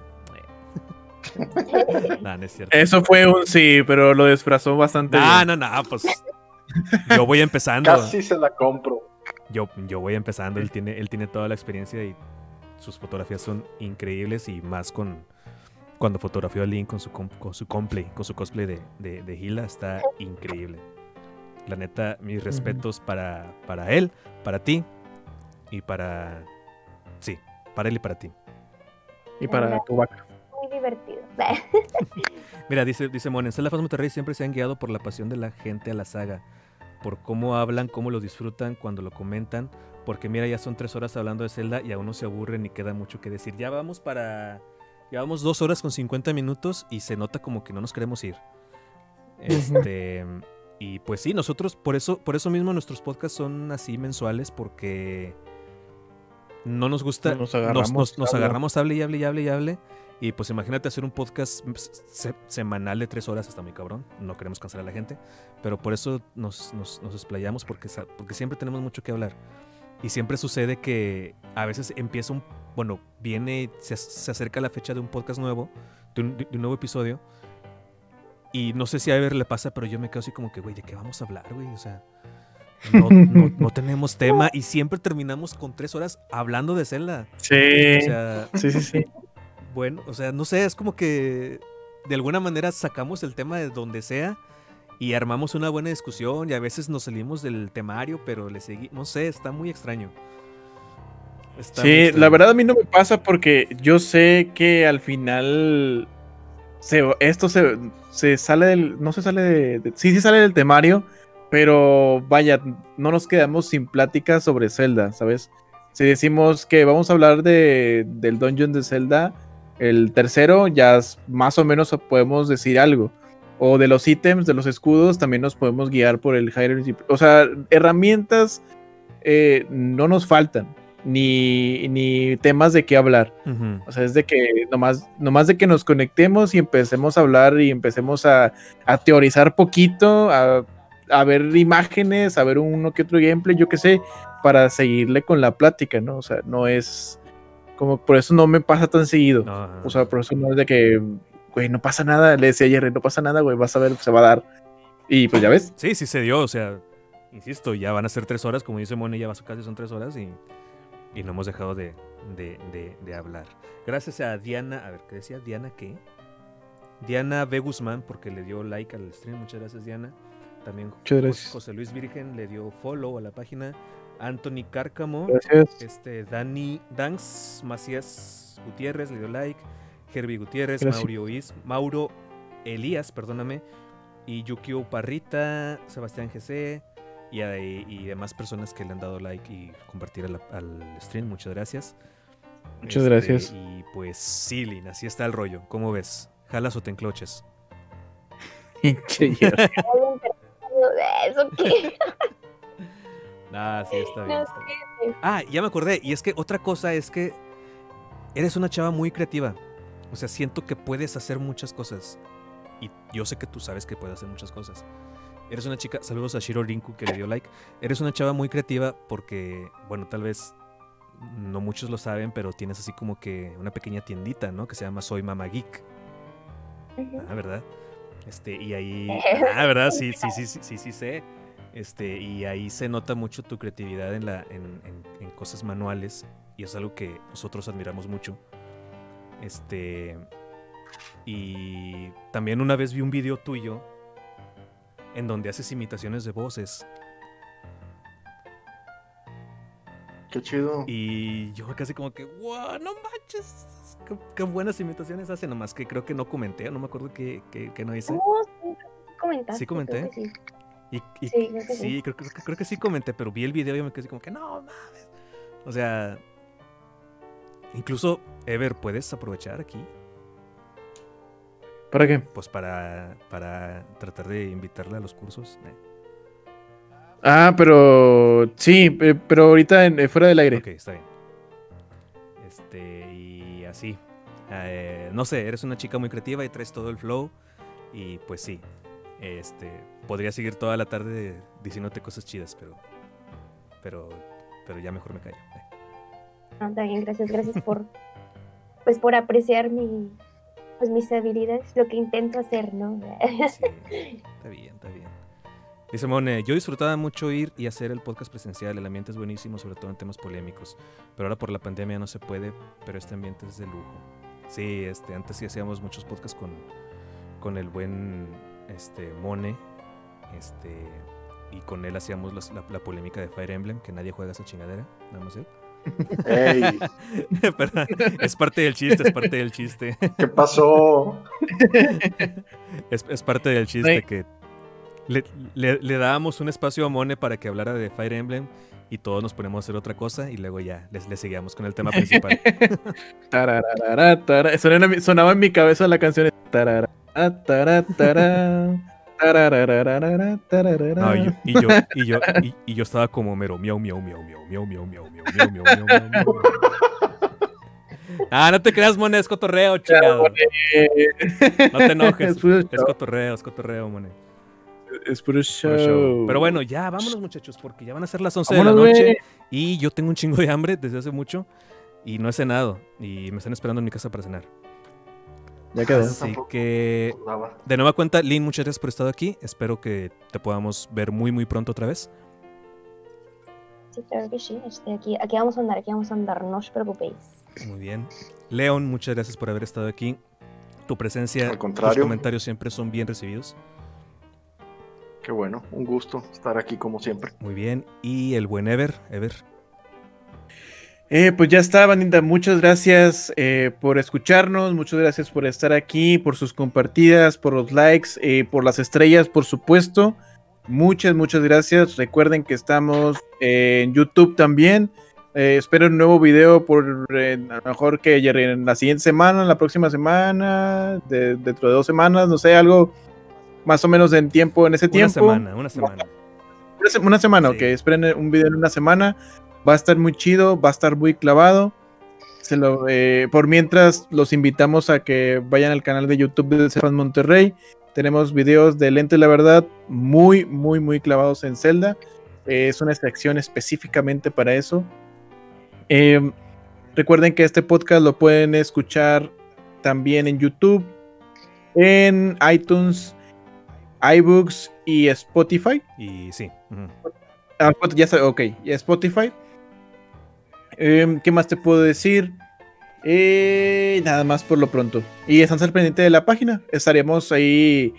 Nah, no es cierto. Eso fue un sí, pero lo disfrazó bastante No, bien. no, no, pues yo voy empezando. Casi se la compro. Yo, yo voy empezando, él tiene, él tiene toda la experiencia y sus fotografías son increíbles y más con cuando fotografió a Link con su, com- con su cosplay, con su cosplay de, de, de Hilda, está increíble. La neta, mis respetos para, para él, para ti y para... Sí, para él y para ti. Y para tu vaca. Muy divertido. Mira, dice, dice Mon, en Zelda Faz Monterrey siempre se han guiado por la pasión de la gente a la saga, por cómo hablan, cómo lo disfrutan, cuando lo comentan, porque mira, ya son tres horas hablando de Zelda y aún no se aburren ni queda mucho que decir. Ya vamos para... Llevamos dos horas con cincuenta minutos y se nota como que no nos queremos ir. Este... Y pues sí, nosotros, por eso, por eso mismo nuestros podcasts son así mensuales, porque no nos gusta, Nos nos, agarramos, nos, nos habla. agarramos, hable y hable y hable y hable. Y pues imagínate hacer un podcast se- semanal de tres horas, está muy cabrón. No queremos cansar a la gente, pero por eso nos, nos, nos explayamos, porque, sa- porque siempre tenemos mucho que hablar. Y siempre sucede que a veces empieza un, bueno, viene, se, se acerca la fecha de un podcast nuevo, de un, de un nuevo episodio. Y no sé si a Ever le pasa, pero yo me quedo así como que, güey, ¿de qué vamos a hablar, güey? O sea, no, no, no tenemos tema y siempre terminamos con tres horas hablando de Zelda. Sí. O sea, Sí, sí, sí. bueno, o sea, no sé, es como que de alguna manera sacamos el tema de donde sea y armamos una buena discusión y a veces nos salimos del temario, pero le seguimos, no sé, está muy extraño. Está muy Sí, extraño. la verdad a mí no me pasa porque yo sé que al final se- esto se, se sale del, no se sale de, de- sí, sí sale del temario, pero vaya, no nos quedamos sin pláticas sobre Zelda, ¿sabes? Si decimos que vamos a hablar de, del dungeon de Zelda, El tercero ya es- más o menos podemos decir algo. O de los ítems, de los escudos, también nos podemos guiar por el Hierarchy. O sea, herramientas eh, no nos faltan, ni, ni temas de qué hablar. Ujú. O sea, es de que nomás, nomás de que nos conectemos y empecemos a hablar y empecemos a, a teorizar poquito, a, a ver imágenes, a ver uno que otro gameplay, yo qué sé, para seguirle con la plática, ¿no? O sea, no es como, por eso no me pasa tan seguido. No, no, O sea, por eso no es de que, güey, no pasa nada, le decía a Jerry, no pasa nada, güey, vas a ver, se va a dar. Y pues ya ves. sí, sí se dio, o sea, insisto, ya van a ser tres horas, como dice Mone, ya va- casi son tres horas y, y no hemos dejado de, de, de- de hablar. Gracias a Diana, a ver, ¿qué decía? ¿Diana qué? Diana B. Guzmán, porque le dio like al stream, muchas gracias Diana. También Muchas Jos- gracias. José Luis Virgen le dio follow a la página. Anthony Cárcamo, Gracias. este, Dani Danks Macías Gutiérrez le dio like. Herbie Gutiérrez, Gracias. Mauro, Is- Mauro Elías, perdóname. Y Yukio Parrita, Sebastián G C y, hay- y demás personas que le han dado like y compartir al, al stream. Muchas gracias. Muchas gracias. Y pues sí, Lin, así está el rollo. ¿Cómo ves? ¿Jalas o te encloches? Pinche Jerry. Hay intercambio de ¿eso qué? Ah, sí, está bien. No está bien. Ah, ya me acordé. Y es que otra cosa es que eres una chava muy creativa. O sea, siento que puedes hacer muchas cosas. Y yo sé que tú sabes que puedes hacer muchas cosas. Eres una chica, saludos a Shiro Rinku que le dio like. Eres una chava muy creativa porque, bueno, tal vez no muchos lo saben, pero tienes así como que una pequeña tiendita, ¿no? Que se llama Soy Mama Geek. Ujú. Ah, ¿verdad? Este, y ahí. Ah, ¿verdad? Sí, sí, sí, sí, sí, sí sé. Este, y ahí se nota mucho tu creatividad en, la, en, en- en cosas manuales. Y es algo que nosotros admiramos mucho. Este. Y también una vez vi un video tuyo en donde haces imitaciones de voces. Qué chido. Y yo casi como que, wow, no manches. Qué, qué buenas imitaciones hace. Nomás que creo que no comenté, no me acuerdo qué, qué- qué no hice. No, sí, comentaste. ¿Sí comenté? creo que sí. Y, y- Sí, creo que sí, sí. creo, creo que- creo que sí comenté, pero vi el video y me quedé así como que no mames. O sea, incluso, Ever, ¿puedes aprovechar aquí? ¿Para qué? Pues para, para tratar de invitarla a los cursos. Eh, Ah, pero sí, eh, pero ahorita en- eh, fuera del aire. Ok, está bien. Este, y así. Eh, no sé, eres una chica muy creativa y traes todo el flow. Y pues sí, este, podría seguir toda la tarde diciéndote cosas chidas, pero, pero, pero ya mejor me callo. Eh. No, está bien, gracias, gracias por, pues por apreciar mi, pues mis habilidades, lo que intento hacer, ¿no? Sí, está bien, está bien. Dice Mone, yo disfrutaba mucho ir y hacer el podcast presencial, el ambiente es buenísimo, sobre todo en temas polémicos, pero ahora por la pandemia no se puede, pero este ambiente es de lujo. Sí, este, antes sí hacíamos muchos podcasts con, con el buen este, Mone, este, y con él hacíamos las- la, la polémica de Fire Emblem, que nadie juega esa chingadera, nada más él. Ey, Pero es parte del chiste, es parte del chiste. ¿qué pasó? Es, es parte del chiste Sí. que le, le- le dábamos un espacio a Mone para que hablara de Fire Emblem y todos nos ponemos a hacer otra cosa y luego ya les, le seguíamos con el tema principal. Tararara, tara- sonaba en mi- sonaba en mi cabeza la canción. Tarara, tara, tara, tarararara, tararara. No, y, yo, y, yo, y, yo, y, y yo estaba como mero miau, miau, miau, miau, miau, miau, miau, miau, miau, miau, miau, miau, miau. Ah, no te creas, Mone, es cotorreo, chingado. No te enojes, Es puro es show, cotorreo, es cotorreo, Mone. es puro Puro show. show. Pero bueno, ya vámonos, muchachos, porque ya van a ser las once de Vámonos, la noche güey. y yo tengo un chingo de hambre desde hace mucho y no he cenado y me están esperando en mi casa para cenar. Ya quedó. Así Tampoco que, recordaba. de nueva cuenta, Lin, muchas gracias por estar aquí. Espero que te podamos ver muy, muy pronto otra vez. Sí, claro que sí, este, aquí, aquí vamos a andar, aquí vamos a andar, no os preocupéis. Muy bien. León, muchas gracias por haber estado aquí. Tu presencia, Al tus contrario. comentarios siempre son bien recibidos. Qué bueno, un gusto estar aquí como siempre. Muy bien. Y el buen Ever, Ever. Eh, pues ya está, bandita. Muchas gracias eh, por escucharnos, muchas gracias por estar aquí, por sus compartidas, por los likes, eh, por las estrellas, por supuesto. Muchas, muchas gracias. Recuerden que estamos eh, en YouTube también. Eh, espero un nuevo video por eh, a lo mejor que Jerry, en la siguiente semana, la próxima semana, de, dentro de dos semanas, no sé, algo más o menos en tiempo, en ese Una tiempo. semana, una semana. Una, se- una semana, Sí. ok, esperen un video en una semana. Va a estar muy chido, va a estar muy clavado. Se lo, eh, por mientras, los invitamos a que vayan al canal de YouTube de Cefas Monterrey. Tenemos videos de Lente la Verdad muy, muy, muy clavados en Zelda. Eh, es una sección específicamente para eso. Eh, recuerden que este podcast lo pueden escuchar también en YouTube, en iTunes, iBooks y Spotify. Y sí. Ujú. Ah, ya está, ok, ya Spotify. Eh, ¿Qué más te puedo decir? Eh, nada más por lo pronto. Y están al pendiente de la página. Estaremos ahí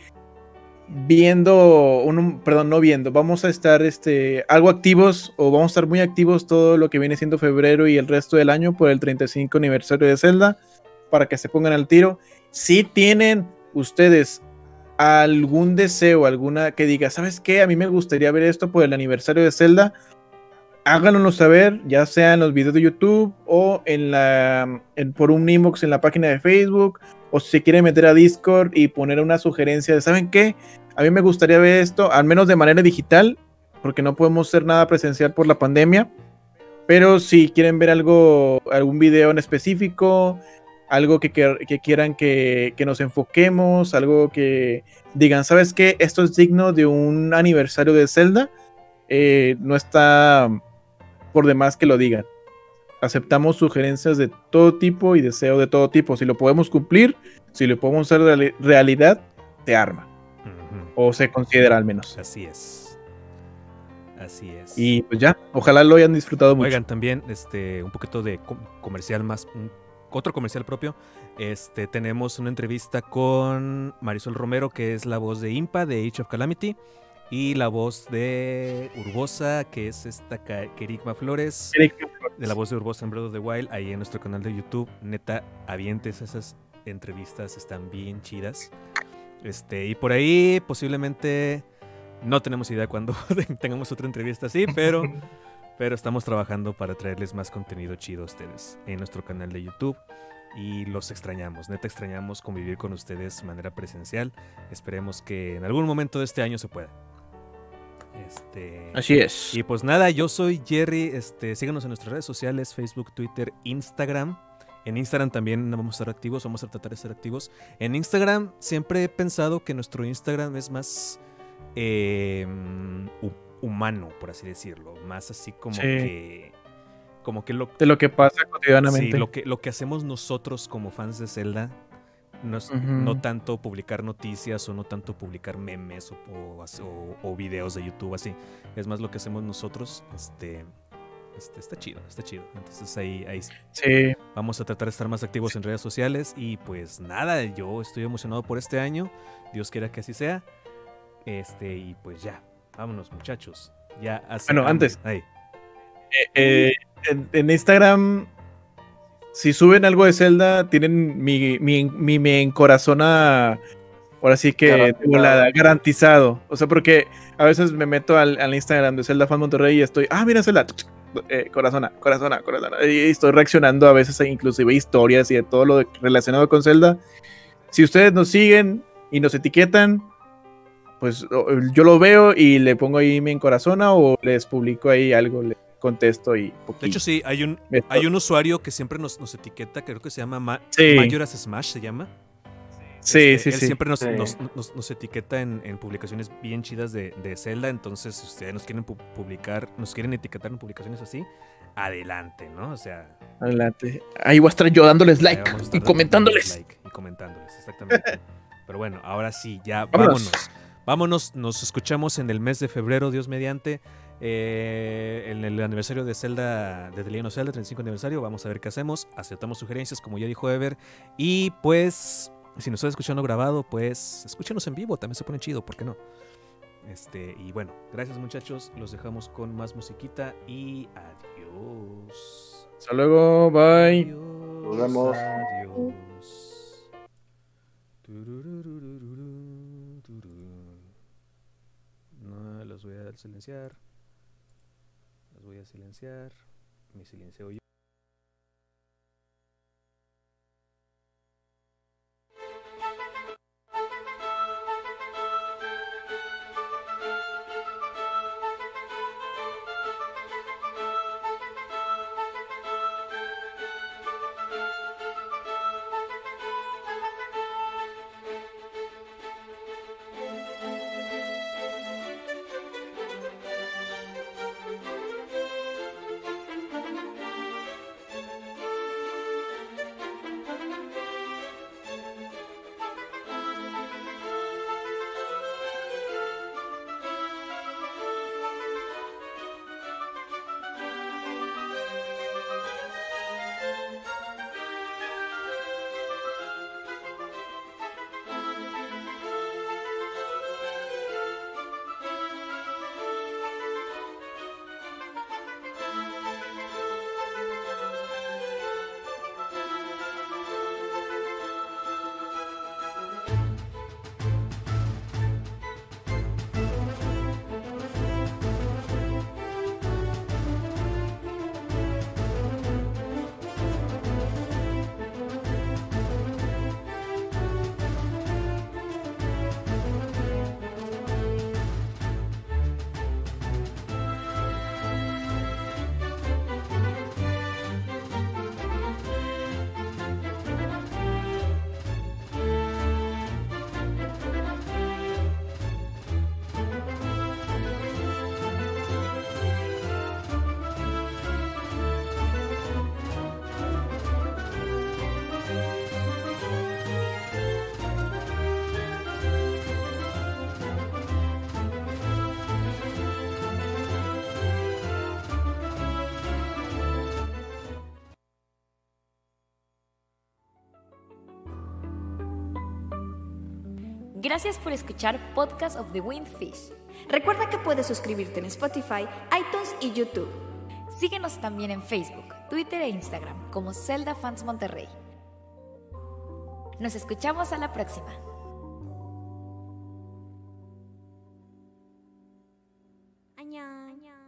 viendo, un, perdón, no viendo. Vamos a estar este, algo activos o vamos a estar muy activos todo lo que viene siendo febrero y el resto del año por el treinta y cinco aniversario de Zelda. Para que se pongan al tiro. Si tienen ustedes algún deseo, alguna que diga, ¿sabes qué? A mí me gustaría ver esto por el aniversario de Zelda. Háganoslo saber, ya sea en los videos de YouTube o en la en, por un inbox en la página de Facebook, o si se quiere meter a Discord y poner una sugerencia de, ¿saben qué? A mí me gustaría ver esto, al menos de manera digital, porque no podemos hacer nada presencial por la pandemia, pero si quieren ver algo, algún video en específico, algo que, que, que quieran que, que nos enfoquemos, algo que digan, ¿sabes qué? Esto es digno de un aniversario de Zelda, eh, no está por demás que lo digan. Aceptamos sugerencias de todo tipo y deseo de todo tipo. Si lo podemos cumplir, si lo podemos hacer reali- realidad, se arma. Ujú. O se considera al menos. Así es. Así es. Y pues ya, ojalá lo hayan disfrutado mucho. Oigan, también este, un poquito de com- comercial más, un- otro comercial propio. Este, tenemos una entrevista con Marisol Romero, que es la voz de Impa de Age of Calamity, y la voz de Urbosa, que es esta Ka- Kerigma Flores, de la voz de Urbosa en Breath of the Wild, ahí en nuestro canal de YouTube. Neta, avientes esas entrevistas, están bien chidas. Este, y por ahí posiblemente no tenemos idea cuándo tengamos otra entrevista así, pero, pero estamos trabajando para traerles más contenido chido a ustedes en nuestro canal de YouTube. Y los extrañamos, neta extrañamos convivir con ustedes de manera presencial. Esperemos que en algún momento de este año se pueda. Este, Así es. y pues nada, yo soy Jerry. Este, síganos en nuestras redes sociales, Facebook, Twitter, Instagram. En Instagram también vamos a estar activos, vamos a tratar de ser activos. En Instagram siempre he pensado que nuestro Instagram es más eh, hu- humano, por así decirlo. Más así como Sí. que... Como que lo, De lo que pasa cotidianamente. sí, lo, que, lo que hacemos nosotros como fans de Zelda. No, es- Ujú. no tanto publicar noticias o no tanto publicar memes o, o, o- o videos de YouTube así. Es más lo que hacemos nosotros. Este, este está chido, está chido. Entonces ahí, ahí Sí. vamos a tratar de estar más activos en redes sociales. Y pues nada, yo estoy emocionado por este año. Dios quiera que así sea. Este, y pues ya, vámonos muchachos. Ya así. Bueno, antes. Ahí. Eh, en, en Instagram, si suben algo de Zelda, tienen mi, mi, mi, mi encorazona, ahora sí que de Garantizado. volada, garantizado. O sea, porque a veces me meto al, al Instagram de Zelda Fan Monterrey y estoy, ah, mira Zelda, eh, corazona, corazona, corazona. Y estoy reaccionando a veces a inclusive historias y de todo lo de- relacionado con Zelda. Si ustedes nos siguen y nos etiquetan, pues o- yo lo veo y le pongo ahí mi encorazona o les publico ahí algo, le contesto y De poquito. hecho, sí, hay un, Me- hay un usuario que siempre nos, nos etiqueta, creo que se llama Ma- Sí. Majora's Smash, se llama. Sí, Este, sí, él sí. siempre nos, Sí. nos- nos- nos etiqueta en, en publicaciones bien chidas de, de Zelda. Entonces, si ustedes nos quieren pu- publicar, nos quieren etiquetar en publicaciones así, adelante, ¿no? O sea, Adelante. Ahí voy a estar yo dándoles ahí like vamos a y estar dando comentándoles. like y comentándoles, exactamente. Pero bueno, ahora sí, ya Vámonos. vámonos. Vámonos, nos escuchamos en el mes de febrero, Dios mediante. eh, en el aniversario de Zelda, de The Legend of Zelda, treinta y cinco aniversario. Vamos a ver qué hacemos. Aceptamos sugerencias, como ya dijo Ever. Y pues, si nos estás escuchando grabado, pues escúchenos en vivo, también se pone chido, ¿por qué no? Este, y bueno, gracias muchachos. Los dejamos con más musiquita y adiós. Hasta luego, bye. Adiós, Nos vemos. Adiós. Tururururururu, turú. No, los voy a silenciar. Los voy a silenciar. Me silencio yo. Gracias por escuchar Podcast of the Windfish. Recuerda que puedes suscribirte en Spotify, iTunes y YouTube. Síguenos también en Facebook, Twitter e Instagram como Zelda Fans Monterrey. Nos escuchamos a la próxima. Añón.